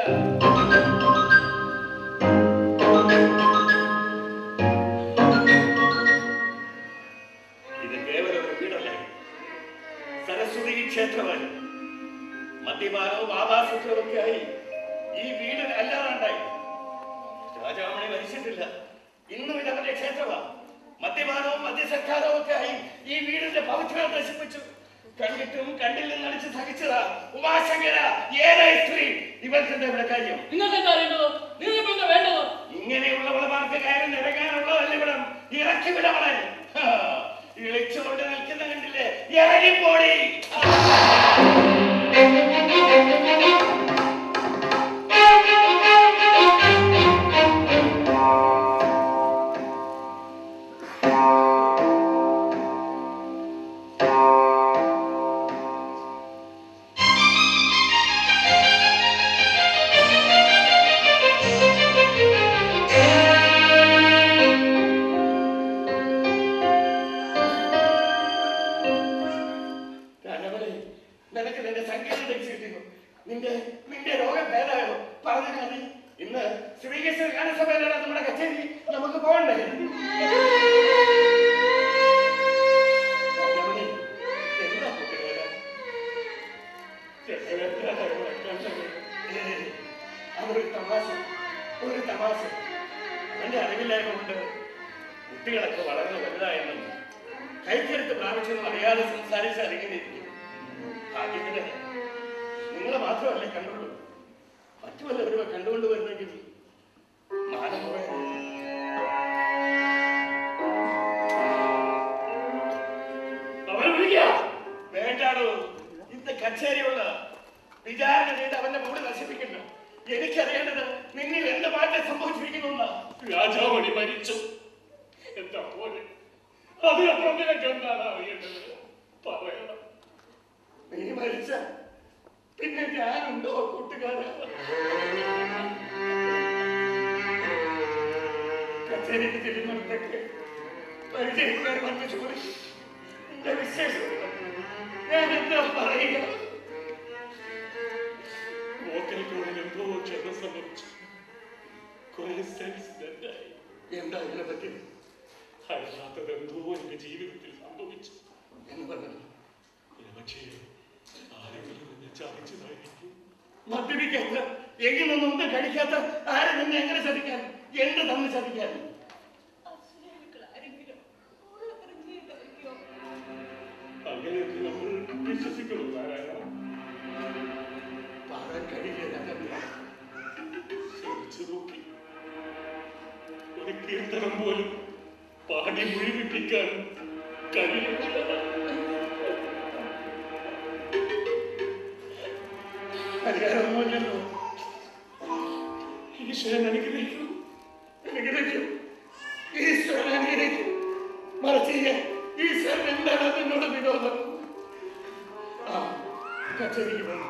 A: ഇത് കേവലം ഒരു വീടല്ല, സരസ്വതി ക്ഷേത്രമാണ്. മദ്യപാനവും ആവാസവും ഒക്കെ ആയി ഈ വീട് അല്ലാതാണ്ടായി. രാജാമണി മരിച്ചിട്ടില്ല, ഇന്നും ഇത് അവന്റെ ക്ഷേത്രമാണ്. മദ്യപാനവും മദ്യസർക്കാരവും ഒക്കെ ആയി ഈ വീടിന്റെ പവിത്രത നശിപ്പിച്ചു. കണ്ടിട്ടും കണ്ടില്ലെന്ന് നടിച്ച് സഹിച്ചതാ. ഉമാശങ്കര ഏതായി സ്ത്രീ, ഇവൾക്കെന്താ ഇവിടെ കാര്യം? ഇങ്ങനെയുള്ളവളമാർക്ക് കാര്യം നിരങ്ങാനുള്ളതല്ല ഇവിടം. ഇറക്കി വിടവളെ. ഇളിച്ചുകൊണ്ട് നിൽക്കുന്ന കണ്ടില്ലേ, ഇറങ്ങിപ്പോടി. നിനക്ക് നിന്റെ സംഗീതം ധരിച്ചിട്ട് അതിന്റെ അറിവില്ലായ്മ കൊണ്ട് കുട്ടികളൊക്കെ വളർന്നു വലുതായെന്നും കൈക്കരുത്ത് പ്രാപിച്ചെന്നും അറിയാതെ സംസാരിച്ച് അറിഞ്ഞിരിക്കും. ഭാഗ്യത്തിന് നിങ്ങളെ മാത്രമല്ലേ കണ്ടുള്ളൂ, മറ്റു വല്ലവരും കണ്ടുകൊണ്ട് വരുന്നെങ്കിൽ മാനം പോയത്. വേണ്ടാടോ, ഇന്ന് കച്ചേരിയുള്ള വിചാരണ ചെയ്ത് അവന്റെ മൂട് നശിപ്പിക്കില്ല. എനിക്കറിയേണ്ടത് നിന്നിൽ എന്ത് മാറ്റം സംഭവിച്ചിരിക്കുന്നു.
B: രാജാവണി മരിച്ചു, എന്താ പോലെ അതിനപ്പുറം നിനക്ക് എന്താണ് അറിയേണ്ടത്? പറയണം.
A: നീ മരിച്ച പിന്നെ ഞാനുണ്ടോ കൂട്ടുകാരാ? കച്ചേരിക്ക് ചെല്ലുന്നിടത്തൊക്കെ പരിചയക്കാർ വന്ന് ചോദിച്ചു എന്റെ വിശേഷം ഞാൻ എന്താ പറയുക?
B: വോക്കൽ കോണിൽ എന്തോ ക്ഷമ സംഭവിച്ചു. കുറെ സെൻസ് ഡെഡായി.
A: എന്താ ഇതിനെ പറ്റി?
B: അല്ലാത്തത് എന്തോ എന്റെ ജീവിതത്തിൽ സംഭവിച്ചു
A: എന്ന് പറഞ്ഞു.
B: പക്ഷേ ആരെങ്കിലും എന്നെ ചതിച്ചതായിരിക്കും.
A: മദ്യപിക്കാത്ത എങ്ങനൊന്നും ഒന്നും കഴിക്കാത്ത ആരെ നിന്നെ എങ്ങനെ ചതിക്കാൻ? എന്ത് തന്നെ ചതിക്കാൻ?
B: അങ്ങനെയൊക്കെ നമ്മൾ വിശ്വസിക്കണം.
A: പറയാൻ കഴിയില്ല.
B: ശ്രമിച്ചു നോക്കി. ഒരു കീർത്തനം പോലും പാടി മുഴുവിപ്പിക്കാൻ കഴിയുന്നില്ല.
A: പരിഹാരമൊന്നുമില്ലല്ലോ.
B: ഈശ്വരൻ അനുഗ്രഹിക്കും.
A: അനുഗ്രഹിക്കും. ഈശ്വരൻ അനുഗ്രഹിക്കും. മറിച്ച് ഈശ്വരൻ എന്താണ് അതിനോട് വിരോധം? ആ കച്ചേരിക്ക് വന്നു.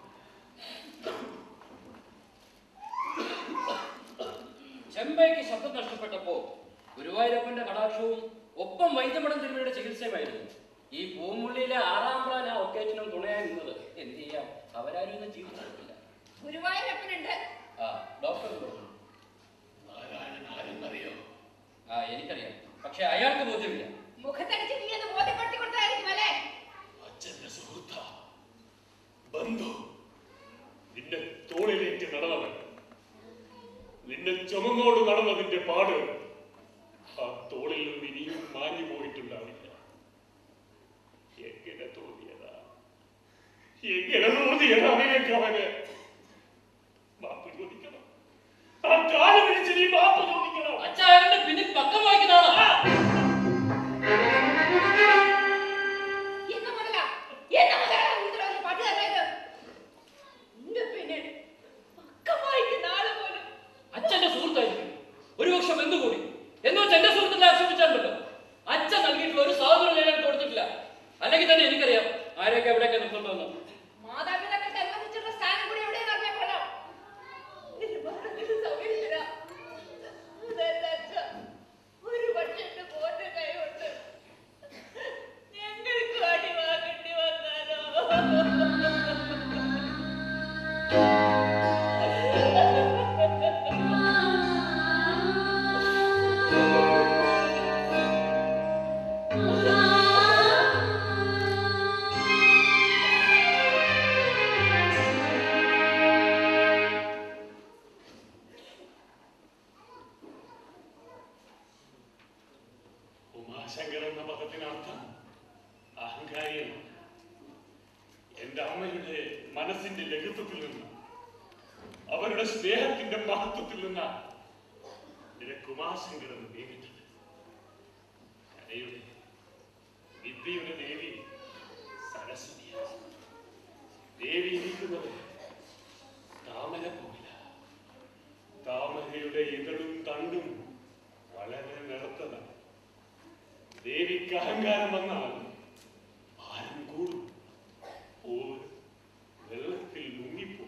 J: ചെമ്പയ്ക്ക് ശബ്ദം നഷ്ടപ്പെട്ടപ്പോ ഗുരുവായൂരപ്പന്റെ കടാക്ഷവും ഒപ്പം വൈദ്യമഠം തിരുമയുടെ ചികിത്സയുമായിരുന്നു. ഈ പൂമുള്ളിയിലെ 6ാം പ്ലാൻ ആ ഒക്കേഷനും തുണയായി നിന്നത്. എന്ത് ചെയ്യാം, അവരാരും ഇന്ന് ജീവിച്ചിട്ടില്ല.
L: ഗുരുവായൂരപ്പനുണ്ട്.
J: ആ ഡോക്ടർ
A: അറിയോ?
J: ആ എനിക്കറിയാം, പക്ഷെ അയാൾക്ക് ബോധ്യമില്ല.
L: മുഖത്തടിച്ച് നീ എന്ന് ബോധ്യപ്പെടുത്തി കൊടുത്തായിരിക്കും അല്ലേ?
B: അച്ഛന്റെ സുഹൃത്ത ബന്ധു നിന്നെ തോളിലേക്ക് നടന്നവൻ, നിന്നെ ചുമങ്ങോട് നടന്നതിന്റെ പാട് ആ തോളിൽ നിന്ന് ഇനിയും മാഞ്ഞു പോയിട്ടുണ്ടാവില്ല. എങ്ങനെ തോന്നിയതാ നിനക്ക് അവന്? മാപ്പ് ചോദിക്കണം. ആ കാല് പിടിച്ച് നീ മാപ്പ് ചോദിക്കണം.
J: അച്ഛാ പിന്നിൽ പക്കം വായിക്കുന്നതാണ്. അച്ഛന്റെ സുഹൃത്തായിരിക്കും, ഒരുപക്ഷെ ബന്ധു കൂടി. എന്ന് വെച്ച് എന്റെ സുഹൃത്തിന്റെ ആക്ഷേപിച്ചാണ്ടല്ലോ. അച്ഛൻ നൽകിയിട്ടുള്ള ഒരു സ്വാതന്ത്ര്യം ഞാൻ കൊടുത്തിട്ടില്ല. അല്ലെങ്കിൽ തന്നെ എനിക്കറിയാം ആരെയൊക്കെ എവിടെയൊക്കെ നിർത്തുന്നുവെന്ന്.
L: മാതാപിതാക്കൾക്ക് അനുവദിച്ചിട്ടുള്ള സ്ഥാനം കൂടി എവിടെയെന്ന് അറിഞ്ഞപ്പോഴോ ഒരു പക്ഷേ പോട്ട് കൈകൊണ്ട് ഞങ്ങൾക്ക് അടി വാങ്ങേണ്ടി വന്നാലോ?
B: ഉമാശങ്കർ എന്ന പദത്തിനർത്ഥം അഹങ്കാരിയാണ്. എന്റെ അമ്മയുടെ മനസ്സിന്റെ ലഘുത്വത്തിൽ നിന്ന്, അവരുടെ സ്നേഹത്തിന്റെ മഹത്വത്തിൽ നിന്നാണ് നിനക്ക് ഉമാശങ്കർ എന്ന് പേരിട്ടത്. കലയുടെ വിദ്യയുടെ ദേവി സരസ്വതിയാണ്. ദേവി ഇരിക്കുന്നത് താമര പോകില്ല. താമരയുടെ ഇതളും തണ്ടും വളരെ നിറത്തതാണ്. ദേവിക്ക് അഹങ്കാരം വന്നാൽ ഭാരം കൂടും, വെള്ളത്തിൽ മുങ്ങിപ്പോകും.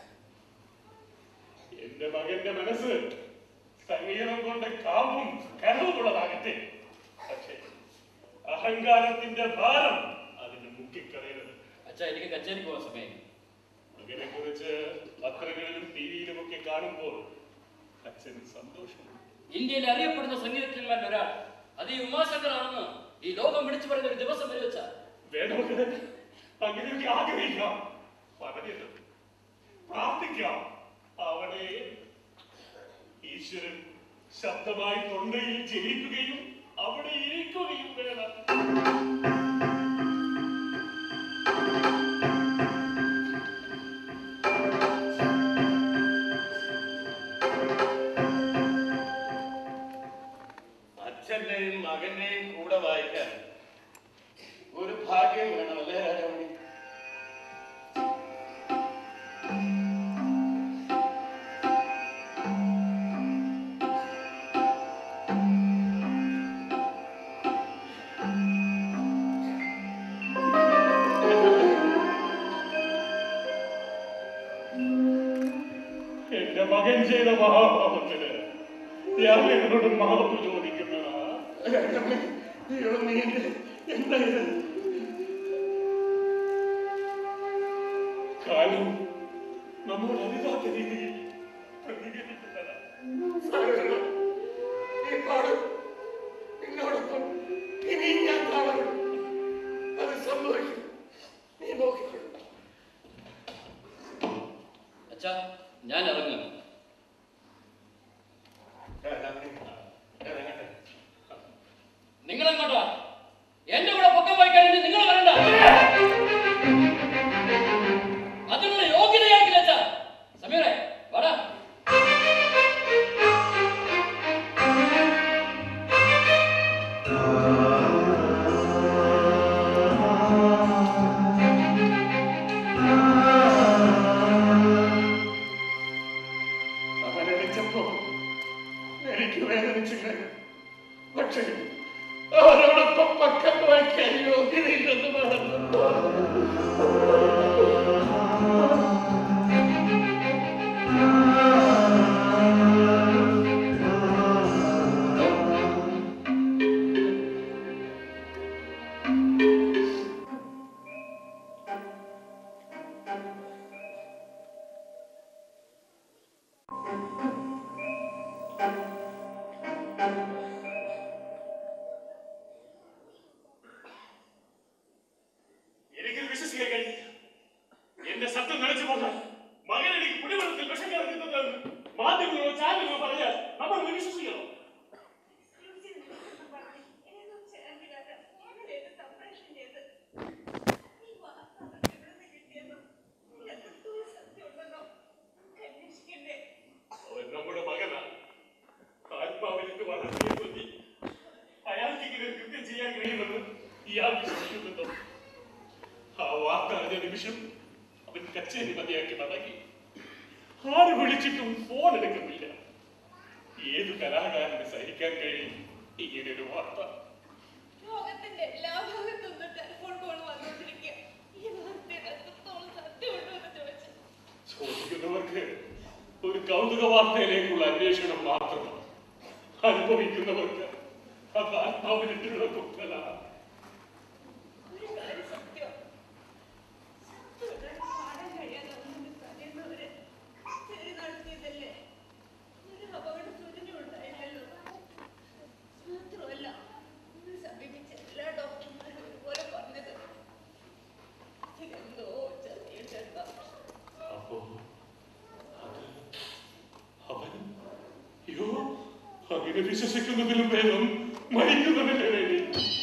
B: എന്റെ മകന്റെ മനസ്സ് സംഗീതം കൊണ്ട് കാവും കനവുമുള്ളതാകട്ടെ, പക്ഷേ അഹങ്കാരത്തിന്റെ ഭാരം അതിന് മുക്കിക്കളയരുത്.
J: അച്ഛാ എനിക്ക് കച്ചേരിക്ക് പോകാൻ സമയം.
B: മകനെ കുറിച്ച് പത്രങ്ങളിലും ടിവിയിലും ഒക്കെ കാണുമ്പോൾ അച്ഛന് സന്തോഷമുണ്ട്.
J: ഇന്ത്യയിൽ അറിയപ്പെടുന്ന സംഗീതജ്ഞന്മാരിൽ ഒരാൾ, അത് ഈ ഉമാശങ്കർ ആണെന്ന് ഈ ലോകം വിളിച്ചു പറയുന്ന ഒരു ദിവസം വരെ വെച്ചാ
B: വേണമെങ്കിൽ അങ്ങനെയൊക്കെ ആഗ്രഹിക്കാം, പറയരുത്, പ്രാർത്ഥിക്കാം. അവനെ ഈശ്വരൻ ശബ്ദമായി തൊണ്ടയിൽ ജനിക്കുകയും അവിടെ ഇരിക്കുകയും വേണം.
A: അച്ഛന്റെയും മകന്റെയും കൂടെ വായിക്കാൻ ഒരു ഭാഗ്യം വേണമല്ലേ രാജമണി?
B: എന്റെ മകൻ ചെയ്ത മഹാപാപത്തിന് ഞാൻ എന്നോട് മാപ്പ് ചോദിക്കുന്നതാ. കാലം നമ്മോട് അരുതാത്ത രീതിയിൽ പ്രതികരിക്കുന്നതാ.
A: എന്നോടൊപ്പം ഇനിയും ഞാൻ കാണും. അത് സംഭവിക്കും. നീ നോക്കിക്കൊള്ളു.
J: അച്ഛാ, ഞാൻ ഇറങ്ങും. നിങ്ങൾ എങ്ങോട്ടാ? എന്റെ കൂടെ പൊക്കം വായിക്കാനുണ്ട്. നിങ്ങൾ വരണ്ട. അതിനുള്ള യോഗ്യതയാക്കില്ല അച്ഛാ. സമീറെ വാടാ.
A: അവനടിച്ചപ്പോ എനിക്ക് വേദനിച്ചില്ല. പക്ഷേ അവരോടൊപ്പം പക്കം വായിക്കാൻ യോഗ്യതയില്ലെന്ന് പറഞ്ഞു.
B: എനിക്കിത് വിശ്വസിക്കാൻ കഴിയില്ല. എന്റെ ശബ്ദം നിലച്ചു പോകാൻ മകൻ എനിക്ക് കുടിവെള്ളത്തിൽ വിഷം കലർത്തുന്നതെന്ന് മാധ്യമങ്ങളോ ചാനലുകളോ പറഞ്ഞാൽ നമ്മൾ വിശ്വസിക്കണം. അവൻ നമ്മുടെ മകനാണ്. ആത്മാവിലേക്ക് വളർത്തിയെ ചൊല്ലി അയാൾക്ക് ഇങ്ങനെ കൃത്യം ചെയ്യാൻ കഴിയുമെന്ന് ഇയാൾ വിശ്വസിക്കുന്നുണ്ടോ? ആ വാർത്ത അറിഞ്ഞ നിമിഷം അവൻ കച്ചേരി മതിയാക്കി മടങ്ങി. ആര് വിളിച്ചിട്ടും ഫോൺ എടുക്കുന്നില്ല. ഏത് കലാകാരന് സഹിക്കാൻ കഴിയും ഇങ്ങനെ ഒരു വാർത്ത?
D: ലോകത്തിന്റെ എല്ലാ ഭാഗത്തും ടെലിഫോൺ കോൾ വന്നുകൊണ്ടിരിക്കുക. ഈ വാർത്തയുടെ എത്രത്തോളം സത്യമുണ്ടോ എന്ന് ചോദിച്ചു.
B: ചോദിക്കുന്നവർക്ക് ഒരു കൗതുക വാർത്തയിലേക്കുള്ള അന്വേഷണം മാത്രമാണ്. അനുഭവിക്കുന്നവർക്ക് അത് ആത്മാവിനുള്ള കുറ്റലാണ്.
D: ഒരു കാര്യം സത്യം. സത്യം പാടാൻ കഴിയാതെ കരയുന്നവര് ശരി നടത്തിയതല്ലേ? ഒരു അപകട സൂചന ഉണ്ടായില്ലല്ലോ. മാത്രമല്ല സമീപിച്ച എല്ലാ ഡോക്ടർമാരും ഒരുപോലെ പറഞ്ഞത് ഇതെന്തോ ചെറിയ
B: അപ്പോ അവൻ അയ്യോ അങ്ങനെ വിശ്വസിക്കുന്നതിലും ഭേദം മരിക്കുന്നതിന്റെ വേണ്ടി.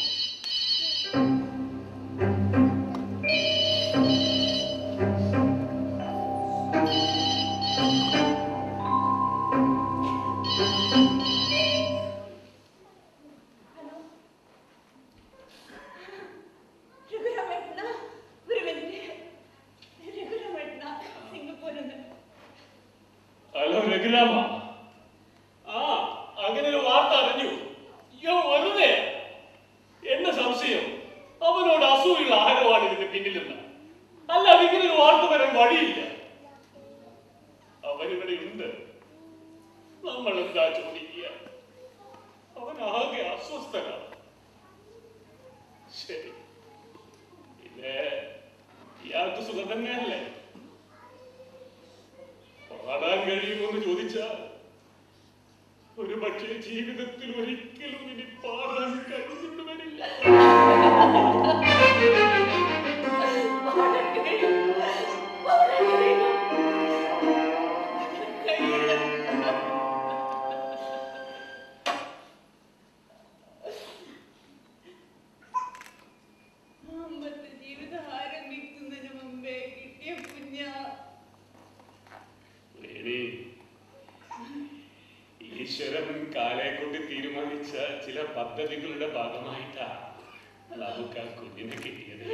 B: ഹലോ രഘുരാമ. ആ അങ്ങനെ ഒരു വാർത്ത അറിഞ്ഞു. അയ്യോ വെറുതെ എന്നെ സംശയം അവനോട് അസൂയുള്ള ആരവാണ് ഇതിന്റെ പിന്നിലെന്ന്. അല്ല അതിങ്ങനെ ഒരു വാർത്ത വരാൻ വഴിയില്ല. അവനിവിടെ ഉണ്ട്. നമ്മൾ എന്താ ചോദിക്കുക? അവൻ ആകെ അസ്വസ്ഥനാണ്. ശരി, പിന്നെ ഇയാൾക്ക് സുഖം തന്നെയല്ലേ? പാടാൻ കഴിയുമെന്ന് ചോദിച്ചാൽ ഒരു പക്ഷേ ജീവിതത്തിൽ ഒരിക്കലും ഇനി പാടാൻ കഴിഞ്ഞിട്ട് വരില്ല. ചില പദ്ധതികളുടെ ഭാഗമായിട്ടാ നമുക്ക് ആ കുഞ്ഞിനെ കിട്ടിയത്.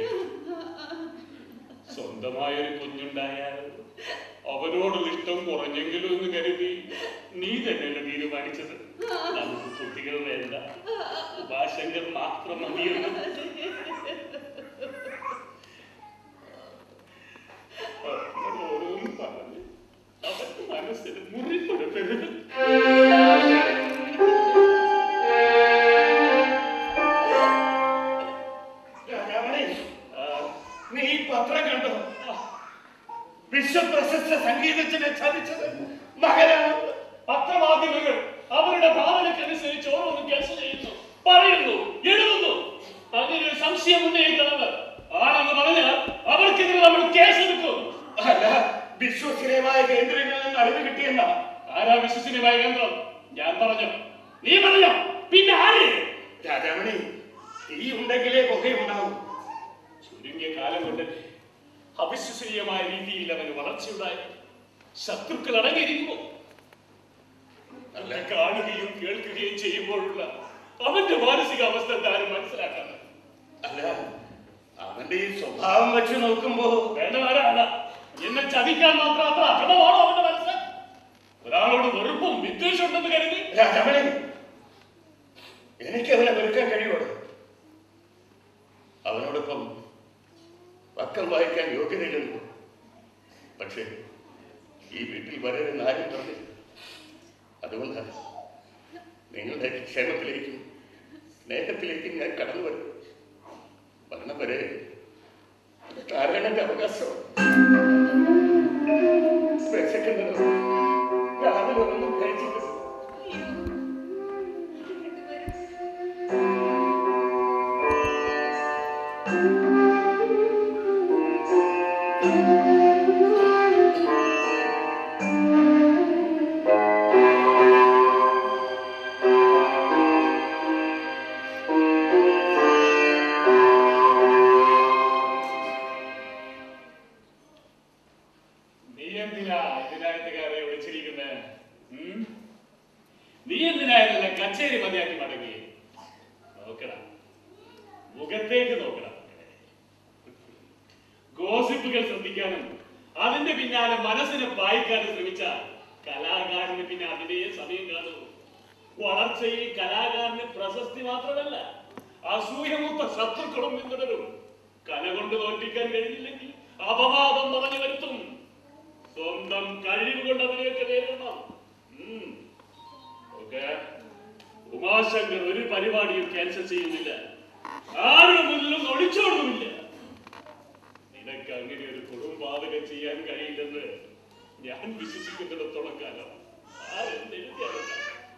B: സ്വന്തമായൊരു കുഞ്ഞുണ്ടായാൽ അവനോടുള്ള ഇഷ്ടം കുറഞ്ഞെങ്കിലും എന്ന് കരുതി നീ തന്നെയല്ല തീരുമാനിച്ചത് നമുക്ക് കുട്ടികൾ വേണ്ട, ഉപാശങ്കർ മാത്രം മതിയെന്ന്. ഓരോന്നും പറഞ്ഞ് അവർക്ക് മനസ്സിന് മുറിപ്പെടുത്തരുത്.
A: നീ പത്രം കണ്ടോ? വിശ്വപ്രശസ്ത സംഗീതജ്ഞനെ ചതിച്ചത് മകനാണ്.
B: പത്രമാധ്യമങ്ങൾ അവരുടെ ഭാവനക്കനുസരിച്ച് ഓരോന്നും കേസ് ചെയ്യുന്നു, പറയുന്നു, എഴുതുന്നു. അങ്ങനെ ഒരു സംശയം ഉന്നയിക്കുന്നവർ ആണെന്ന് പറഞ്ഞാൽ അവർക്കെതിരെ നമ്മൾ കേസെടുക്കും.
A: അല്ല, വിശ്വസനീയമായ കേന്ദ്രങ്ങളിൽ നിന്ന് അറിവ് കിട്ടിയെന്ന.
B: ആരാ വിശ്വസനീയമായ കേന്ദ്രം? ഞാൻ പറഞ്ഞു, നീ പറഞ്ഞോ? പിന്നെ ആര്?
A: രാജാമണി, തീ ഉണ്ടെങ്കിലേ പുകയുണ്ടാവും.
B: ചുരുങ്ങിയ കാലം കൊണ്ട് അവിശ്വസനീയമായ രീതിയിൽ അവന് വളർച്ചയുണ്ടായി. ശത്രുക്കൾ അടങ്ങിയിരിക്കുമോ? നല്ല കാണുകയും കേൾക്കുകയും ചെയ്യുമ്പോഴുള്ള അവന്റെ മാനസികാവസ്ഥ എന്തായാലും മനസ്സിലാക്കണം.
A: അല്ല, അവന്റെ ഈ സ്വഭാവം വെച്ച് നോക്കുമ്പോ
B: വേണ്ടവരാണ്. എന്നെ ചതിക്കാൻ മാത്രം അത്ര അകടമാണോ അവന്റെ മനസ്സ്? ഒരാളോട് വെറുപ്പും വിദ്വേഷം ഉണ്ടെന്ന് കരുതി
A: രാജാമണി, എനിക്ക് അവനെ വെറുക്കാൻ കഴിയുള്ളൂ. അവനോടൊപ്പം പക്കം വായിക്കാൻ യോഗ്യതയില്ലെന്നു. പക്ഷേ ഈ വീട്ടിൽ വരരുന്ന ആരും പറഞ്ഞു. അതുകൊണ്ടാണ് നിങ്ങളുടെ ക്ഷേമത്തിലേക്കും സ്നേഹത്തിലേക്കും ഞാൻ കടന്നു വരും. മരണം വരെ നാരായണന്റെ അവകാശം. വിശക്കുന്നത് രാവിലെ ഒന്നും കഴിച്ചിട്ട്
B: നീ എന്തിനായിരുന്നില്ല കച്ചേരി മതിയാക്കി മടങ്ങി? നോക്കടാ, മുഖത്തേക്ക് നോക്കടാ. ഗോസിപ്പുകൾ ശ്രദ്ധിക്കാനും അതിന്റെ പിന്നാലെ മനസ്സിനെ വായിക്കാനും ശ്രമിച്ച കലാകാരന് പിന്നെ അതിന്റെ സമയം കാണൂ. വളർച്ചയിൽ കലാകാരന് പ്രശസ്തി മാത്രമല്ല, അസൂയമൂത്ത ശത്രുക്കളും പിന്തുടരും. കല കൊണ്ട് തോൽപ്പിക്കാൻ കഴിഞ്ഞില്ലെങ്കിൽ അപവാദം പറഞ്ഞു വരുത്തും. സ്വന്തം കഴിവ് കൊണ്ട് അതിനെയൊക്കെ നേരിടണം. ഉമാശങ്കർ ഒരു പരിപാടിയും ക്യാൻസൽ ചെയ്യുന്നില്ല, ആരുടെ മുന്നിലും ഒളിച്ചോടുന്നില്ല. നിനക്ക് അങ്ങനെ ഒരു കൊടുംപാതകം ചെയ്യാൻ കഴിയില്ലെന്ന് ഞാൻ വിശ്വസിക്കുന്നിടത്തോളം കാലം ആരെന്നെഴുതിയാലും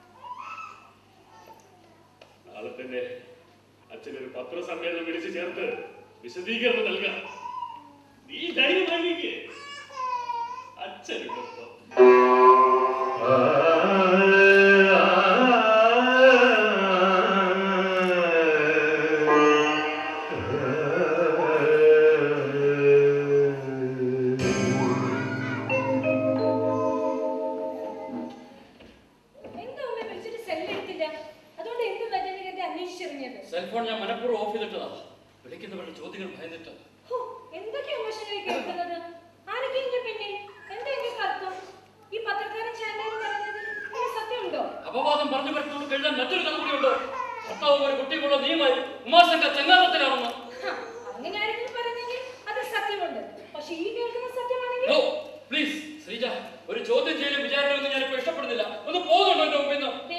B: നാളെ തന്നെ അച്ഛനൊരു പത്രസമ്മേളനം വിളിച്ചു ചേർത്ത് വിശദീകരണം നൽകാം. നീ ധൈര്യമായിരിക്കെ, അച്ഛനോടൊപ്പം.
J: സെൽഫോൺ ഞാൻ മനഃപൂർവ്വം ഓഫ് ചെയ്തിട്ടതാ. വിളിക്കുന്നവരുടെ ചോദ്യങ്ങൾ ഭയന്നിട്ട്. അപവാദം പറഞ്ഞു പറ്റുന്നത് എഴുതാൻ മറ്റൊരു കഥ കൂടിയുണ്ടോ? ഭർത്താവും ഒരു കുട്ടിക്കുള്ള നീമായി ഉമാശങ്ക ചെങ്ങാത്തത്തിലാണെന്ന്. പ്ലീസ് ശ്രീജ, ഒരു ചോദ്യം ചെയ്യലും വിചാരണയൊന്നും ഞാനിപ്പോ ഇഷ്ടപ്പെടുന്നില്ല. ഒന്ന് പോകുന്നുണ്ടോ എന്റെ മുമ്പിൽ നിന്ന്?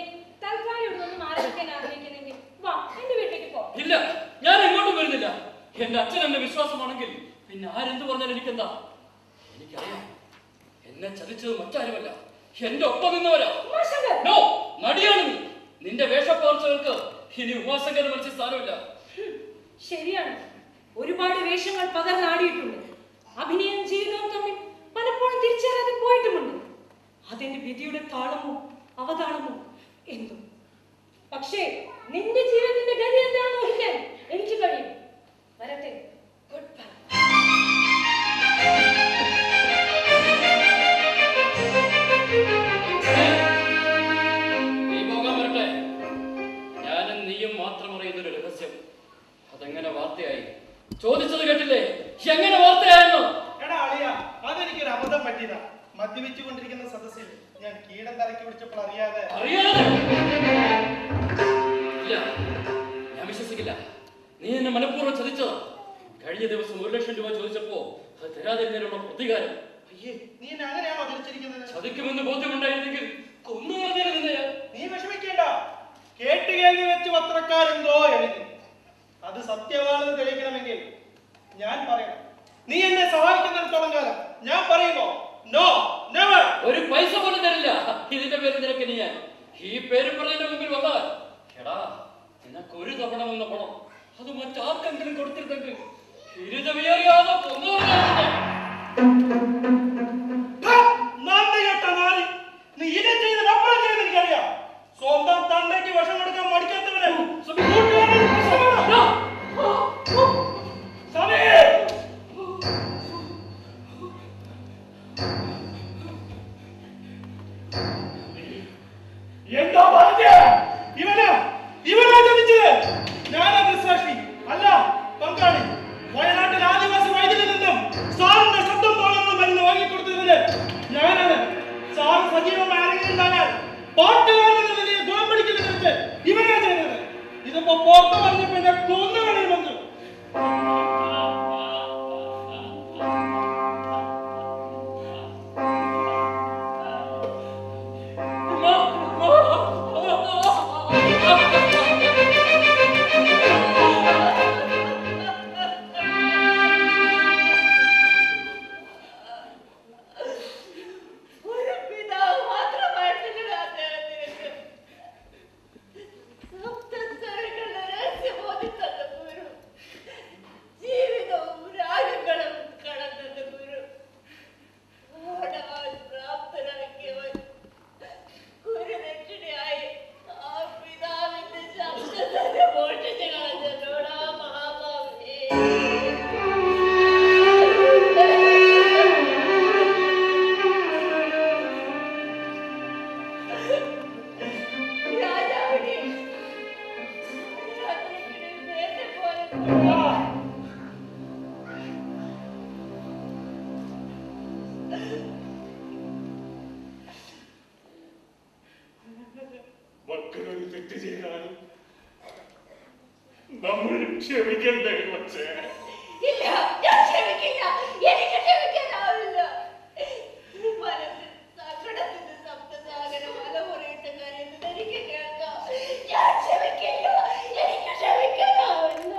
J: ഇല്ല, ഞാൻ എങ്ങോട്ടും വരുന്നില്ല. എന്റെ അച്ഛൻ എന്നെ വിശ്വാസമാണെങ്കിൽ പിന്നെ ആരെന്ത് പറഞ്ഞാലും എനിക്കെന്താ? എനിക്കറിയാം, എന്നെ ചതിച്ചത് മറ്റാരുമല്ല, എന്റെ ഒപ്പം നിന്നവരാ. നോ, നടിയാണ് നീ. നിന്റെ വേഷപ്പകർച്ചകൾക്ക് ഇനി ഉമാശങ്കർ മറിച്ച സ്ഥാനമില്ല.
I: ശരിയാണ്, ഒരുപാട് വേഷങ്ങൾ പകർന്നാടിയിട്ടുണ്ട്. അഭിനയം ജീവിതവും തമ്മിൽ പലപ്പോഴും തിരിച്ചറിയാതെ പോയിട്ടുമുണ്ട്. അതിന്റെ വിധിയുടെ താളമോ അവതാളമോ എന്തോ. പക്ഷേ നിന്റെ ജീവിതത്തിന്റെ ഗതി എന്താണെന്ന് ഊഹിക്കാൻ എനിക്ക് കഴിയും. വരട്ടെ, ഗുഡ് ബൈ.
J: നീ പോകാൻ വരട്ടെ. ഞാൻ ചോദിച്ചത് കേട്ടില്ലേ? എങ്ങനെ വാർത്തയായിരുന്നു?
H: എടാ അളിയ, അതെനിക്കൊരു അബദ്ധം പറ്റിയതാ. മദ്യപിച്ചുകൊണ്ടിരിക്കുന്ന സദസ്സിൽ ഞാൻ കീടം തലക്കി പിടിച്ചപ്പോൾ അറിയാതെ
J: ഇല്ല, ഞാൻ വിശ്വസിക്കില്ല. നീ എന്നെ മനഃപൂർവ്വം ചതിച്ചതാ. കഴിഞ്ഞ ദിവസം 1 ലക്ഷം രൂപ ചോദിച്ചപ്പോ അത് തരാതിരുന്നതിനുള്ള പ്രതികാരം.
H: അയ്യേ, നീ എന്നെ അങ്ങനെയാണോ ധരിച്ചിരിക്കുന്നത്?
J: ചതിക്കുമെന്ന് ബോധ്യമുണ്ടായിരുന്നെങ്കിൽ കൊന്നുകളഞ്ഞിരുന്നില്ല.
H: നീ വിഷമിക്കേണ്ട. കേട്ടുകേൾവി വെച്ച് പത്രക്കാരെന്തോ എഴുതി. അത് സത്യമാണെന്ന് തെളിയിക്കണമെങ്കിൽ ഞാൻ പറയണം. നീ എന്നെ സഹായിക്കുന്നിടത്തോളം കാലം ഞാൻ പറയുമോ? No, never.
J: ഒരു പൈസ പോലും തരില്ല. ഇതിന്റെ പേര് നിനക്ക് ഞാൻ ഈ പേര് പറയുന്ന മുമ്പിൽ വന്നാൽ എടാ, നിനക്ക് ഒരു തവണ വന്ന പണം അത് മറ്റാർക്കെങ്കിലും കൊടുത്തിരുന്നെങ്കിൽ ഇരുതവിയറിയാതെ
H: നീ ഇത് ചെയ്തപ്പുറം ചെയ്ത് എനിക്കറിയാം. സ്വന്തം തണ്ടയ്ക്ക് വിഷം കൊടുക്കാൻ മടിക്കാത്തവനെ എന്താ പറഞ്ഞ? ഇവനാ ജനിച്ചത്. ഞാനാ ദൃസാക്ഷി, അല്ല പങ്കാളി. വയനാട്ടിൽ ആദിവാസി വൈദ്യുതിൽ നിന്നും സാറിന്റെ ശബ്ദം പോലുള്ള മരുന്ന് വാങ്ങിക്കൊടുത്തതിന് ഞാനാണ്. സാറ് സജീവമായി അറിയുന്നുണ്ടായാൽ പാട്ടുകാരൻ നിലയെ ഗോമ്പടിക്കുന്നത് വെച്ച് ഇവനാ ചെയ്തത്. ഇതിപ്പോ പുറത്തു പറഞ്ഞപ്പോ എന്നെ കൊന്നുകളയുമെന്ന്.
B: മക്കളൊരു തെറ്റ് ചെയ്താലും നമ്മൾ ക്ഷമിക്കണ്ടേ കൊച്ചേ?
M: ഇല്ല, ഞാൻ ക്ഷമിക്കില്ല. എനിക്ക് ക്ഷമിക്കാനാവില്ല. മനസ്സിൽ സങ്കടത്തിന്റെ സപ്തസാഗരം അലമുറയിട്ട കരയുന്നത് എനിക്ക് കേൾക്കാം. ഞാൻ ക്ഷമിക്കില്ല. എനിക്ക് ക്ഷമിക്കാനാവില്ല.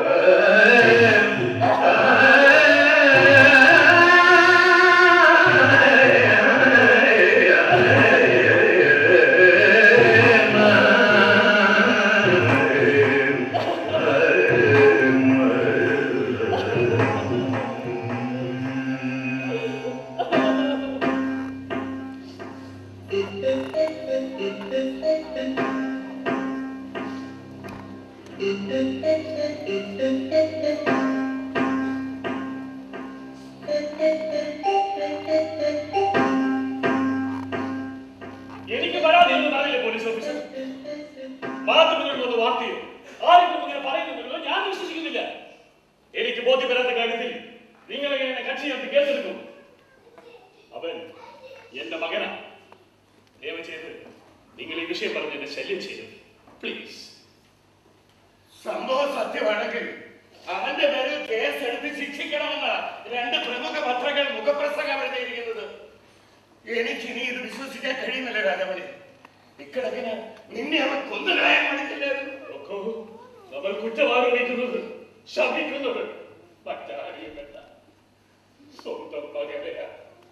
B: എനിക്ക് പരാതിയൊന്നും അറിയില്ല പോലീസ് ഓഫീസർ. മാധ്യമങ്ങളിൽ വന്ന് വാർത്തയോ ആരെങ്കിലും ഇങ്ങനെ പറയുന്നുണ്ടല്ലോ, ഞാൻ വിശ്വസിക്കുന്നില്ല. എനിക്ക് ബോധ്യപ്പെടാത്ത കാര്യത്തിൽ നിങ്ങൾ എങ്ങനെ കക്ഷി ചേർത്ത് കേസെടുക്കും? അവൻ എന്റെ മകനാ. ദയവ് ചെയ്ത് നിങ്ങൾ ഈ വിഷയം പറഞ്ഞ് എന്നെ ശല്യം ചെയ്യരുത് പ്ലീസ്.
A: സംഭവം സത്യമാണെങ്കിൽ അവന്റെ പേരിൽ കേസ് എടുത്ത് ശിക്ഷിക്കണമെന്ന 2 പ്രമുഖ പത്രങ്ങൾ മുഖപ്രസംഗം എഴുതിയിരിക്കുന്നത്. എനിക്കിനി ഇത് വിശ്വസിക്കാൻ കഴിയുന്നില്ല രാജമണി. ഇക്കണക്കിന് നിന്നെ അവൻ കൊന്നുകളയാൻ പഠിച്ചില്ലായിരുന്നു.
B: നമ്മൾ കുറ്റമാരോപിക്കുന്നത് ശപിക്കുന്നത് മറ്റാരെയുമല്ല, സ്വന്തം മകനെയാ.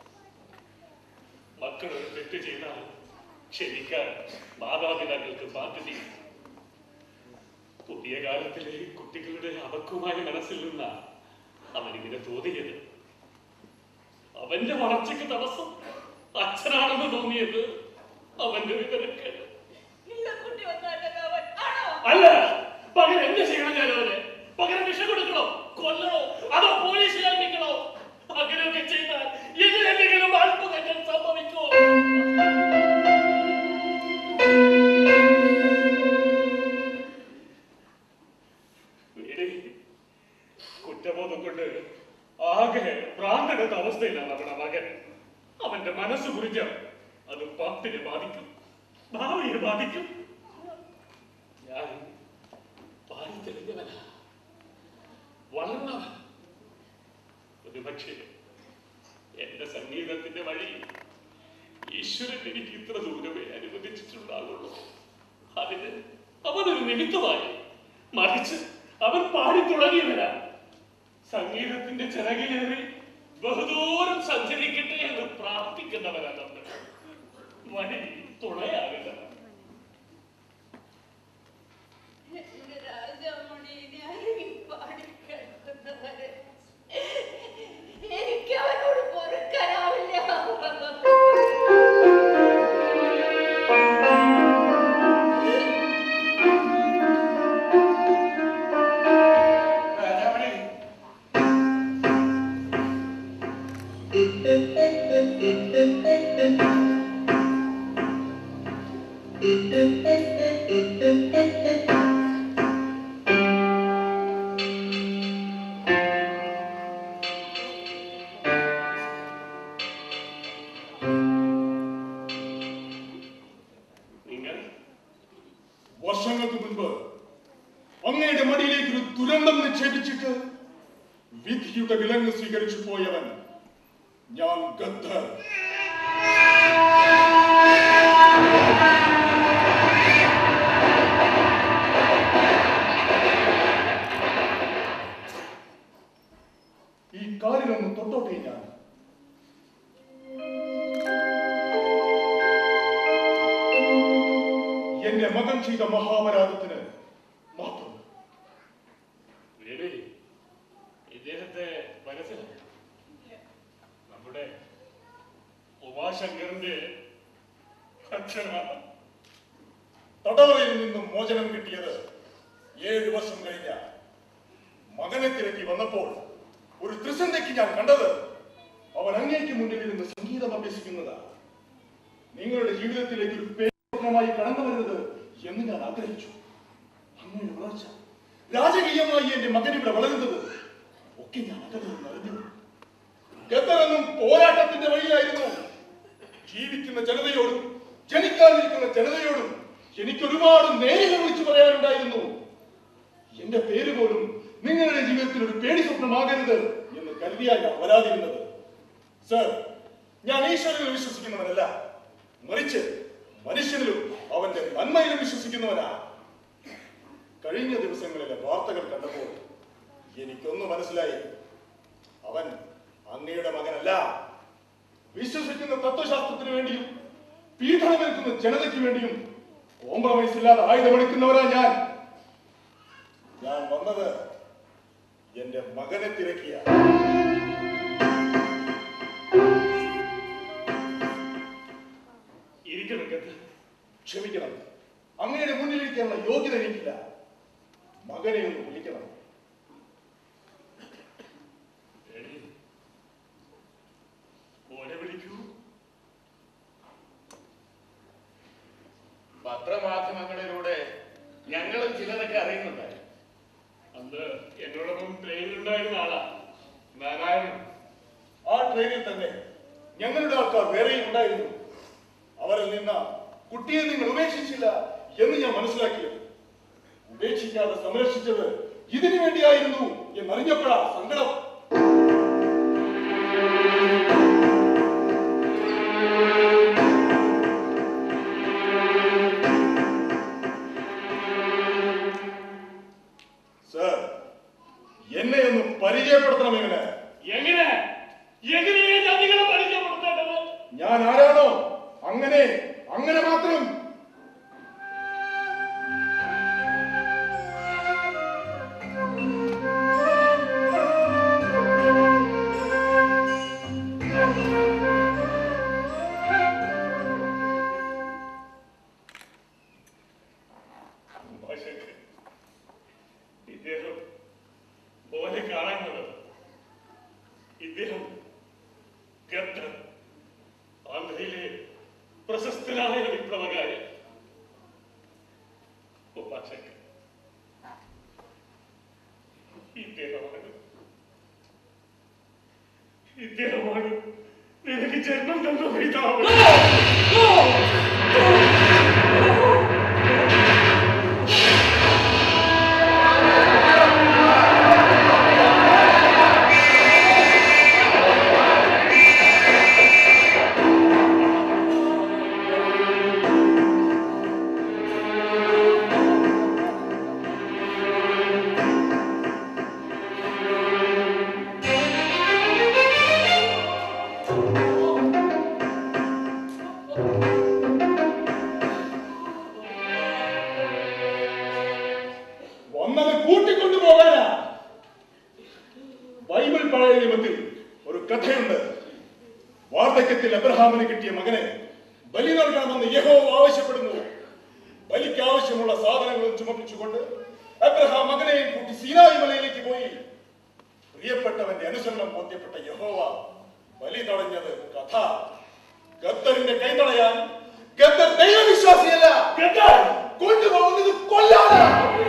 B: മക്കൾ ഒരു തെറ്റ് ചെയ്താൽ ക്ഷമിക്കാൻ മാതാപിതാക്കൾക്ക് ബാധ്യതയില്ല. പുതിയ കാലത്തിലെ കുട്ടികളുടെ അപക്വമായ മനസ്സിൽ നിന്നാ അവനിങ്ങനെ തോന്നിയത്. അവന്റെ വളർച്ചയ്ക്ക് തടസ്സം അച്ഛനാണെന്ന് തോന്നിയത് അവന്റെ വിവരക്കേട്. അല്ല, പകരം എന്ത് ചെയ്യണം? ഞാൻ അവനെ പകരം വിഷം കൊടുക്കണോ, കൊല്ലണോ, അതോ പോലീസിൽ ഏൽപ്പിക്കണോ? അങ്ങനെയൊക്കെ ചെയ്താൽ ഇതിലെന്തെങ്കിലും അത്ഭുതങ്ങൾ സംഭവിക്കുമോ? കുറ്റം ആകെ ഭ്രാന്തനെന്ന അവസ്ഥയിലാണ് നമ്മുടെ മകൻ. അവന്റെ മനസ്സ് കുറിച്ച് അത് പാട്ടിനെ ബാധിക്കും, ഭാവിയെ ബാധിക്കും. ഞാൻ പാടി തെളിഞ്ഞവനാ, വളർന്നവൻ. ഒരുപക്ഷെ എന്റെ സംഗീതത്തിന്റെ വഴി ഈശ്വരൻ എനിക്ക് ഇത്ര ദൂരമേ അനുവദിച്ചിട്ടുണ്ടാകുള്ളൂ. അതിന് അവനൊരു നിമിത്തമായി, മറിച്ച് അവൻ പാടി തുടങ്ങിയവരാ. സംഗീതത്തിന്റെ ചിറകിലേറി ബഹുദൂരം സഞ്ചരിക്കട്ടെ എന്ന് പ്രാർത്ഥിക്കുന്നവരാ നമ്മൾ. വഴി തുണയാകുക.
M: എനിക്ക് അവനോട് പൊറുക്കാനാവില്ല.
N: വർഷങ്ങൾക്ക് മുൻപ് അങ്ങയുടെ മടിയിലേക്ക് ഒരു ദുരന്തം നിക്ഷേപിച്ചിട്ട് വിധിയുടെ വിലങ്ങ് സ്വീകരിച്ചു പോയവൻ ഞാൻ ഗദ്ദർ. ഈ കാലിലൊന്ന് തൊട്ടോട്ടെ ഞാൻ. എന്റെ മകൻ ചെയ്ത മഹാപരാധത്തിന് മാത്രം.
B: ഇദ്ദേഹത്തെ മനസ്സിലായി. നമ്മുടെ ഉമാശങ്കറിന്റെ അച്ഛനാണ്.
N: തടവറയിൽ നിന്നും മോചനം കിട്ടിയത് 7 വർഷം കഴിഞ്ഞ മകനെ തിരക്കി വന്നപ്പോൾ ഒരു ത്രിസന്ധിക്ക് ഞാൻ കണ്ടത് അവൻ അങ്ങേക്ക് മുന്നിൽ ഇരുന്ന് സംഗീതം അഭ്യസിക്കുന്നതാണ്. നിങ്ങളുടെ ജീവിതത്തിലേക്ക് ഒരു പേരുമായി കടന്നു വരുന്നത് എന്ന് ഞാൻ ആഗ്രഹിച്ചു. അങ്ങയുടെ വളർച്ച, രാജകീയമായി എന്റെ മകൻ ഇവിടെ വളരുന്നത് ഒക്കെ ഞാൻ അറിഞ്ഞു. ഗദ്ദറെന്നും പോരാട്ടത്തിന്റെ വഴിയായിരുന്നു. ജീവിക്കുന്ന ജനതയോടും ജനിക്കാതിരിക്കുന്ന ജനതയോടും എനിക്ക് ഒരുപാട് നേരുകൾ വിളിച്ചു പറയാനുണ്ടായിരുന്നു. എന്റെ പേര് പോലും നിങ്ങളുടെ ജീവിതത്തിൽ ഒരു പേടി സ്വപ്നമാകരുത് എന്ന് കരുതിയാൽ ഞാൻ വരാതിരുന്നത്. സർ, ഞാൻ ഈശ്വരനിൽ വിശ്വസിക്കുന്നവനല്ല, മറിച്ച് മനുഷ്യനിലും അവന്റെ നന്മയിലും വിശ്വസിക്കുന്നവനാ. കഴിഞ്ഞ ദിവസങ്ങളിലെ വാർത്തകൾ കണ്ടപ്പോൾ എനിക്കൊന്ന് മനസ്സിലായി. അവൻ അങ്ങയുടെ മകനല്ല. വിശ്വസിക്കുന്ന തത്വശാസ്ത്രത്തിന് വേണ്ടിയും പീഡനമേൽക്കുന്ന ജനതയ്ക്ക് വേണ്ടിയും കോംപ്രമൈസ് ഇല്ലാതെ ആയുധമെടുക്കുന്നവരാ ഞാൻ. ഞാൻ വന്നത് എന്റെ മകനെ തിരക്കിയ. ക്ഷമിക്കണം, അങ്ങയുടെ മുന്നിലിരിക്കാനുള്ള യോഗ്യത എനിക്കില്ല. മകനെ ഒന്ന് വിളിക്കണം.
A: പത്രമാധ്യമങ്ങളിലൂടെ ഞങ്ങളും ചിലതൊക്കെ അറിയുന്നുണ്ടായി.
B: അന്ന് എന്നോടൊപ്പം ട്രെയിനിലുണ്ടായിരുന്ന ആളാ നാരായണൻ.
N: ആ ട്രെയിനിൽ തന്നെ ഞങ്ങളുടെ ആൾക്കാർ വേറെയും ഉണ്ടായിരുന്നു. അവരിൽ നിന്ന് കുട്ടിയെ നിങ്ങൾ ഉപേക്ഷിച്ചില്ല എന്ന് ഞാൻ മനസ്സിലാക്കിയത്. ഉപേക്ഷിക്കാതെ സംരക്ഷിച്ചത് ഇതിനു വേണ്ടിയായിരുന്നു എന്നറിഞ്ഞപ്പോഴാ സങ്കടം. സർ, എന്നെ ഒന്ന് പരിചയപ്പെടുത്തണം. എങ്ങനെ പരിചയപ്പെടുത്തേണ്ടത്? ഞാൻ ആരാണോ അങ്ങനെ മാത്രം.
B: ഇദ്ദേഹം പോലെ കാണാനുള്ളത് ഇദ്ദേഹം ഗദ്ദർ, ആന്ധ്രയിലെ പ്രശസ്തനായ വിപ്ലവകാരി. ഇദ്ദേഹമാണ് ഇദ്ദേഹമാണ് നിനക്ക് ജന്മം തന്ന പിതാവ്.
N: വന്നത് കൂട്ടിക്കൊണ്ടുപോകാനാ. ബൈബിൾ പഴയ നിയമത്തിൽ ഒരു കഥയുണ്ട്. വാർദ്ധക്യത്തിൽ അബ്രഹാമിന് കിട്ടിയ മകനെ ബലി നൽകണമെന്ന് യഹോവ ആവശ്യപ്പെടുന്നു. ബലിക്ക് ആവശ്യമുള്ള സാധനങ്ങളും ചുമപ്പിച്ചുകൊണ്ട് അബ്രഹാം മകനെയും കൂട്ടി സീനായി മലയിലേക്ക് പോയി. പ്രിയപ്പെട്ടവന്റെ അനുസരണം ബോധ്യപ്പെട്ട യഹോവ ബലി തടഞ്ഞത് കഥ. ഗദ്ദറിന്റെ കൈ തടയാൻ ഗദ്ദർ ദൈവവിശ്വാസിയല്ല, കൊണ്ടുപോകുന്നത് കൊല്ലാണ്.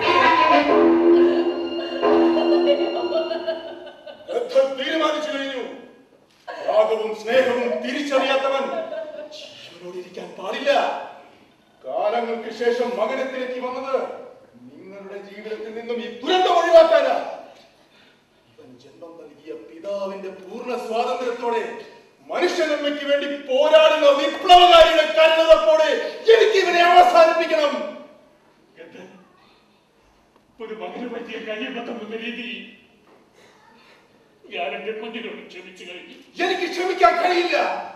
N: ഗദ്ദർ തീരുമാനിച്ചു കഴിഞ്ഞു. ത്യാഗവും സ്നേഹവും തിരിച്ചറിയാത്തവൻ ജീവനോടിരിക്കാൻ പാടില്ല. കാലങ്ങൾക്ക് ശേഷം മകനത്തിലേക്ക് വന്നത് നിങ്ങളുടെ ജീവിതത്തിൽ നിന്നും ഈ ദുരന്തം ഒഴിവാക്കാനാ. ഇവൻ ജന്മം നൽകിയ പിതാവിന്റെ പൂർണ്ണ സ്വാതന്ത്ര്യത്തോടെ മനുഷ്യനന്മയ്ക്ക് വേണ്ടി പോരാടുന്ന വിപ്ലവകാരിയുടെ കരുതപ്പോടെ എനിക്ക് ഇവനെ അവസാനിപ്പിക്കണം.
B: ഒരു മകന് പറ്റിയ കയ്യബദ്ധം എന്ന രീതിയിൽ ഞാൻ എന്റെ കുഞ്ഞിനോട് ക്ഷമിച്ചു കഴിഞ്ഞു.
N: എനിക്ക് ക്ഷമിക്കാൻ കഴിയില്ല.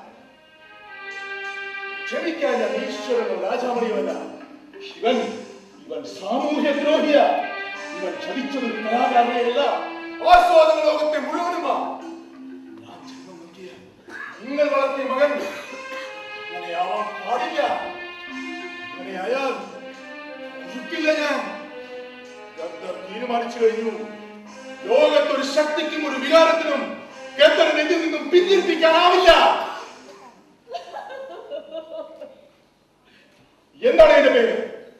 N: ക്ഷമിക്കാൻ ഞാൻ ഈശ്വരനോ രാജാമണിയുമല്ല. ഇവൻ സാമൂഹ്യ ദ്രോഹിയ. ഇവൻ ചതിച്ചത് കലാകാരനെയല്ല, ആസ്വാദന ലോകത്തെ മുഴുവനുമാ. ഞാൻ ജന്മം നൽകിയ നിങ്ങൾ വളർത്തിയ മകൻ അങ്ങനെയാവാൻ പാടില്ല. അങ്ങനെയായാൽ ഒരിക്കില്ല. ഞാൻ ഗദ്ദർ തീരുമാനിച്ചു കഴിഞ്ഞു. ലോകത്തൊരു ശക്തിക്കും ഒരു വികാരത്തിനും ഗദ്ദറിനെ ഇതിൽ നിന്നും പിന്തിരിപ്പിക്കാനാവില്ല. എന്താണ് എന്റെ പേര്?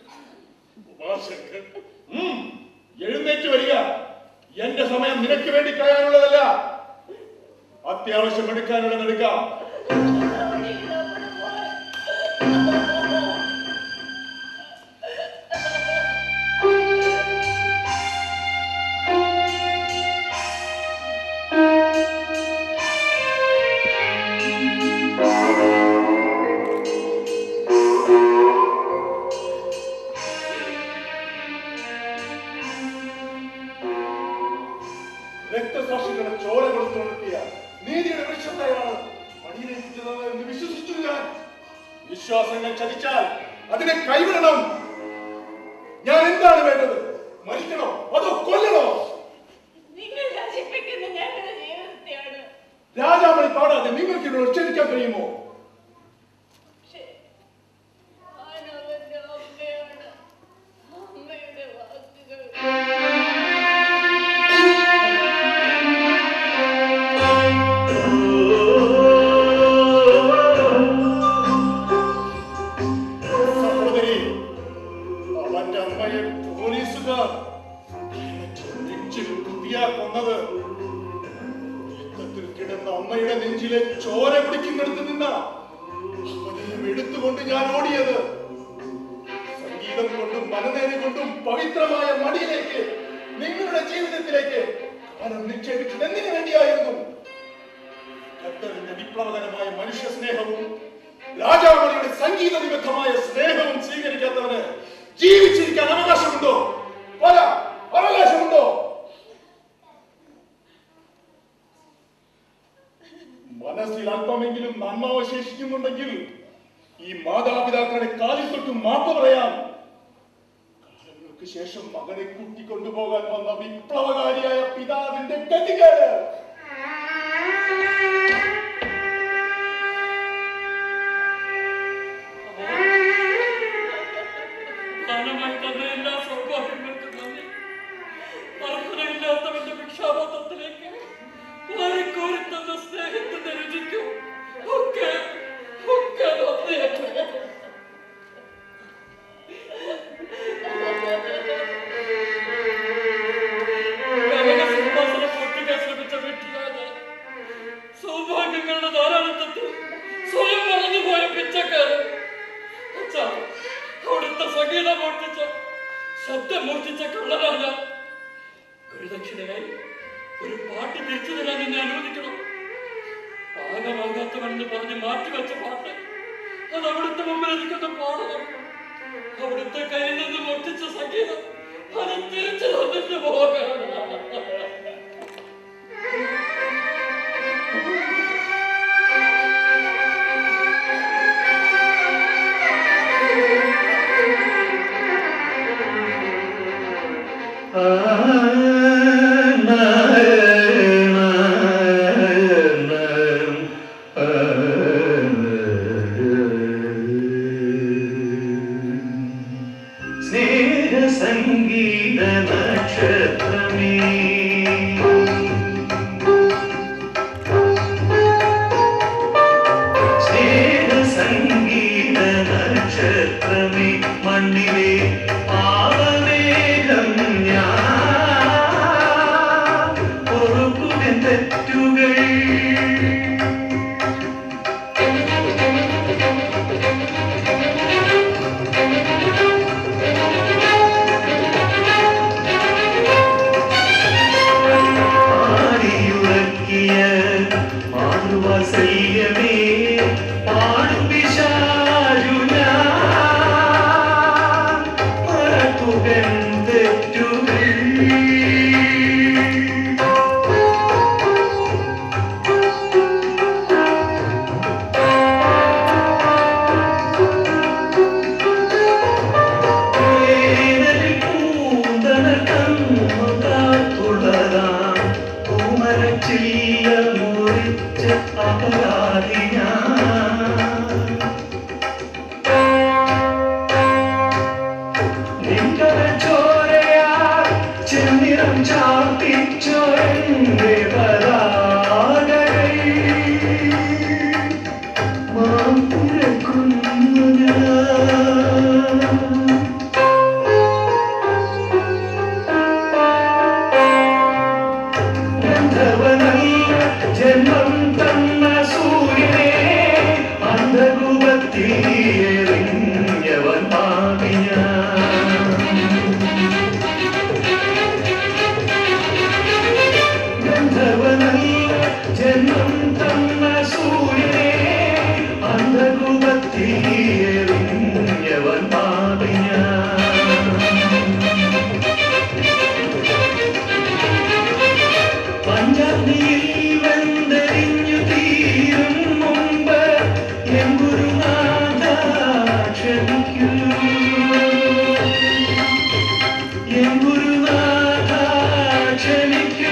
N: എഴുന്നേറ്റ് വരിക. എന്റെ സമയം നിനക്ക് വേണ്ടി കളയാനുള്ളതല്ല. അത്യാവശ്യം എടുക്കാനുള്ളത് എടുക്കാം. രക്തസാക്ഷികളുടെ ചോര കൊടുത്തു നടത്തിയ നീതിയുടെ വൃക്ഷത്തെയാണ് എന്ന് വിശ്വസിച്ചു ഞാൻ. വിശ്വാസങ്ങൾ ചതിച്ചാൽ അതിനെ കൈവിടണം. ഞാൻ എന്താണ് വേണ്ടത്? മരിക്കണോ അതോ കൊല്ലണോ?
M: നിങ്ങൾ നശിപ്പിക്കുന്ന ഞങ്ങളുടെ ജീവിതത്തെയാണ്.
N: രാജാമണി പാടാതെ നിങ്ങൾക്ക് ഇതിനോട് ക്ഷണിക്കാൻ കഴിയുമോ? അമ്മയുടെ നെഞ്ചിലെ ചോര കുടിക്കുന്നിടത്ത് നിന്ന അവനെയും എടുത്തുകൊണ്ട് ഞാൻ ഓടിയത്. സംഗീതം കൊണ്ടും മനനേരി കൊണ്ടും പവിത്രമായ മടിയിലേക്ക്, നിങ്ങളുടെ ജീവിതത്തിലേക്ക് കാലം നിക്ഷേപിച്ചത് എന്തിനു വേണ്ടിയായിരുന്നു? ഖത്തറിന്റെ വിപ്ലവകരമായ മനുഷ്യ സ്നേഹവും രാജാമണിയുടെ സംഗീത വിരുദ്ധമായ സ്നേഹവും സ്വീകരിക്കാത്തവന് ജീവിച്ചിരിക്കാൻ അവകാശമുണ്ടോ? അവകാശമുണ്ടോ? മനസ്സിൽ അല്പമെങ്കിലും നന്മ അവശേഷിക്കുന്നുണ്ടെങ്കിൽ ഈ മാതാപിതാക്കളുടെ കാലിൽ തൊട്ട് മാപ്പ് പറയാം. കാലങ്ങൾക്ക് ശേഷം മകനെ കൂട്ടിക്കൊണ്ടുപോകാൻ വന്ന വിപ്ലവകാരിയായ പിതാവിന്റെ ഗതികേട്.
J: ശബ്ദം മോഷ്ടിച്ച കള്ളനാണ്. ഗുരുദക്ഷിണയായി ഒരു പാട്ട് തിരിച്ചു തരാൻ എന്നെ അനുവദിക്കണം. പാകമാകാത്തവനെന്ന് പറഞ്ഞ് മാറ്റിവെച്ച പാട്ട് അത് അവിടുത്തെ മുമ്പിൽ എനിക്കൊന്ന് പാടണം. അവിടുത്തെ കയ്യിൽ നിന്ന് മോഷ്ടിച്ച സംഗീതം അത് തിരിച്ചു തന്നിട്ട് പോകണം.
K: സംഗീത നക്ഷത്രമേ സംഗീത നക്ഷത്രമേ മണ്ണിലെ പാവമേഘം ഞാൻ പൊറുക്കുമെൻ തെറ്റുകൾ വാത്സല്യമേ പാടും പിശാചു ഞാൻ മറക്കുകൻ തെറ്റുകൾ വേനലിൽ പൂന്തണൽ തന്നു കാത്തുള്ളതാം പൂമരച്ചില്ല മുറിച്ച് അപരാധി നിങ്കര ചോരയാ ചെന്നിറം ചാർത്തിച്ചോരന്റെ പതാകകൾ മാം തിരക്കുന്നു ഗന്ധർവനല്ല ജന്മം തന്ന സൂര്യനെ അന്ധകൂപത്തിയെറിഞ്ഞവൻ പാപിയ ഗന്ധർവനല്ല ജന്മം തന്ന സൂര്യനെ അന്ധകൂപത്തിയെറിഞ്ഞവൻ പാപിയ പഞ്ചാഗ്നിയിൽ വെന്തരിഞ്ഞു തീരും മുമ്പ് എൻ ഗുരുനാഥ ക്ഷമിക്കൂ എൻ ഗുരുനാഥ ക്ഷമിക്കൂ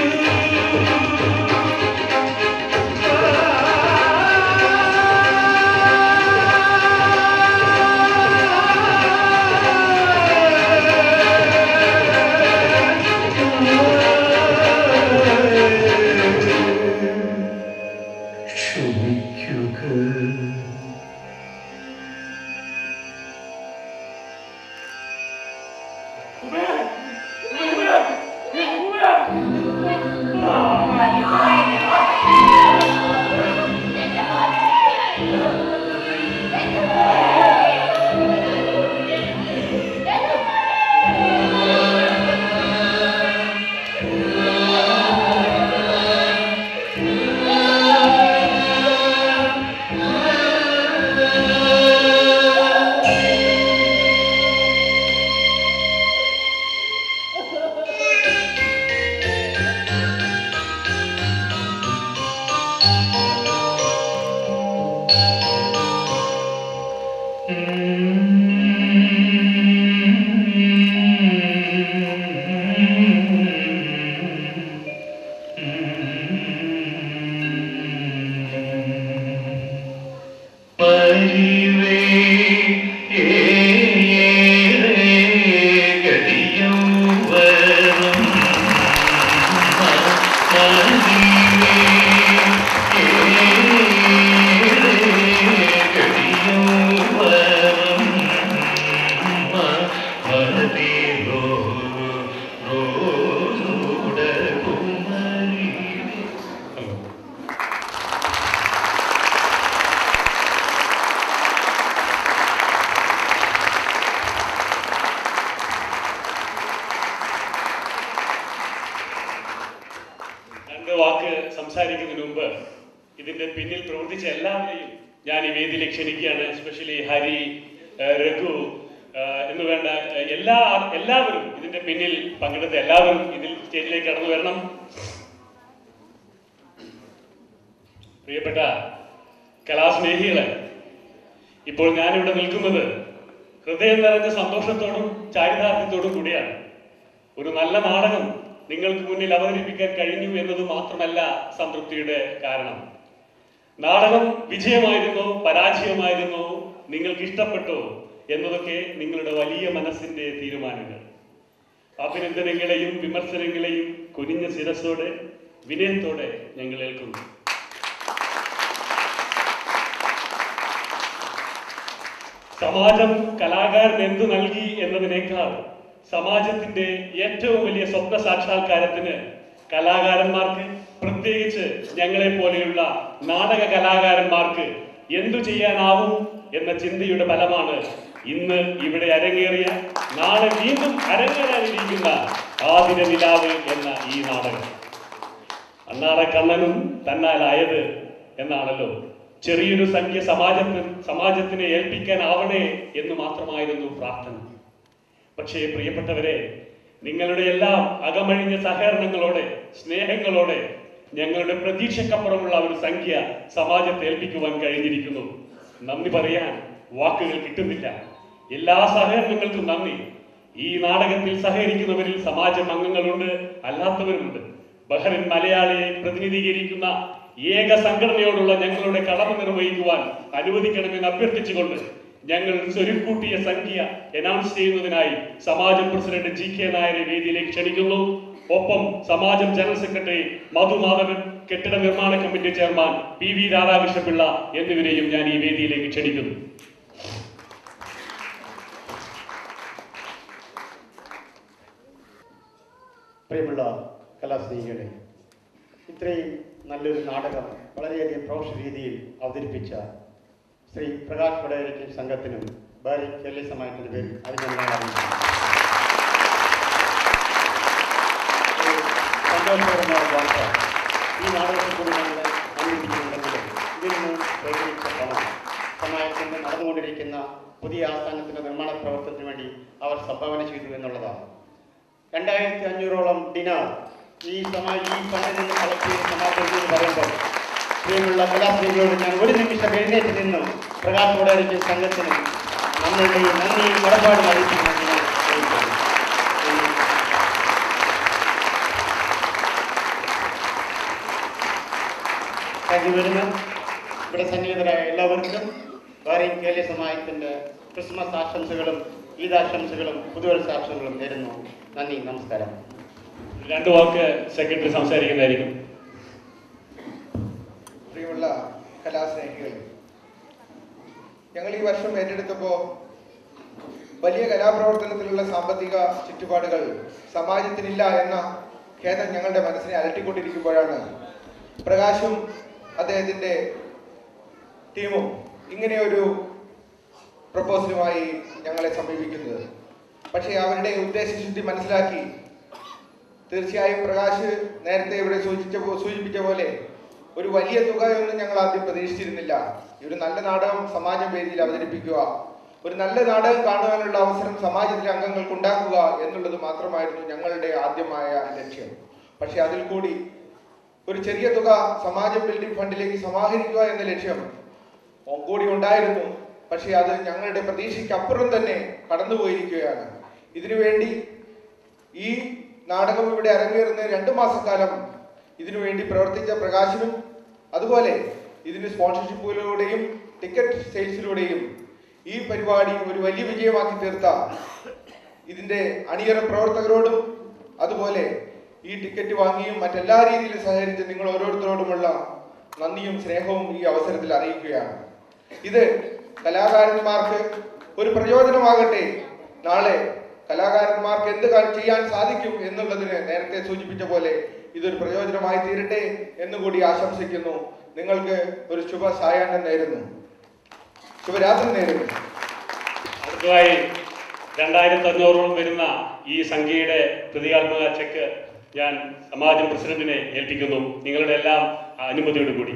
B: രണ്ട് വാക്ക് സംസാരിക്കുന്നതിന് മുമ്പ് ഇതിന്റെ പിന്നിൽ പ്രവർത്തിച്ച എല്ലാവരെയും ഞാൻ ഈ വേദിയിലേക്ക് ക്ഷണിക്കുകയാണ്. എസ്പെഷ്യലി ഹരി, രഘു എന്ന് വേണ്ട എല്ലാവരും ഇതിന്റെ പിന്നിൽ പങ്കെടുത്ത എല്ലാവരും ഇതിൽ സ്റ്റേജിലേക്ക് കടന്നു വരണം. പ്രിയപ്പെട്ട കലാസ്നേഹികളെ, ഇപ്പോൾ ഞാനിവിടെ നിൽക്കുന്നത് ഹൃദയം നിറഞ്ഞ സന്തോഷത്തോടും ചാരിതാർത്ഥ്യത്തോടും കൂടിയാണ്. ഒരു നല്ല നാടകം നിങ്ങൾക്ക് മുന്നിൽ അവതരിപ്പിക്കാൻ കഴിഞ്ഞു എന്നത് മാത്രമല്ല സംതൃപ്തിയുടെ കാരണം. നാടകം വിജയമായിരുന്നോ പരാജയമായിരുന്നോ, നിങ്ങൾക്ക് ഇഷ്ടപ്പെട്ടോ എന്നതൊക്കെ നിങ്ങളുടെ വലിയ മനസ്സിന്റെ തീരുമാനങ്ങൾ. അഭിനന്ദനങ്ങളെയും വിമർശനങ്ങളെയും കുനിഞ്ഞ ശിരസ്സോടെ വിനയത്തോടെ ഞങ്ങൾ ഏൽക്കുന്നു. സമാജം കലാകാരൻ എന്തു നൽകി എന്നതിനേക്കാൾ സമാജത്തിന്റെ ഏറ്റവും വലിയ സ്വപ്ന സാക്ഷാത്കാരത്തിന് കലാകാരന്മാർക്ക്, പ്രത്യേകിച്ച് ഞങ്ങളെ പോലെയുള്ള നാടക കലാകാരന്മാർക്ക് എന്തു ചെയ്യാനാവും എന്ന ചിന്തയുടെ ഫലമാണ് ഇന്ന് ഇവിടെ അരങ്ങേറിയ, നാളെ വീണ്ടും അരങ്ങേറാനിരിക്കുന്ന ആതിര നിലാവ് എന്ന ഈ നാടകം. അണ്ണാറ കണ്ണനും തന്നാലായത് എന്നാണല്ലോ. ചെറിയൊരു സംഖ്യ സമാജത്തിനെ ഏൽപ്പിക്കാനാവണേ എന്ന് മാത്രമായിരുന്നു പ്രാർത്ഥന. പക്ഷേ പ്രിയപ്പെട്ടവരെ, നിങ്ങളുടെ എല്ലാം അകമഴിഞ്ഞ സഹകരണങ്ങളോടെ, സ്നേഹങ്ങളോടെ ഞങ്ങളുടെ പ്രതീക്ഷക്കപ്പുറമുള്ള ഒരു സംഖ്യ സമാജത്തെ ഏൽപ്പിക്കുവാൻ കഴിഞ്ഞിരിക്കുന്നു. നന്ദി പറയാൻ വാക്കുകൾ കിട്ടുന്നില്ല. എല്ലാ സഹകരണങ്ങൾക്കും നന്ദി. ഈ നാടകത്തിൽ സഹകരിക്കുന്നവരിൽ സമാജം അംഗങ്ങളുണ്ട്, അല്ലാത്തവരുമുണ്ട്. ബഹ്റിൻ മലയാളിയെ പ്രതിനിധീകരിക്കുന്ന ഏക സംഘടനയോടുള്ള ഞങ്ങളുടെ കടമ നിർവഹിക്കുവാൻ അനുവദിക്കണമെന്ന് അഭ്യർത്ഥിച്ചുകൊണ്ട് ഞങ്ങൾ സ്വരുക്കൂട്ടിയ സംഖ്യ അനൗൺസ് ചെയ്യുന്നതിനായി സമാജം പ്രസിഡന്റ് GK നായരെ വേദിയിലേക്ക് ക്ഷണിക്കുന്നു. ഒപ്പം സമാജം ജനറൽ സെക്രട്ടറി മധുമാധവൻ, കെട്ടിട നിർമ്മാണ കമ്മിറ്റി ചെയർമാൻ PV രാധാകൃഷ്ണപിള്ള എന്നിവരെയും ഞാൻ ഈ വേദിയിലേക്ക് ക്ഷണിക്കുന്നു.
O: പ്രിയമുള്ള കലാസ്നേഹികളെ, ഇത്രയും നല്ലൊരു നാടകം വളരെയധികം പ്രൊഫഷണൽ രീതിയിൽ അവതരിപ്പിച്ച ശ്രീ പ്രകാശ് വടകരയ്ക്ക് സംഘത്തിനും ബാരി കേരളീയ സമാജത്തിന്റെ പേരിൽ അഭിനന്ദനങ്ങൾ അറിയിക്കുന്നു. സന്തോഷകരമായ വാർത്ത, ഈ നാടകത്തിൽ കൂടി ഞങ്ങൾ അനുഭവിക്കുന്നുണ്ടെങ്കിൽ ഇതിൽ നിന്ന് ശേഖരിച്ച പണം സമാജത്തിന്റെ നടന്നുകൊണ്ടിരിക്കുന്ന പുതിയ ആസ്ഥാനത്തിന്റെ നിർമ്മാണ പ്രവർത്തനത്തിന് വേണ്ടി അവർ സംഭാവന ചെയ്തു എന്നുള്ളതാണ്. 2500ഓളം ദിനാർ ഈ ഫണ്ടിൽ നിന്ന് കളക്ട് ചെയ്ത് സമാജത്തിൽ എന്ന് പറയുമ്പോൾ പ്രിയമുള്ള കലാപ്രേമികളോട് ഞാൻ ഒരു നിമിഷം എഴുന്നേറ്റ് നിന്നും പ്രകാശ് വടകരയ്ക്ക് സംഘത്തിന് നമ്മളുടെ നന്ദിയും കടപ്പാടും അറിയിക്കുന്നതിന് വരുന്ന ഇവിടെ സന്നിഹിതരായ എല്ലാവർക്കും ബാരി കേരളീയ സമാജത്തിന്റെ ക്രിസ്മസ് ആശംസകളും ഈദാശംസകളും പുതുവത്സരാശംസകളും നേരുന്നു. നന്ദി, നമസ്കാരം.
B: രണ്ടു വാക്ക് സെക്രട്ടറി സംസാരിക്കുന്നതായിരിക്കും.
P: പ്രിയമുള്ള കലാസ്നേഹികൾ, ഞങ്ങൾ ഈ വർഷം ഏറ്റെടുത്തപ്പോൾ വലിയ കലാപ്രവർത്തനത്തിലുള്ള സാമ്പത്തിക ചുറ്റുപാടുകൾ സമാജത്തിനില്ല എന്ന ഖേദം ഞങ്ങളുടെ മനസ്സിനെ അലട്ടിക്കൊണ്ടിരിക്കുമ്പോഴാണ് പ്രകാശും അദ്ദേഹത്തിൻ്റെ ടീമും ഇങ്ങനെയൊരു പ്രപ്പോസലുമായി ഞങ്ങളെ സമീപിക്കുന്നത്. പക്ഷേ അവരുടെ ഉദ്ദേശശുദ്ധി മനസ്സിലാക്കി തീർച്ചയായും പ്രകാശ് നേരത്തെ ഇവിടെ സൂചിപ്പിച്ച പോലെ ഒരു വലിയ തുകയൊന്നും ഞങ്ങൾ ആദ്യം പ്രതീക്ഷിച്ചിരുന്നില്ല. ഈ ഒരു നല്ല നാടകം സമാജം വേദിയിൽ അവതരിപ്പിക്കുക, ഒരു നല്ല നാടകം കാണുവാനുള്ള അവസരം സമാജത്തിലെ അംഗങ്ങൾക്ക് ഉണ്ടാക്കുക എന്നുള്ളത് മാത്രമായിരുന്നു ഞങ്ങളുടെ ആദ്യമായ ലക്ഷ്യം. പക്ഷെ അതിൽ കൂടി ഒരു ചെറിയ തുക സമാജം ബിൽഡിംഗ് ഫണ്ടിലേക്ക് സമാഹരിക്കുക എന്ന ലക്ഷ്യം കൂടി ഉണ്ടായിരുന്നു. പക്ഷെ അത് ഞങ്ങളുടെ പ്രതീക്ഷയ്ക്കപ്പുറം തന്നെ കടന്നുപോയിരിക്കുകയാണ്. ഇതിനുവേണ്ടി ഈ നാടകം ഇവിടെ അരങ്ങേറുന്ന 2 മാസക്കാലം ഇതിനുവേണ്ടി പ്രവർത്തിച്ച പ്രകാശനും അതുപോലെ ഇതിന് സ്പോൺസർഷിപ്പുകളിലൂടെയും ടിക്കറ്റ് സെയിൽസിലൂടെയും ഈ പരിപാടി ഒരു വലിയ വിജയമാക്കി തീർത്ത ഇതിൻ്റെ അണിയറ പ്രവർത്തകരോടും അതുപോലെ ഈ ടിക്കറ്റ് വാങ്ങിയും മറ്റെല്ലാ രീതിയിലും സഹകരിച്ച് നിങ്ങൾ ഓരോരുത്തരോടുമുള്ള നന്ദിയും സ്നേഹവും ഈ അവസരത്തിൽ അറിയിക്കുകയാണ്. ഇത് കലാകാരന്മാർക്ക് ഒരു പ്രയോജനമാകട്ടെ. നാളെ കലാകാരന്മാർക്ക് എന്ത് ചെയ്യാൻ സാധിക്കും എന്നുള്ളതിന് നേരത്തെ സൂചിപ്പിച്ച പോലെ ഇതൊരു പ്രയോജനമായി തീരട്ടെ എന്നുകൂടി ആശംസിക്കുന്നു. നിങ്ങൾക്ക് ഒരു ശുഭ സായാഹ്നം നേരുന്നു, ശുഭരാത്രി നേരുന്നു.
B: അടുത്തതായി 2500ഓളം വരുന്ന ഈ സംഖ്യയുടെ പ്രതീകാത്മക ചെക്ക് ഞാൻ സമാജം പ്രസിഡന്റിനെ ഏൽപ്പിക്കുന്നു, നിങ്ങളുടെ എല്ലാം അനുമതിയോട് കൂടി.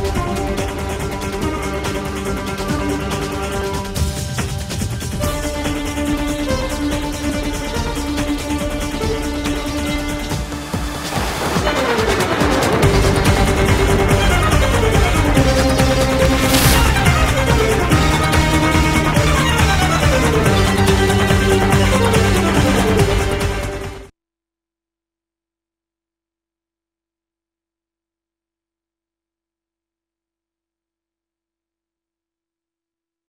K: Thank you.